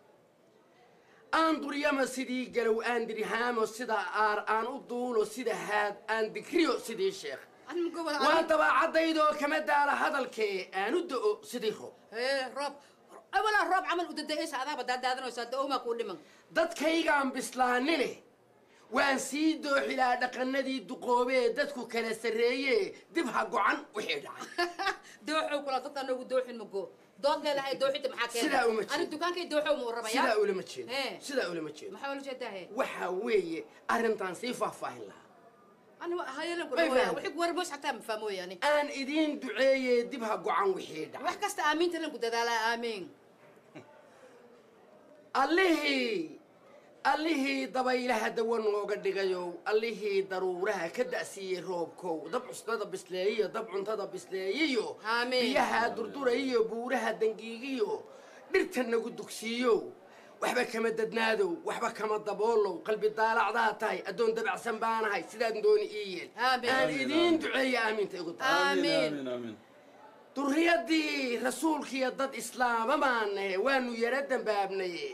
aan duryama sidii galow aan dirhaamo sida aar aan u duulo sida haad aan dikriyo sidii sheekh waa dabaacadaydoo kama daala hadalkee aan u da'o sidii roob roob awalaa roob camal u dada'aysa adaaba daadaadanaysaa da'oomaa kuu dhiman dadkaygaan bislaanine waan sii dooxilaa dhaqanadii duqoobee dadku kala sarreeyee dib ha go'an wixii dhacay دوحو كلا تطلع نو دوحي المجو دوت لا هاي دوحي تمحكي سيدا ومتشي أنا الدكان كي دوحو موربا سيدا ولا متشي سيدا ولا متشي ما حاولوا جدا هي وحوي أرنتان سيفا فاهن لها أنا هاي لهم كلها وحق ورموش حتى مفهموا يعني أنا إذين دعية دبها قعان وحيدة وحكست آمين تلهم كده لا آمين الله الله دبيلها دوان وقدقيو الله ضرورها كدأسي روبكو دب عصدة بسلاية دب عنتها بسلاية آمين بيها دردورية بورها دنقيقيو درتنا قدوكسيو وحبا كما ددنادو وحبا كما دبولو قلبي الضالع ذاتاي أدون دبع سنبانهاي سيدان دوني إيل آمين أنا إذين دعية آمين تقول آمين آمين آمين درهيدي رسولك يضد إسلام أمانه وانو يردن بابنيه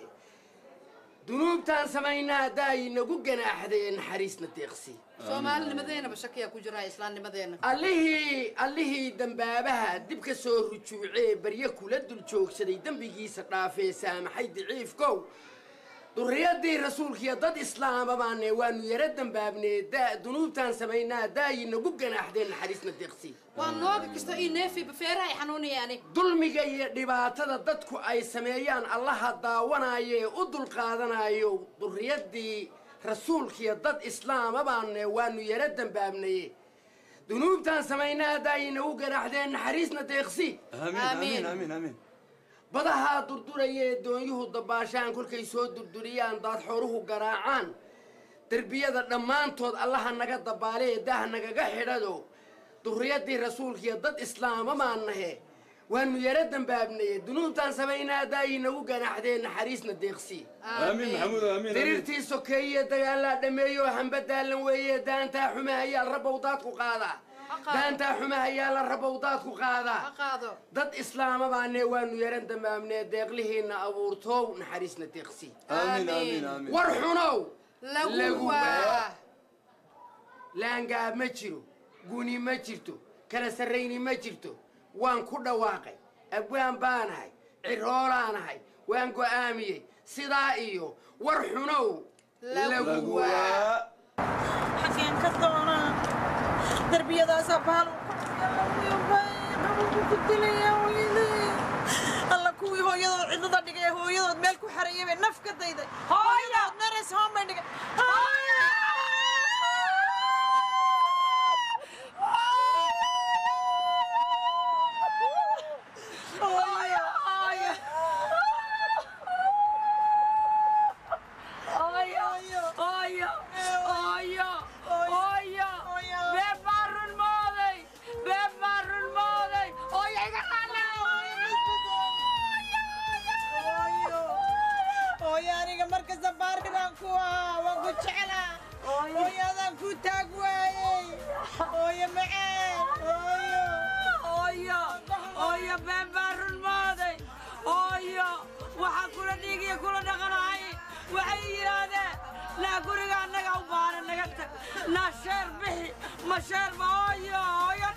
ذنوبتان سمينا داي نقوقنا أحدين حريسنا تيغسي سومال لمدينة بشكية كجرا إسلام لمدينة الليه الليه دنبابها دبك سور رجوعي بريكو لدو الجوك سدي دنبيجي سقافي سامحي ضعيف كو دريادي رسولك يا ضد إسلام أماني وانو يرد دنبابني دا ذنوبتان سمينا داي نقوقنا أحدين حريسنا تيغسي وانوغ كستو إي نافي بفيرا يحنوني يعني dulmiga dhibaatada dadku ay sameeyaan allaha daawanaaye u dulqaadanaayo durriyadii rasuulkiiyo dad islaama baanne waanu yara dambaabnaye dunuubtaan samaynaa daayina u ganaxdeen naxariisna deeqsi آمين آمين آمين badahaa durdurayee doonyuhu dabaashaan kolkay soo durduriyaan daad xoruhu garaacaan derbiyada dhammaantood allaha naga dabaalee daah nagaga xidhado durriyadii rasuulkiiyo dad islaama maannahe waanu yara dambaabnaye dunuubtaan samaynaa daayina u ganaxdeen naxariisna deeqsi آمين محمود آمين diriirtii sokeeye dagaalaa dhameeyo hamba daalan weeye daantaa xumahayaa rabow daadku qaadaa daantaa xumahayaa la rabow daadku qaadaa dad islaama baane waanu yaran dambaabnee deeqlihiinna abuurtoow naxariisna deeqsi آمين آمين آمين war xunow lagu waa laangaab ma jiro guni ma jirto kala sarrayni ma jirto waan ku dhawaaqay abwaan baanahay ciroolaanahay waan go'aamiyey sidaa iyo war xunow lagu waa xageen ka doonaa darbiyadaasa baal ku dilaya hooyadii alla kuwii hooyadood cidlada dhigay hooyadood meel ku xareeyay bay naf ka dayday hooyadood nares hoon bay dhigay لا قريقا نقا وبانا نقا ناشير بحي مشير بايو يا